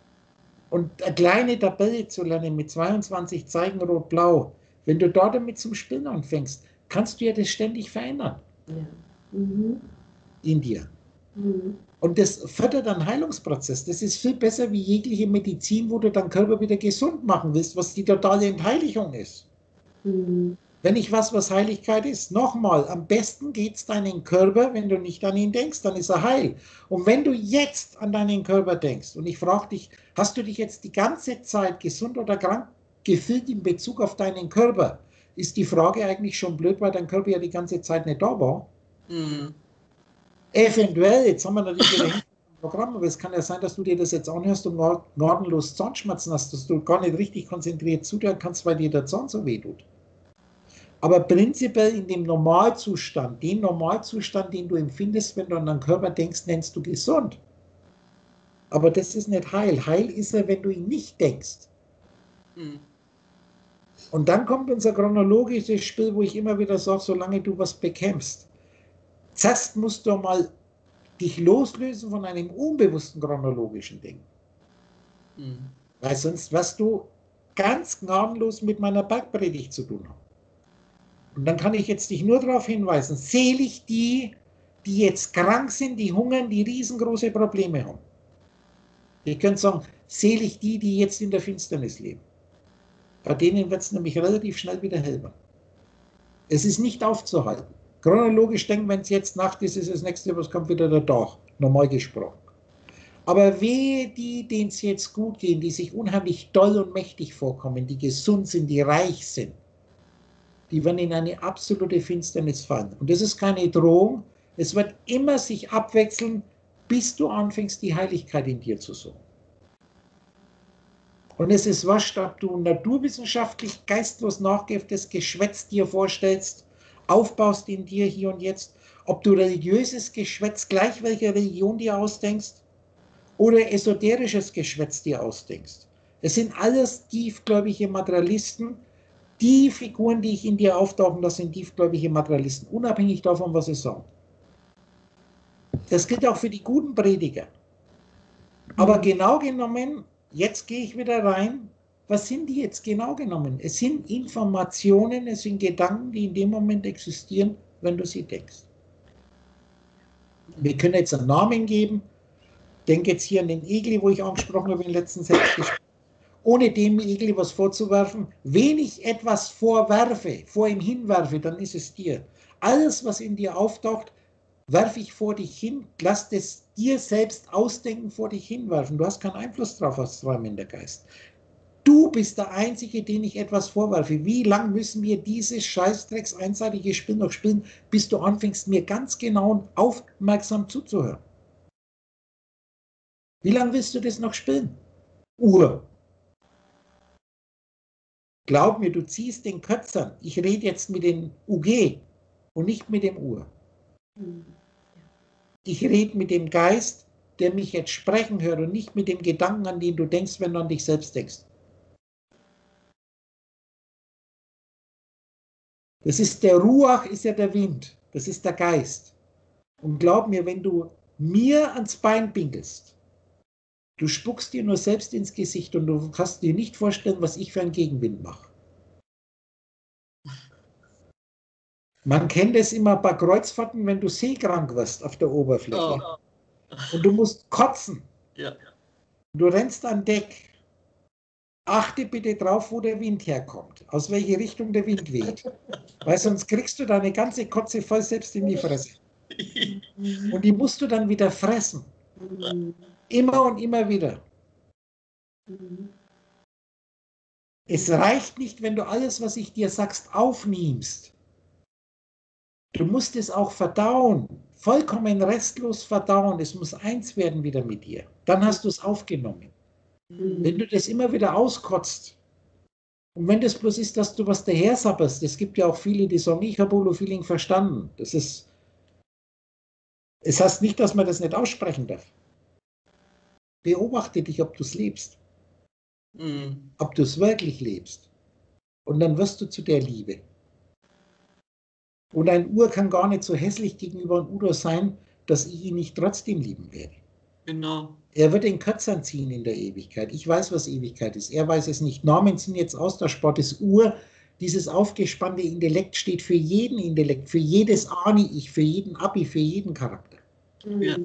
Und eine kleine Tabelle zu lernen mit zweiundzwanzig Zeichen Rot-Blau, wenn du da damit zum Spielen anfängst, kannst du ja das ständig verändern. Ja. Mhm. In dir. Mhm. Und das fördert einen Heilungsprozess. Das ist viel besser wie jegliche Medizin, wo du deinen Körper wieder gesund machen willst, was die totale Entheiligung ist. Mhm. Wenn ich was, was Heiligkeit ist, nochmal, am besten geht es deinen Körper, wenn du nicht an ihn denkst, dann ist er heil. Und wenn du jetzt an deinen Körper denkst, und ich frage dich, hast du dich jetzt die ganze Zeit gesund oder krank gefühlt in Bezug auf deinen Körper, ist die Frage eigentlich schon blöd, weil dein Körper ja die ganze Zeit nicht da war. Mhm. Eventuell, jetzt haben wir natürlich wieder ein Programm, aber es kann ja sein, dass du dir das jetzt anhörst und gnadenlos Zahnschmerzen hast, dass du gar nicht richtig konzentriert zuhören kannst, weil dir der Zahn so weh tut. Aber prinzipiell in dem Normalzustand, den Normalzustand, den du empfindest, wenn du an deinen Körper denkst, nennst du gesund. Aber das ist nicht Heil. Heil ist er, wenn du ihn nicht denkst. Mhm. Und dann kommt unser chronologisches Spiel, wo ich immer wieder sage, solange du was bekämpfst. Zuerst musst du mal dich loslösen von einem unbewussten chronologischen Ding. Mhm. Weil sonst wirst du ganz gnadenlos mit meiner Bergpredigt zu tun haben. Und dann kann ich jetzt dich nur darauf hinweisen, selig die, die jetzt krank sind, die hungern, die riesengroße Probleme haben. Ich könnte sagen, selig die, die jetzt in der Finsternis leben. Bei denen wird es nämlich relativ schnell wieder hell werden. Es ist nicht aufzuhalten. Chronologisch denken, wenn es jetzt Nacht ist, ist das nächste, was kommt, wieder der Tag, normal gesprochen. Aber wehe die, denen es jetzt gut geht, die sich unheimlich doll und mächtig vorkommen, die gesund sind, die reich sind, die werden in eine absolute Finsternis fallen. Und das ist keine Drohung, es wird immer sich abwechseln, bis du anfängst, die Heiligkeit in dir zu suchen. Und es ist wurscht, ob du naturwissenschaftlich geistlos nachgeheftes Geschwätz dir vorstellst, aufbaust in dir hier und jetzt, ob du religiöses Geschwätz gleich welcher Religion dir ausdenkst oder esoterisches Geschwätz dir ausdenkst. Es sind alles tiefgläubige Materialisten. Die Figuren, die ich in dir auftauchen, das sind tiefgläubige Materialisten, unabhängig davon, was sie sagen. Das gilt auch für die guten Prediger. Aber genau genommen, jetzt gehe ich wieder rein, was sind die jetzt genau genommen? Es sind Informationen, es sind Gedanken, die in dem Moment existieren, wenn du sie denkst. Wir können jetzt einen Namen geben. Denke jetzt hier an den Egli, wo ich angesprochen habe in den letzten Selbstgesprächen. Ohne dem Egli was vorzuwerfen. Wenn ich etwas vorwerfe, vor ihm hinwerfe, dann ist es dir. Alles, was in dir auftaucht, werfe ich vor dich hin, lass es dir selbst ausdenken, vor dich hinwerfen. Du hast keinen Einfluss drauf als träumender Geist. Du bist der Einzige, den ich etwas vorwerfe. Wie lange müssen wir dieses Scheißdrecks einseitige Spiel noch spielen, bis du anfängst, mir ganz genau und aufmerksam zuzuhören? Wie lange willst du das noch spielen? Uhr. Glaub mir, du ziehst den Kötzern. Ich rede jetzt mit dem U G und nicht mit dem Uhr. Ich rede mit dem Geist, der mich jetzt sprechen hört und nicht mit dem Gedanken, an den du denkst, wenn du an dich selbst denkst. Das ist der Ruach, ist ja der Wind. Das ist der Geist. Und glaub mir, wenn du mir ans Bein pinkelst, du spuckst dir nur selbst ins Gesicht und du kannst dir nicht vorstellen, was ich für einen Gegenwind mache. Man kennt es immer bei Kreuzfahrten, wenn du seekrank wirst auf der Oberfläche. Oh. Und du musst kotzen. Ja. Du rennst an Deck. Achte bitte drauf, wo der Wind herkommt, aus welche Richtung der Wind weht. Weil sonst kriegst du deine ganze Kotze voll selbst in die Fresse. Und die musst du dann wieder fressen. Immer und immer wieder. Es reicht nicht, wenn du alles, was ich dir sagst, aufnimmst. Du musst es auch verdauen. Vollkommen restlos verdauen. Es muss eins werden wieder mit dir. Dann hast du es aufgenommen. Wenn du das immer wieder auskotzt, und wenn das bloß ist, dass du was daher sabberst, es gibt ja auch viele, die sagen, ich habe Holo-Feeling verstanden. Das ist, es heißt nicht, dass man das nicht aussprechen darf. Beobachte dich, ob du es lebst. Mhm. Ob du es wirklich lebst. Und dann wirst du zu der Liebe. Und ein Ur kann gar nicht so hässlich gegenüber einem Udo sein, dass ich ihn nicht trotzdem lieben werde. Genau. Er wird den Kötzern ziehen in der Ewigkeit. Ich weiß, was Ewigkeit ist. Er weiß es nicht. Namen sind jetzt austauschbar. Das Ur, dieses aufgespannte Intellekt steht für jeden Intellekt, für jedes Ani-Ich, für jeden Abi, für jeden Charakter. Ja.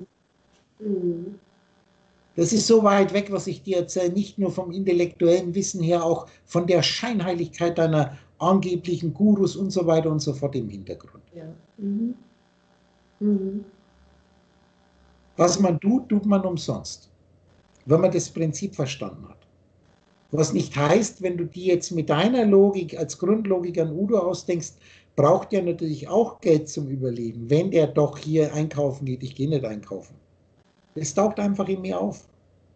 Das ist so weit weg, was ich dir erzähle, nicht nur vom intellektuellen Wissen her, auch von der Scheinheiligkeit deiner angeblichen Gurus und so weiter und so fort im Hintergrund. Ja. Mhm. Mhm. Was man tut, tut man umsonst, wenn man das Prinzip verstanden hat. Was nicht heißt, wenn du dir jetzt mit deiner Logik als Grundlogik an Udo ausdenkst, braucht er natürlich auch Geld zum Überleben, wenn der doch hier einkaufen geht. Ich gehe nicht einkaufen. Das taucht einfach in mir auf.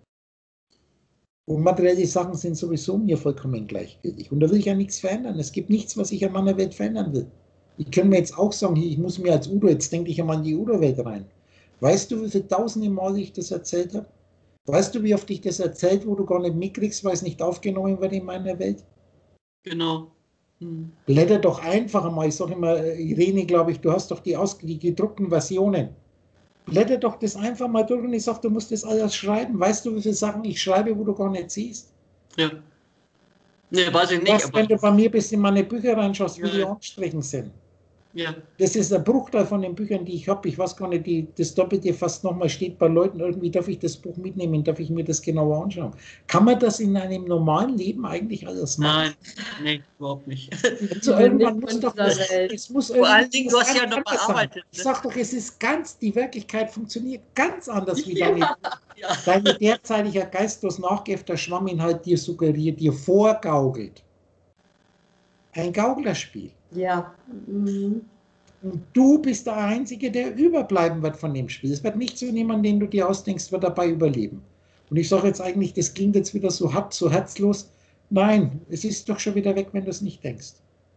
Und materielle Sachen sind sowieso mir vollkommen gleichgültig. Und da will ich ja nichts verändern. Es gibt nichts, was ich an meiner Welt verändern will. Ich kann mir jetzt auch sagen, ich muss mir als Udo, jetzt denke ich einmal in die Udo-Welt rein. Weißt du, wie viele tausende Mal ich das erzählt habe? Weißt du, wie oft ich das erzählt, wo du gar nicht mitkriegst, weil es nicht aufgenommen wird in meiner Welt? Genau. Hm. Blätter doch einfach einmal. Ich sage immer, Irene, glaube ich, du hast doch die, aus, die gedruckten Versionen. Blätter doch das einfach mal durch und ich sage, du musst das alles schreiben. Weißt du, wie viele Sachen ich schreibe, wo du gar nicht siehst? Ja. Nee, weiß ich nicht. Was, Aber wenn du bei mir bis in meine Bücher reinschaust, wie Ja. die angestrichen sind. ja, Das ist ein Bruchteil von den Büchern, die ich habe. Ich weiß gar nicht, die, das Doppelte fast nochmal steht bei Leuten, irgendwie darf ich das Buch mitnehmen, darf ich mir das genauer anschauen. Kann man das in einem normalen Leben eigentlich alles machen? nein, nee, überhaupt nicht. Also Nein, irgendwann nicht muss von doch dieser das, Welt. es muss Vor allen irgendwie Dingen, du hast ja ganz noch anders sein. bearbeitet. Ich Ne? sag doch, es ist ganz, die Wirklichkeit funktioniert ganz anders, wie Ja. deine, Ja. deine derzeitiger geistlos nachgeäffter Schwamminhalt dir suggeriert, dir vorgaukelt. Ein Gauklerspiel. Ja. Mhm. Und du bist der Einzige, der überbleiben wird von dem Spiel. Es wird nicht so jemand, den du dir ausdenkst, wird dabei überleben. Und ich sage jetzt eigentlich, das klingt jetzt wieder so hart, so herzlos. Nein, es ist doch schon wieder weg, wenn du es nicht denkst.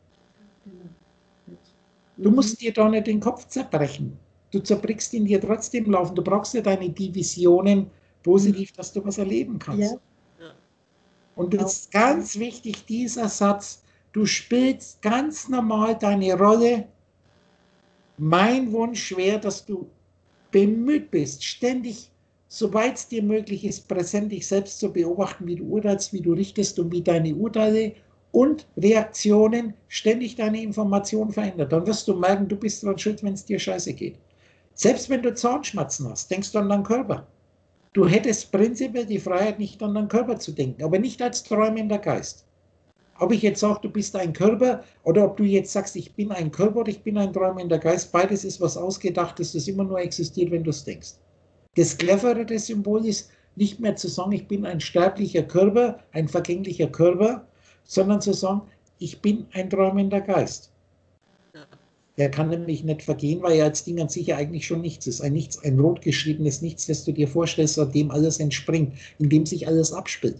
Du musst dir da nicht den Kopf zerbrechen. Du zerbrichst ihn dir trotzdem laufen. Du brauchst ja deine Divisionen positiv, dass du was erleben kannst. Ja. Ja. Und das ist ganz wichtig, dieser Satz. Du spielst ganz normal deine Rolle. Mein Wunsch wäre, dass du bemüht bist, ständig, soweit es dir möglich ist, präsent dich selbst zu beobachten, wie du urteilst, wie du richtest und wie deine Urteile und Reaktionen ständig deine Informationen verändern. Dann wirst du merken, du bist daran schuld, wenn es dir scheiße geht. Selbst wenn du Zahnschmerzen hast, denkst du an deinen Körper. Du hättest prinzipiell die Freiheit, nicht an deinen Körper zu denken, aber nicht als träumender Geist. Ob ich jetzt sage, du bist ein Körper, oder ob du jetzt sagst, ich bin ein Körper oder ich bin ein träumender Geist, beides ist was Ausgedachtes, das immer nur existiert, wenn du es denkst. Das cleverere Symbol ist, nicht mehr zu sagen, ich bin ein sterblicher Körper, ein vergänglicher Körper, sondern zu sagen, ich bin ein träumender Geist. Ja. Der kann nämlich nicht vergehen, weil er als Ding an sich ja eigentlich schon nichts ist. Ein Nichts, ein rot geschriebenes Nichts, das du dir vorstellst, aus dem alles entspringt, in dem sich alles abspielt.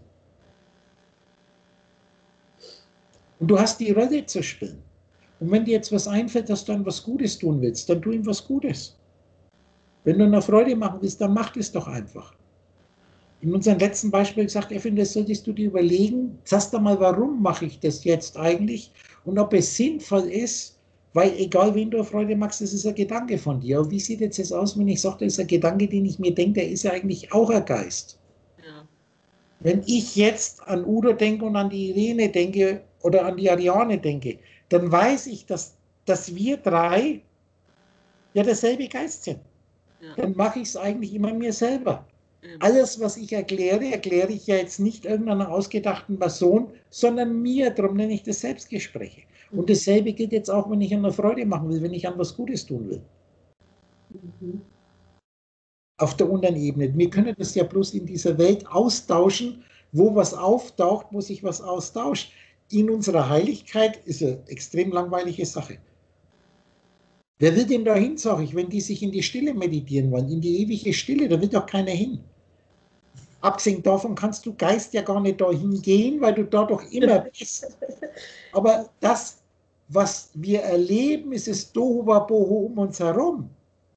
Und du hast die Rolle zu spielen. Und wenn dir jetzt was einfällt, dass du dann was Gutes tun willst, dann tu ihm was Gutes. Wenn du eine Freude machen willst, dann mach das doch einfach. In unserem letzten Beispiel gesagt, Effin, das solltest du dir überlegen, sagst du mal, warum mache ich das jetzt eigentlich und ob es sinnvoll ist, weil egal wen du Freude machst, das ist ein Gedanke von dir. Aber wie sieht jetzt das aus, wenn ich sage, das ist ein Gedanke, den ich mir denke, der ist ja eigentlich auch ein Geist. Ja. Wenn ich jetzt an Udo denke und an die Irene denke oder an die Ariane denke, dann weiß ich, dass, dass wir drei ja derselbe Geist sind. Ja. Dann mache ich es eigentlich immer mir selber. Eben. Alles, was ich erkläre, erkläre ich ja jetzt nicht irgendeiner ausgedachten Person, sondern mir. Darum nenne ich das Selbstgespräche. Und dasselbe gilt jetzt auch, wenn ich an einer Freude machen will, wenn ich an was Gutes tun will. Mhm. Auf der unteren Ebene. Wir können das ja bloß in dieser Welt austauschen, wo was auftaucht, wo sich was austauscht. In unserer Heiligkeit ist eine extrem langweilige Sache. Wer will denn da hin, sage ich, wenn die sich in die Stille meditieren wollen, in die ewige Stille, da will doch keiner hin. Abgesehen davon kannst du Geist ja gar nicht dahin gehen, weil du da doch immer bist. Aber das, was wir erleben, ist das Tohuwabohu um uns herum.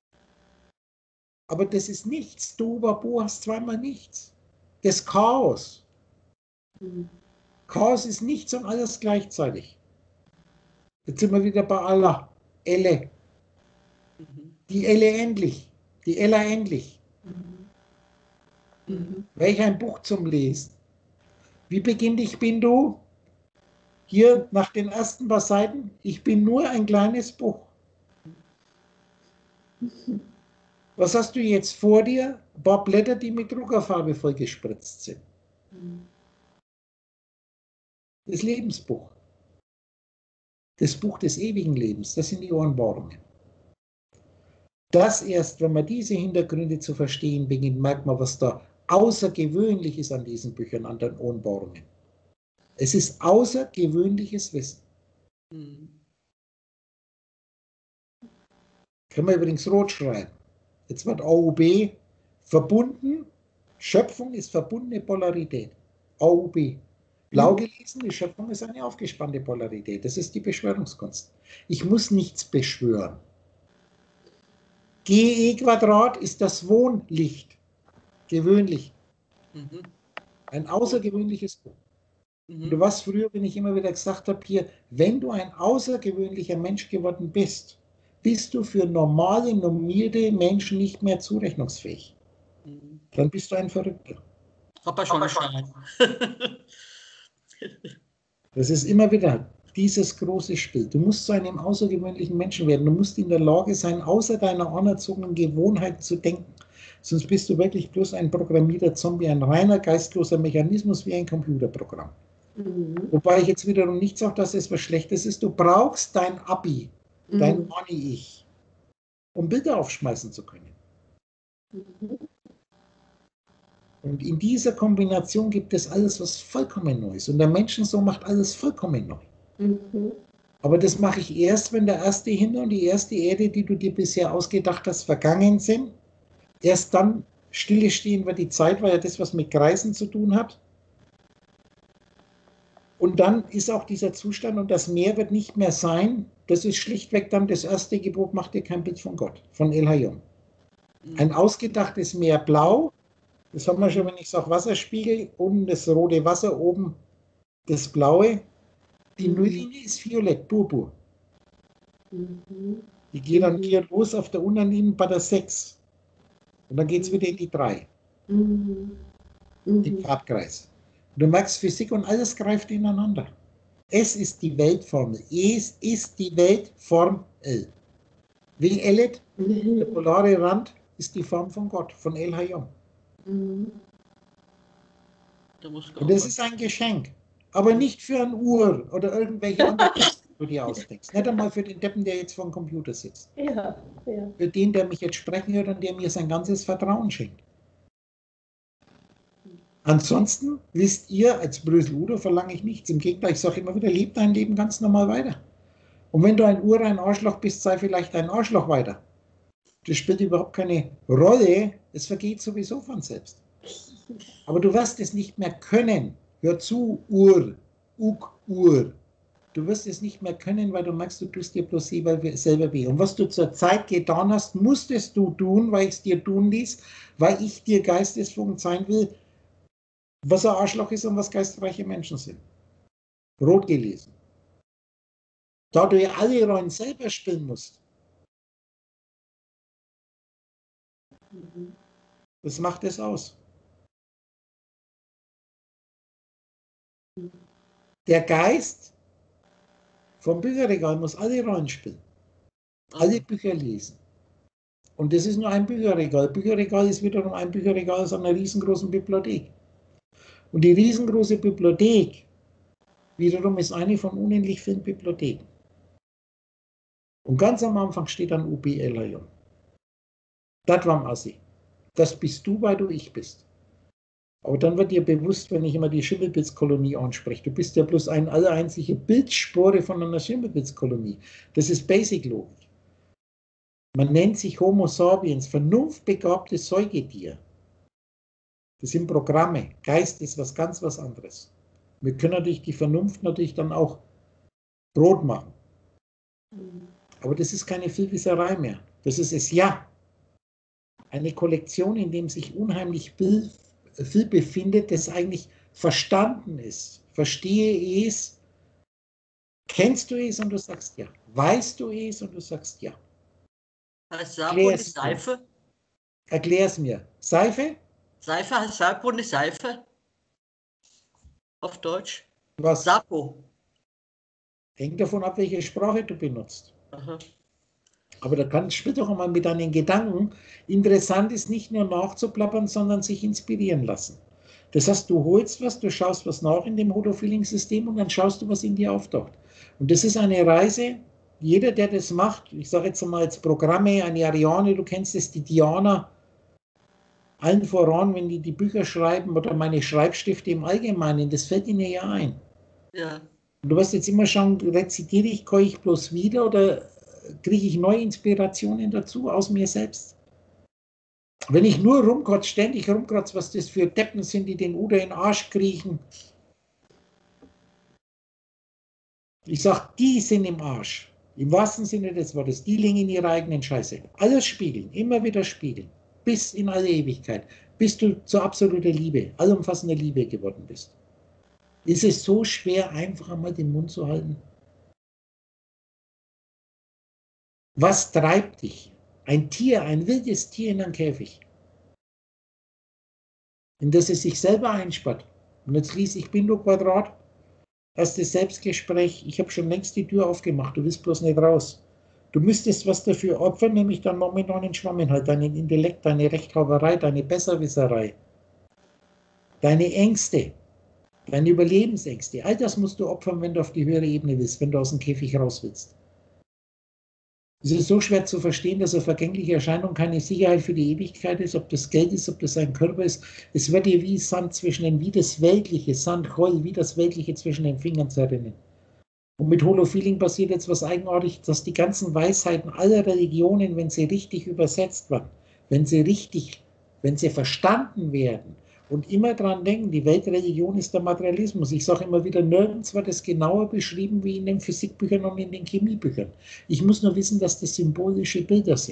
Aber das ist nichts. Tohuwabohu hast zweimal nichts. Das Chaos. Mhm. Chaos ist nichts und alles gleichzeitig. Jetzt sind wir wieder bei Allah. Elle. Mhm. Die Elle endlich. Die Ella endlich. Mhm. Welch ein Buch zum Lesen. Wie beginnt Ich bin du? Hier nach den ersten paar Seiten. Ich bin nur ein kleines Buch. Was hast du jetzt vor dir? Ein paar Blätter, die mit Druckerfarbe vollgespritzt sind. Das Lebensbuch. Das Buch des ewigen Lebens. Das sind die Ohrenbohrungen. Das erst, wenn man diese Hintergründe zu verstehen beginnt, merkt man, was da außergewöhnlich ist an diesen Büchern, an den Ohrenbohrungen. Es ist außergewöhnliches Wissen. Mhm. Können wir übrigens rot schreiben. Jetzt wird A U B verbunden. Schöpfung ist verbundene Polarität. A U B. Blau gelesen, die Schöpfung ist eine aufgespannte Polarität. Das ist die Beschwörungskunst. Ich muss nichts beschwören. G E Quadrat ist das Wohnlicht. Gewöhnlich. Mhm. Ein außergewöhnliches Buch. Mhm. Und du weißt früher, wenn ich immer wieder gesagt habe, hier, wenn du ein außergewöhnlicher Mensch geworden bist, bist du für normale, normierte Menschen nicht mehr zurechnungsfähig. Mhm. Dann bist du ein Verrückter. Hab ja schon einen Schein. Das ist immer wieder dieses große Spiel. Du musst zu einem außergewöhnlichen Menschen werden. Du musst in der Lage sein, außer deiner anerzogenen Gewohnheit zu denken. Sonst bist du wirklich bloß ein programmierter Zombie, ein reiner geistloser Mechanismus wie ein Computerprogramm. Mhm. Wobei ich jetzt wiederum nicht sage, dass es was Schlechtes ist. Du brauchst dein Abi, mhm. dein Money-Ich, um Bilder aufschmeißen zu können. Mhm. Und in dieser Kombination gibt es alles, was vollkommen neu ist. Und der Menschensohn macht alles vollkommen neu. Mhm. Aber das mache ich erst, wenn der erste Himmel und die erste Erde, die du dir bisher ausgedacht hast, vergangen sind. Erst dann stille stehen wird die Zeit, weil ja das, was mit Kreisen zu tun hat. Und dann ist auch dieser Zustand und das Meer wird nicht mehr sein. Das ist schlichtweg dann das erste Gebot, mach dir kein Bild von Gott, von El Hayom. Ein ausgedachtes Meer blau. Das haben wir schon, wenn ich sage Wasserspiegel, unten das rote Wasser, oben das blaue. Die mhm. Nulllinie ist violett, purpur. Mhm. Die geht dann hier los auf der Unterlinie bei der sechs. Und dann geht es wieder in die drei. Mhm. Mhm. Die Pfadkreis. Und du merkst, Physik und alles greift ineinander. S ist die Weltformel. Es ist die Weltformel. Wie Elet, mhm. der polare Rand, ist die Form von Gott, von El Hayom. Mhm. Und das ist ein Geschenk. Aber nicht für ein Uhr oder irgendwelche anderen, die du dir ausdenkst. Nicht einmal für den Deppen, der jetzt vor dem Computer sitzt. Ja, ja. Für den, der mich jetzt sprechen hört und der mir sein ganzes Vertrauen schenkt. Ansonsten, wisst ihr, als Brösel-Udo verlange ich nichts. Im Gegenteil, ich sage immer wieder, lebe dein Leben ganz normal weiter. Und wenn du ein Uhr, ein Arschloch bist, sei vielleicht ein Arschloch weiter. Das spielt überhaupt keine Rolle. Es vergeht sowieso von selbst. Aber du wirst es nicht mehr können. Hör zu, Uhr, Uk, Uhr. Du wirst es nicht mehr können, weil du merkst, du tust dir bloß selber weh. Und was du zur Zeit getan hast, musstest du tun, weil ich es dir tun ließ, weil ich dir Geistesfunken sein will, was ein Arschloch ist und was geistreiche Menschen sind. Rot gelesen. Da du ja alle Rollen selber spielen musst. Das macht es aus. Der Geist vom Bücherregal muss alle Rollen spielen. Alle Bücher lesen. Und das ist nur ein Bücherregal. Bücherregal ist wiederum ein Bücherregal aus einer riesengroßen Bibliothek. Und die riesengroße Bibliothek wiederum ist eine von unendlich vielen Bibliotheken. Und ganz am Anfang steht dann U B El Hayom. Das war Assi. Das bist du, weil du ich bist. Aber dann wird dir bewusst, wenn ich immer die Schimmelpilzkolonie anspreche, du bist ja bloß eine allereinzige Bildspore von einer Schimmelpilzkolonie. Das ist Basic-Logik. Man nennt sich Homo sapiens, vernunftbegabtes Säugetier. Das sind Programme. Geist ist was ganz was anderes. Wir können natürlich die Vernunft natürlich dann auch Brot machen. Aber das ist keine Vielwisserei mehr. Das ist es ja. Eine Kollektion, in dem sich unheimlich viel, viel befindet, das eigentlich verstanden ist. Verstehe es, kennst du es und du sagst ja. Weißt du es und du sagst ja. Heißt Sapo nicht Seife? Erklär es mir. Seife? Seife heißt Sapo nicht Seife? Auf Deutsch? Was? Sapo. Hängt davon ab, welche Sprache du benutzt. Aha. Aber da kann, spiel doch einmal mit deinen Gedanken. Interessant ist nicht nur nachzuplappern, sondern sich inspirieren lassen. Das heißt, du holst was, du schaust was nach in dem Holo-Feeling-System und dann schaust du, was in dir auftaucht. Und das ist eine Reise, jeder, der das macht, ich sage jetzt einmal als Programme, eine Ariane, du kennst es, die Diana, allen voran, wenn die die Bücher schreiben oder meine Schreibstifte im Allgemeinen, das fällt ihnen ja ein. Ja. Und du wirst jetzt immer schauen, rezitiere ich, kann ich bloß wieder oder kriege ich neue Inspirationen dazu aus mir selbst. Wenn ich nur rumkratze, ständig rumkratze, was das für Deppen sind, die den Udo in den Arsch kriechen. Ich sage, die sind im Arsch. Im wahrsten Sinne des Wortes. Die liegen in ihrer eigenen Scheiße. Alles spiegeln, immer wieder spiegeln. Bis in alle Ewigkeit. Bis du zur absoluten Liebe, allumfassender Liebe geworden bist. Ist es so schwer, einfach einmal den Mund zu halten? Was treibt dich? Ein Tier, ein wildes Tier in einem Käfig, in das es sich selber einsperrt. Und jetzt liest ich Bindu Quadrat Erstes Selbstgespräch, ich habe schon längst die Tür aufgemacht, du willst bloß nicht raus. Du müsstest was dafür opfern, nämlich dann momentan den Schwammenhalt, deinen Intellekt, deine Rechthaberei, deine Besserwisserei, deine Ängste, deine Überlebensängste. All das musst du opfern, wenn du auf die höhere Ebene willst, wenn du aus dem Käfig raus willst. Es ist so schwer zu verstehen, dass eine vergängliche Erscheinung keine Sicherheit für die Ewigkeit ist, ob das Geld ist, ob das ein Körper ist. Es wird dir wie Sand zwischen den, wie das Weltliche, Sand, Heu, wie das Weltliche zwischen den Fingern zerrinnen. Und mit Holofeeling passiert jetzt was Eigenartiges, dass die ganzen Weisheiten aller Religionen, wenn sie richtig übersetzt werden, wenn sie richtig, wenn sie verstanden werden und immer dran denken, die Weltreligion ist der Materialismus. Ich sage immer wieder, nirgends wird es genauer beschrieben wie in den Physikbüchern und in den Chemiebüchern. Ich muss nur wissen, dass das symbolische Bilder sind.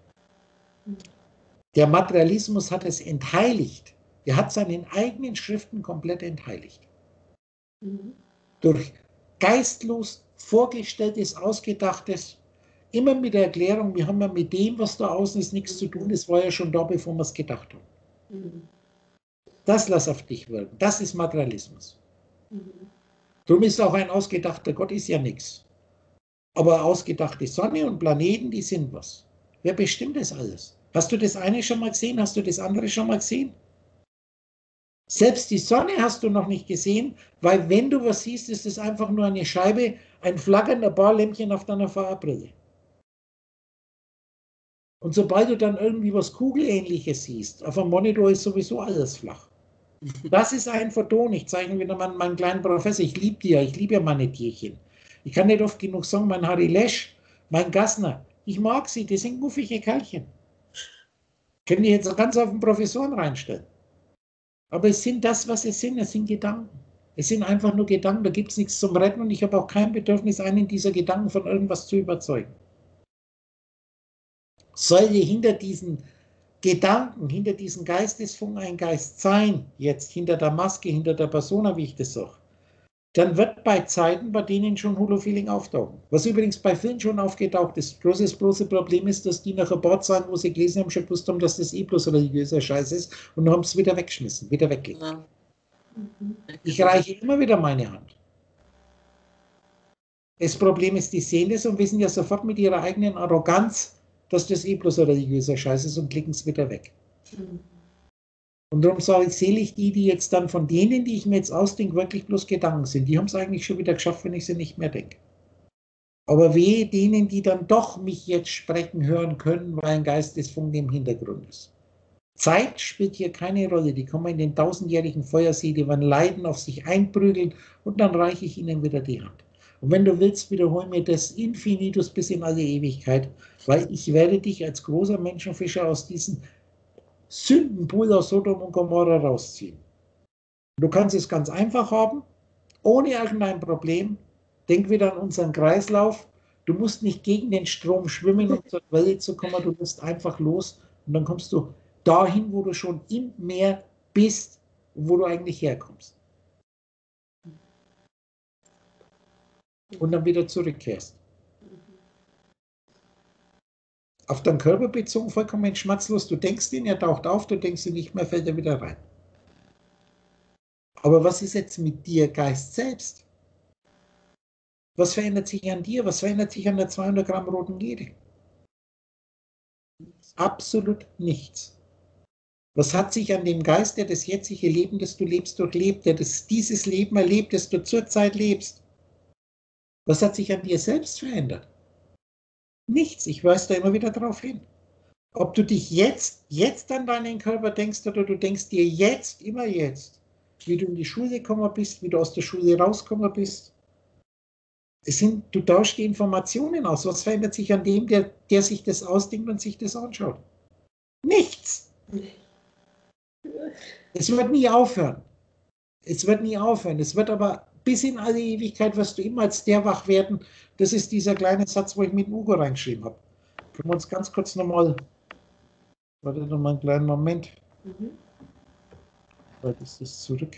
Der Materialismus hat es entheiligt. Er hat seinen eigenen Schriften komplett entheiligt. Mhm. Durch geistlos vorgestelltes, ausgedachtes, immer mit der Erklärung, wir haben ja mit dem, was da außen ist, nichts zu tun, das war ja schon da, bevor wir es gedacht haben. Mhm. Das lass auf dich wirken, das ist Materialismus. Mhm. Darum ist auch ein ausgedachter Gott ist ja nichts. Aber ausgedachte Sonne und Planeten, die sind was. Wer bestimmt das alles? Hast du das eine schon mal gesehen? Hast du das andere schon mal gesehen? Selbst die Sonne hast du noch nicht gesehen, weil wenn du was siehst, ist es einfach nur eine Scheibe, ein flackernder Barlämpchen auf deiner Fahrbrille. Und sobald du dann irgendwie was Kugelähnliches siehst, auf dem Monitor ist sowieso alles flach. Das ist ein Photon. Ich zeige wieder mal meinen kleinen Professor. Ich liebe die ja, ich liebe ja meine Tierchen. Ich kann nicht oft genug sagen, mein Harry Lesch, mein Gassner, ich mag sie, die sind muffige Kerlchen. Können die jetzt ganz auf den Professoren reinstellen. Aber es sind das, was es sind, es sind Gedanken. Es sind einfach nur Gedanken, da gibt es nichts zum Retten und ich habe auch kein Bedürfnis, einen dieser Gedanken von irgendwas zu überzeugen. Sollte hinter diesen Gedanken, hinter diesen Geistesfunken ein Geist sein, jetzt hinter der Maske, hinter der Persona, wie ich das sage, dann wird bei Zeiten, bei denen schon Holofeeling auftauchen. Was übrigens bei vielen schon aufgetaucht ist. Großes, große Problem ist, dass die nach ein paar Zeiten, wo sie gelesen haben, schon gewusst haben, dass das eh bloß religiöser Scheiß ist und haben es wieder weggeschmissen, wieder weggelegt. Ja. Ich reiche immer wieder meine Hand. Das Problem ist, die sehen das und wissen ja sofort mit ihrer eigenen Arroganz, dass das eh bloß ein religiöser Scheiß ist und klicken es wieder weg. Mhm. Und darum sage ich, selig die, die jetzt dann von denen, die ich mir jetzt ausdenke, wirklich bloß Gedanken sind. Die haben es eigentlich schon wieder geschafft, wenn ich sie nicht mehr denke. Aber wehe denen, die dann doch mich jetzt sprechen hören können, weil ein Geistesfunken im Hintergrund ist. Zeit spielt hier keine Rolle. Die kommen in den tausendjährigen Feuersee, die werden Leiden auf sich einprügeln und dann reiche ich ihnen wieder die Hand. Und wenn du willst, wiederhol mir das Infinitus bis in alle Ewigkeit, weil ich werde dich als großer Menschenfischer aus diesen Sündenpool aus Sodom und Gomorra rausziehen. Du kannst es ganz einfach haben, ohne irgendein Problem. Denk wieder an unseren Kreislauf. Du musst nicht gegen den Strom schwimmen, um zur Quelle zu kommen. Du lässt einfach los und dann kommst du dahin, wo du schon im Meer bist und wo du eigentlich herkommst. Und dann wieder zurückkehrst. Auf deinen Körper bezogen vollkommen schmerzlos. Du denkst ihn, er taucht auf, du denkst ihn nicht mehr, fällt er wieder rein. Aber was ist jetzt mit dir, Geist selbst? Was verändert sich an dir? Was verändert sich an der zweihundert Gramm roten Gede? Absolut nichts. Was hat sich an dem Geist, der das jetzige Leben, das du lebst, durchlebt, der das, dieses Leben erlebt, das du zurzeit lebst? Was hat sich an dir selbst verändert? Nichts. Ich weise da immer wieder darauf hin. Ob du dich jetzt, jetzt an deinen Körper denkst oder du denkst dir jetzt, immer jetzt, wie du in die Schule gekommen bist, wie du aus der Schule rausgekommen bist. Es sind, du tauschst die Informationen aus. Was verändert sich an dem, der, der sich das ausdenkt und sich das anschaut? Nichts. Es wird nie aufhören. Es wird nie aufhören. Es wird aber bis in alle Ewigkeit wirst du immer als der wach werden. Das ist dieser kleine Satz, wo ich mit Hugo reingeschrieben habe. Können wir uns ganz kurz nochmal, warte noch mal einen kleinen Moment. Mhm. Weil das ist zurück.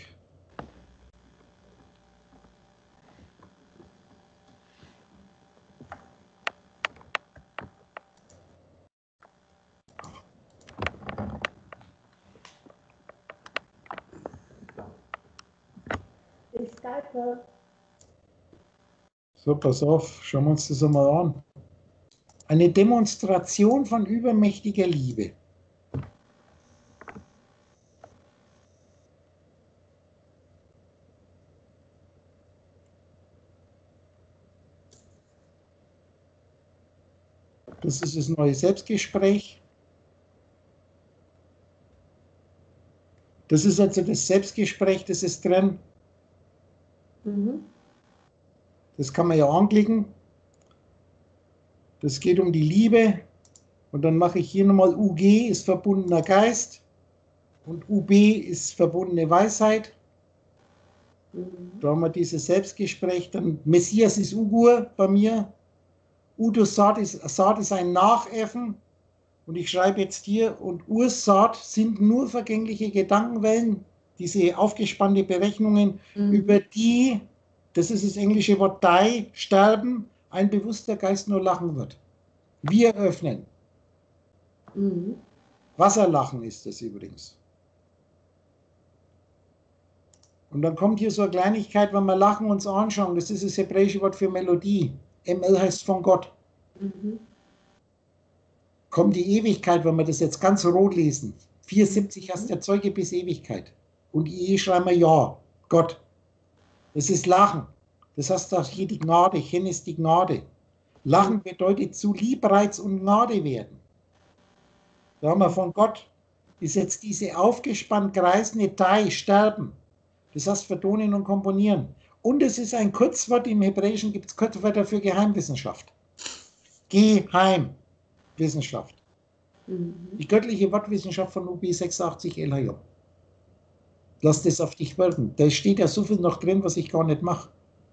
Ich Skype. So, pass auf, schauen wir uns das einmal an. Eine Demonstration von übermächtiger Liebe. Das ist das neue Selbstgespräch. Das ist also das Selbstgespräch, das ist drin. Mhm. Das kann man ja anklicken. Das geht um die Liebe. Und dann mache ich hier nochmal U G ist verbundener Geist und U B ist verbundene Weisheit. Mhm. Da haben wir dieses Selbstgespräch. Dann Messias ist Ugur bei mir. Udo Saat ist, Saat ist ein Nachäffen. Und ich schreibe jetzt hier, und Ursaat sind nur vergängliche Gedankenwellen, diese aufgespannte Berechnungen, Mhm. über die, das ist das englische Wort die, sterben, ein bewusster Geist nur lachen wird. Wir öffnen. Mhm. Wasserlachen ist das übrigens. Und dann kommt hier so eine Kleinigkeit, wenn wir lachen uns anschauen, das ist das hebräische Wort für Melodie. M L heißt von Gott. Mhm. Kommt die Ewigkeit, wenn wir das jetzt ganz rot lesen. vierundsiebzig hast der Zeuge bis Ewigkeit. Und I E schreiben wir ja, Gott. Das ist Lachen. Das heißt auch hier die Gnade, Chen ist die Gnade. Lachen bedeutet zu Liebreiz und Gnade werden. Da haben wir von Gott, ist jetzt diese aufgespannt kreisende Dai, sterben. Das heißt vertonen und komponieren. Und es ist ein Kurzwort, im Hebräischen gibt es Kurzwörter für Geheimwissenschaft. Geheimwissenschaft. Mhm. Die göttliche Wortwissenschaft von U B sechsundachtzig L H J. Lass das auf dich wirken. Da steht ja so viel noch drin, was ich gar nicht mache.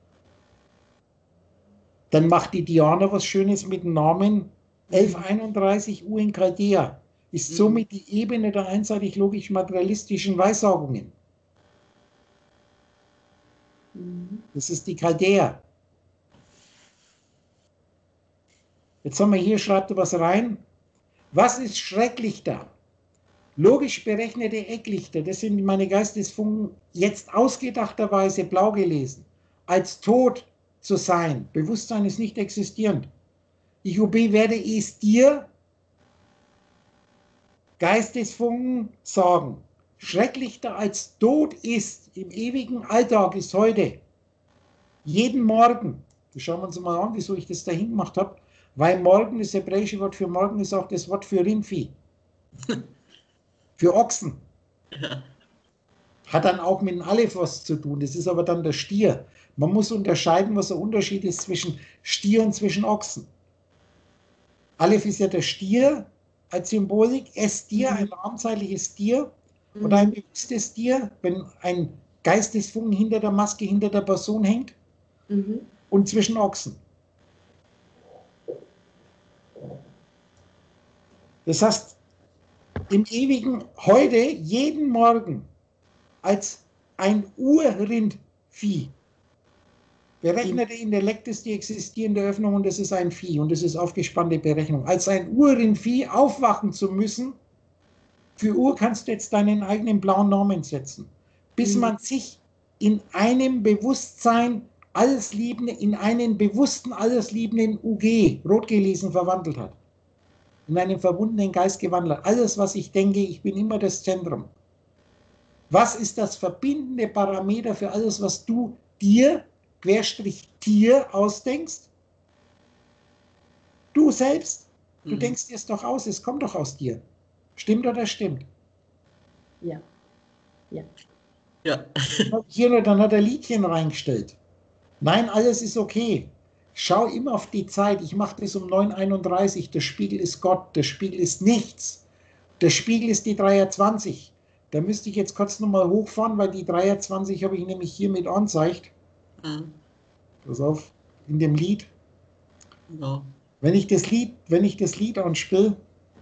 Dann macht die Diana was Schönes mit dem Namen elf einunddreißig U in Chaldea. Ist somit die Ebene der einseitig logisch-materialistischen Weissagungen. Mhm. Das ist die Chaldea. Jetzt haben wir hier, schreibt er was rein. Was ist schrecklich da? Logisch berechnete Ecklichter, das sind meine Geistesfunken, jetzt ausgedachterweise blau gelesen, als tot zu sein. Bewusstsein ist nicht existierend. Ich U B werde es dir, Geistesfunken, sagen. Schrecklicher als tot ist im ewigen Alltag ist heute. Jeden Morgen. Das schauen wir uns mal an, wieso ich das dahin gemacht habe. Weil morgen, das hebräische Wort für morgen ist auch das Wort für Rindvieh. Für Ochsen. Ja. Hat dann auch mit dem Aleph was zu tun. Das ist aber dann der Stier. Man muss unterscheiden, was der Unterschied ist zwischen Stier und zwischen Ochsen. Aleph ist ja der Stier als Symbolik. S-Stier, ein rahmenzeitliches Tier oder ein bewusstes Tier, wenn ein Geistesfunken hinter der Maske, hinter der Person hängt. Mhm. Und zwischen Ochsen. Das heißt, im ewigen heute, jeden Morgen, als ein Urrindvieh. Berechnete Intellekt ist die existierende Öffnung und das ist ein Vieh und das ist aufgespannte Berechnung. Als ein Urrindvieh aufwachen zu müssen, für Uhr kannst du jetzt deinen eigenen blauen Namen setzen, bis man sich in einem Bewusstsein alles Liebende, in einen bewussten alles Liebenden U G, rot gelesen, verwandelt hat. In einen verbundenen Geist gewandelt hat. Alles, was ich denke, ich bin immer das Zentrum. Was ist das verbindende Parameter für alles, was du dir, Querstrich Tier, ausdenkst? Du selbst. Du Mhm. denkst dir es doch aus, es kommt doch aus dir. Stimmt oder stimmt? Ja. Ja. Ja. Hier nur, dann hat er Liedchen reingestellt. Nein, alles ist okay. Schau immer auf die Zeit. Ich mache das um neun Uhr einunddreißig. Der Spiegel ist Gott. Der Spiegel ist nichts. Der Spiegel ist die dreihundertzwanzig. Da müsste ich jetzt kurz nochmal hochfahren, weil die dreihundertzwanzig habe ich nämlich hier mit angezeigt. Mhm. Pass auf, in dem Lied. Ja. Wenn ich das Lied, wenn ich das Lied anspiele,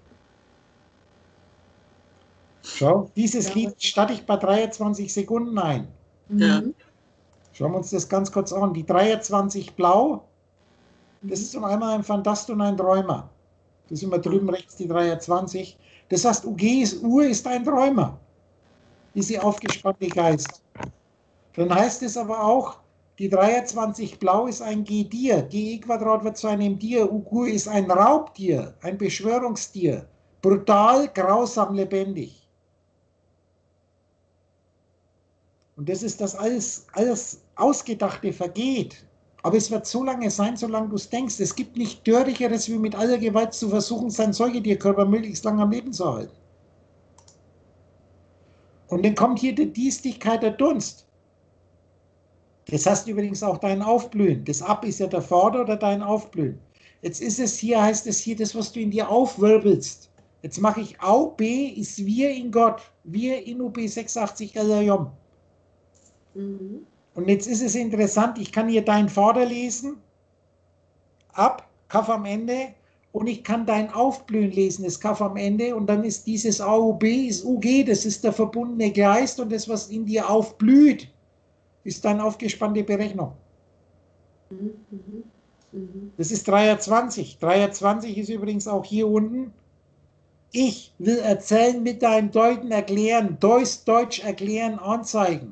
schau, dieses Ja. Lied starte ich bei dreiundzwanzig Sekunden ein. Ja. Mhm. Schauen wir uns das ganz kurz an. Die dreiundzwanzig blau, das ist um einmal ein Phantast und ein Träumer. Das ist immer drüben rechts die dreiundzwanzig. Das heißt, U G ist Uhr, ist ein Träumer. Diese aufgespannte Geist. Dann heißt es aber auch, Die dreiundzwanzig blau ist ein G-Dir. G E Quadrat wird zu einem Dir. Ugur ist ein Raubtier, ein Beschwörungstier. Brutal, grausam, lebendig. Und das ist das alles, alles Ausgedachte vergeht. Aber es wird so lange sein, solange du es denkst. Es gibt nicht Töricheres, wie mit aller Gewalt zu versuchen, seinen Säugetierkörper möglichst lange am Leben zu halten. Und dann kommt hier die Diestigkeit, der Dunst. Das heißt übrigens auch dein Aufblühen. Das Ab ist ja der Vorder- oder dein Aufblühen. Jetzt ist es hier, heißt es hier, das, was du in dir aufwirbelst. Jetzt mache ich Au, B ist wir in Gott. Wir in U B sechsundachtzig El Yom. Mhm. Und jetzt ist es interessant, ich kann hier dein Vorder lesen, Ab, Kaf am Ende, und ich kann dein Aufblühen lesen, das Kaf am Ende, und dann ist dieses A U B, ist U G, das ist der verbundene Geist, und das, was in dir aufblüht, ist dann aufgespannte Berechnung. Mhm. Mhm. Das ist dreiundzwanzig. dreiundzwanzig ist übrigens auch hier unten. Ich will erzählen, mit deinem Deuten erklären, Deutsch, Deutsch erklären, anzeigen.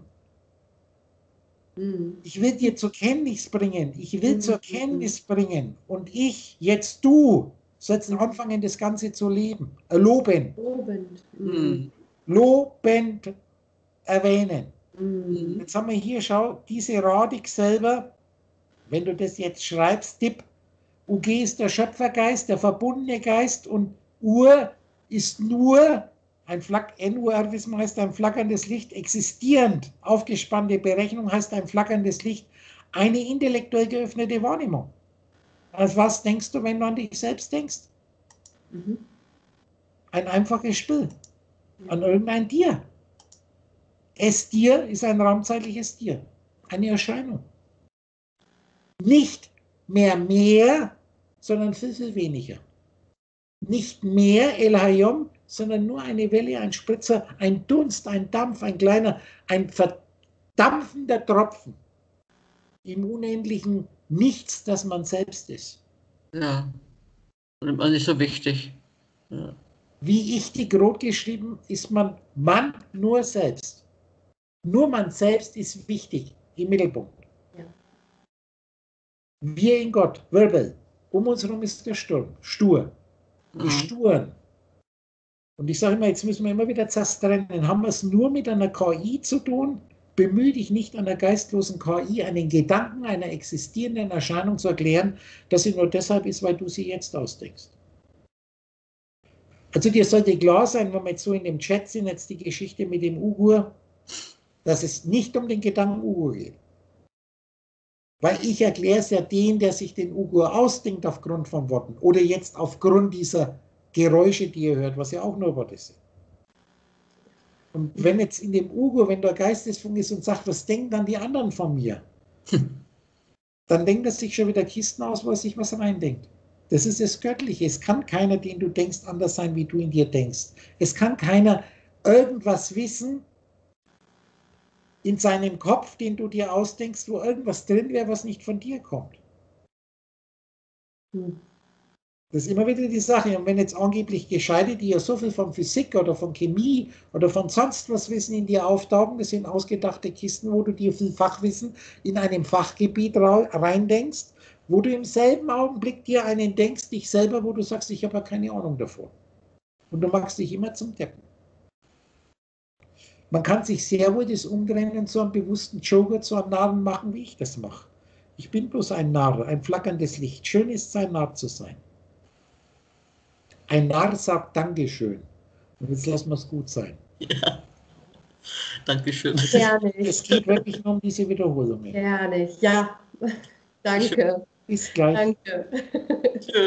Mhm. Ich will dir zur Kenntnis bringen. Ich will mhm. zur Kenntnis bringen. Und ich, jetzt du, sollst mhm. anfangen, das Ganze zu leben. Äh, loben. Lobend. Mhm. Lobend erwähnen. Mhm. Jetzt haben wir hier, schau, diese Radix selber, wenn du das jetzt schreibst, Tipp, U G ist der Schöpfergeist, der verbundene Geist, und Ur ist nur ein Flack, N U R wissen wir, heißt ein flackerndes Licht, existierend, aufgespannte Berechnung heißt ein flackerndes Licht, eine intellektuell geöffnete Wahrnehmung. Als was denkst du, wenn du an dich selbst denkst? Mhm. Ein einfaches Spiel, an irgendein Tier. Es-Dir ist ein raumzeitliches Tier, eine Erscheinung. Nicht mehr mehr, sondern viel, viel weniger. Nicht mehr El Hayom, sondern nur eine Welle, ein Spritzer, ein Dunst, ein Dampf, ein kleiner, ein verdampfender Tropfen im unendlichen Nichts, das man selbst ist. Ja, und immer nicht so wichtig. Ja. Wie ich rot geschrieben, ist man Mann nur selbst. Nur man selbst ist wichtig, im Mittelpunkt. Ja. Wir in Gott, Wirbel. Um uns herum ist der Sturm, stur. Die Sturen. Und ich sage immer, jetzt müssen wir immer wieder das trennen. Haben wir es nur mit einer K I zu tun? Bemühe dich nicht, einer geistlosen K I einen Gedanken einer existierenden Erscheinung zu erklären, dass sie nur deshalb ist, weil du sie jetzt ausdenkst. Also dir sollte klar sein, wenn wir jetzt so in dem Chat sind, jetzt die Geschichte mit dem Ugur, dass es nicht um den Gedanken Ugur geht. Weil ich erkläre es ja den, der sich den Ugur ausdenkt aufgrund von Worten oder jetzt aufgrund dieser Geräusche, die ihr hört, was ja auch nur Worte sind. Und wenn jetzt in dem Ugur, wenn der Geistesfunk ist und sagt, was denken dann die anderen von mir? Dann denkt er sich schon wieder Kisten aus, wo er sich was reindenkt. Das ist das Göttliche. Es kann keiner, den du denkst, anders sein, wie du in dir denkst. Es kann keiner irgendwas wissen in seinem Kopf, den du dir ausdenkst, wo irgendwas drin wäre, was nicht von dir kommt. Hm. Das ist immer wieder die Sache. Und wenn jetzt angeblich Gescheite, die ja so viel von Physik oder von Chemie oder von sonst was Wissen in dir auftauchen, das sind ausgedachte Kisten, wo du dir viel Fachwissen in einem Fachgebiet reindenkst, wo du im selben Augenblick dir einen denkst, dich selber, wo du sagst, ich habe ja keine Ahnung davon. Und du machst dich immer zum Deppen. Man kann sich sehr wohl das Umdrehen zu einem bewussten Joker, zu einem Narren machen, wie ich das mache. Ich bin bloß ein Narr, ein flackerndes Licht. Schön ist es, ein Narr zu sein. Ein Narr sagt Dankeschön. Und jetzt lassen wir es gut sein. Ja, Dankeschön. Gerne. Es geht wirklich nur um diese Wiederholungen. Gerne, ja. Danke. Bis gleich. Danke.